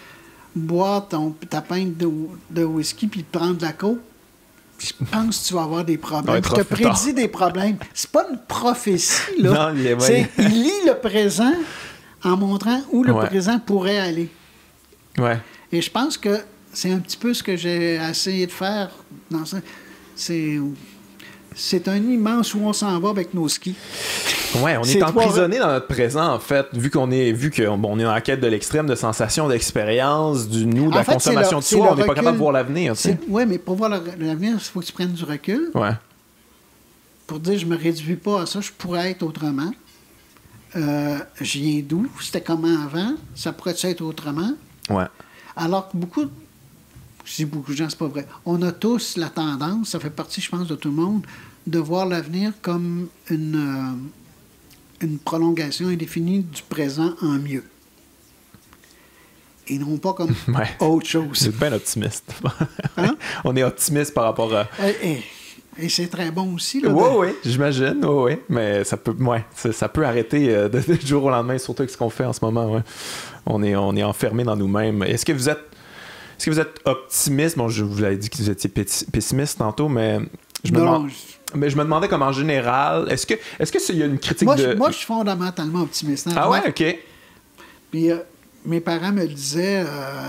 boire ta pinte de whisky puis prendre de la coke, je pense que tu vas avoir des problèmes. Je te prédis des problèmes. C'est pas une prophétie, là. Non, il lit le présent en montrant où le présent pourrait aller. Ouais. Et je pense que c'est un petit peu ce que j'ai essayé de faire dans ça. C'est un immense où on s'en va avec nos skis. Ouais, on est emprisonné dans notre présent, en fait, vu qu'on est dans la quête de l'extrême, de sensations, d'expérience, de la consommation de soi, on n'est pas capable de voir l'avenir. Oui, mais pour voir l'avenir, il faut que tu prennes du recul. Ouais. Pour dire, je me réduis pas à ça, je pourrais être autrement. Je viens d'où? C'était comment avant? Ça pourrait être autrement? Ouais. Alors que je dis beaucoup de gens, c'est pas vrai. On a tous la tendance, ça fait partie, je pense, de tout le monde, de voir l'avenir comme une prolongation indéfinie du présent en mieux. Et non pas comme autre chose. C'est bien optimiste. Hein? On est optimiste par rapport à... Et c'est très bon aussi. Oui, j'imagine. Oui. Mais ça peut arrêter du jour au lendemain, surtout avec ce qu'on fait en ce moment. Ouais. On est enfermé dans nous-mêmes. Est-ce que vous êtes optimiste? Bon, je vous l'avais dit que vous étiez pessimiste tantôt, mais je me demandais comme en général, est-ce qu'il y a une critique moi, je suis fondamentalement optimiste. Hein? Ah ouais, OK. Puis mes parents me le disaient,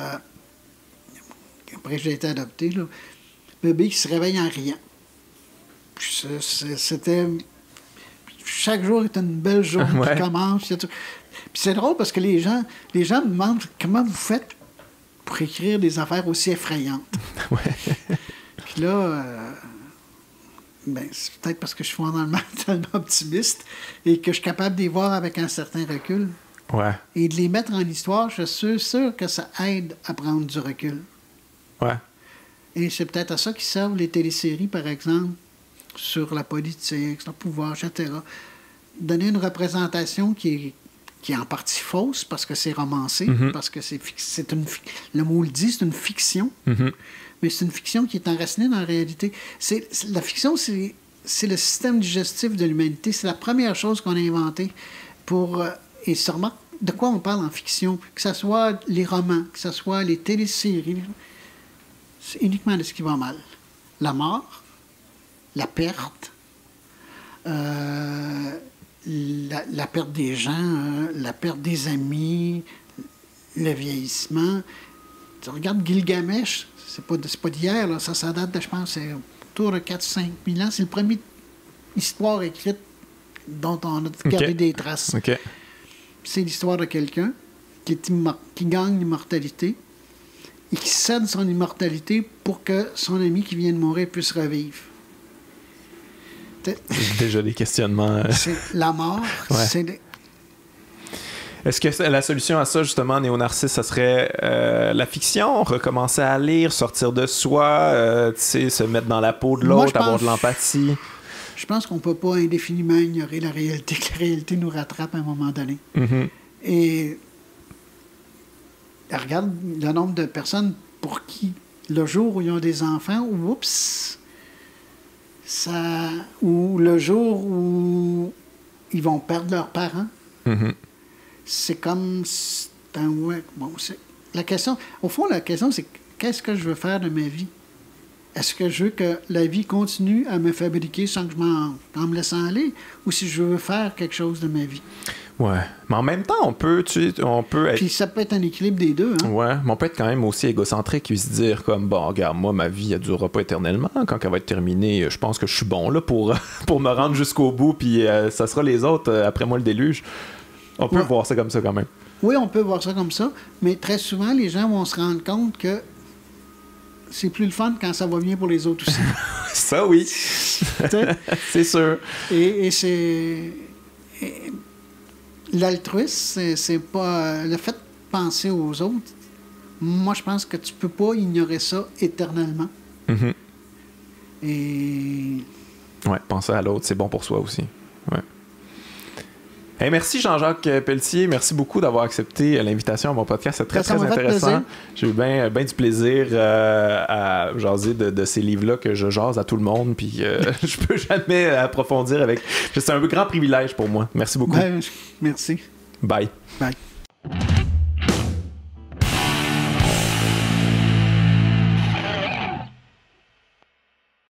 après que j'ai été adopté, là, bébé qui se réveille en riant. C'était... Chaque jour est une belle journée qui commence. Puis c'est drôle parce que les gens me demandent comment vous faites pour écrire des affaires aussi effrayantes. Puis là, c'est peut-être parce que je suis fondamentalement optimiste et que je suis capable de les voir avec un certain recul. Ouais. Et de les mettre en histoire, je suis sûr que ça aide à prendre du recul. Ouais. Et c'est peut-être à ça qu'ils servent les téléséries, par exemple, sur la politique, sur le pouvoir, etc. Donner une représentation qui est en partie fausse parce que c'est romancé, parce que le mot le dit, c'est une fiction, mais c'est une fiction qui est enracinée dans la réalité. La fiction, c'est le système digestif de l'humanité. C'est la première chose qu'on a inventée et sûrement, de quoi on parle en fiction? Que ce soit les romans, que ce soit les téléséries, c'est uniquement de ce qui va mal. La mort, la perte, la perte des gens, la perte des amis, le vieillissement. Tu regardes Gilgamesh, c'est pas d'hier, là, ça date de, je pense, c'est autour de 4-5 000 ans. C'est la première histoire écrite dont on a gardé des traces. Okay. C'est l'histoire de quelqu'un qui gagne l'immortalité et qui cède son immortalité pour que son ami qui vient de mourir puisse revivre. J'ai déjà des questionnements. C'est la mort. Ouais. Est-ce que la solution à ça, justement, néo-narcisse, ça serait la fiction, recommencer à lire, sortir de soi, se mettre dans la peau de l'autre, avoir de l'empathie? Je pense qu'on ne peut pas indéfiniment ignorer la réalité, que la réalité nous rattrape à un moment donné. Et regarde le nombre de personnes pour qui, le jour où ils ont des enfants, ou le jour où ils vont perdre leurs parents, c'est comme... la question, au fond, la question, c'est qu'est-ce que je veux faire de ma vie? Est-ce que je veux que la vie continue à me fabriquer sans que en me laissant aller, ou si je veux faire quelque chose de ma vie? Ouais. Mais en même temps, on peut être... Puis ça peut être un équilibre des deux, hein? Ouais, mais on peut être quand même aussi égocentrique et se dire comme, bon, regarde, moi, ma vie, elle durera pas éternellement. Quand elle va être terminée, je pense que je suis bon là pour me rendre jusqu'au bout, puis ça sera les autres après moi le déluge. On peut voir ça comme ça quand même. Oui, on peut voir ça comme ça, mais très souvent, les gens vont se rendre compte que c'est plus le fun quand ça va bien pour les autres aussi. Ça, oui. C'est sûr. Et c'est... L'altruisme, c'est pas... Le fait de penser aux autres, moi, je pense que tu peux pas ignorer ça éternellement. Et... Ouais, penser à l'autre, c'est bon pour soi aussi. Ouais. Hey, merci Jean-Jacques Pelletier, merci beaucoup d'avoir accepté l'invitation à mon podcast, c'est très intéressant. J'ai eu bien du plaisir à jaser de ces livres-là que je jase à tout le monde, puis je peux jamais approfondir avec... C'est un grand privilège pour moi. Merci beaucoup. Merci. Bye. Bye.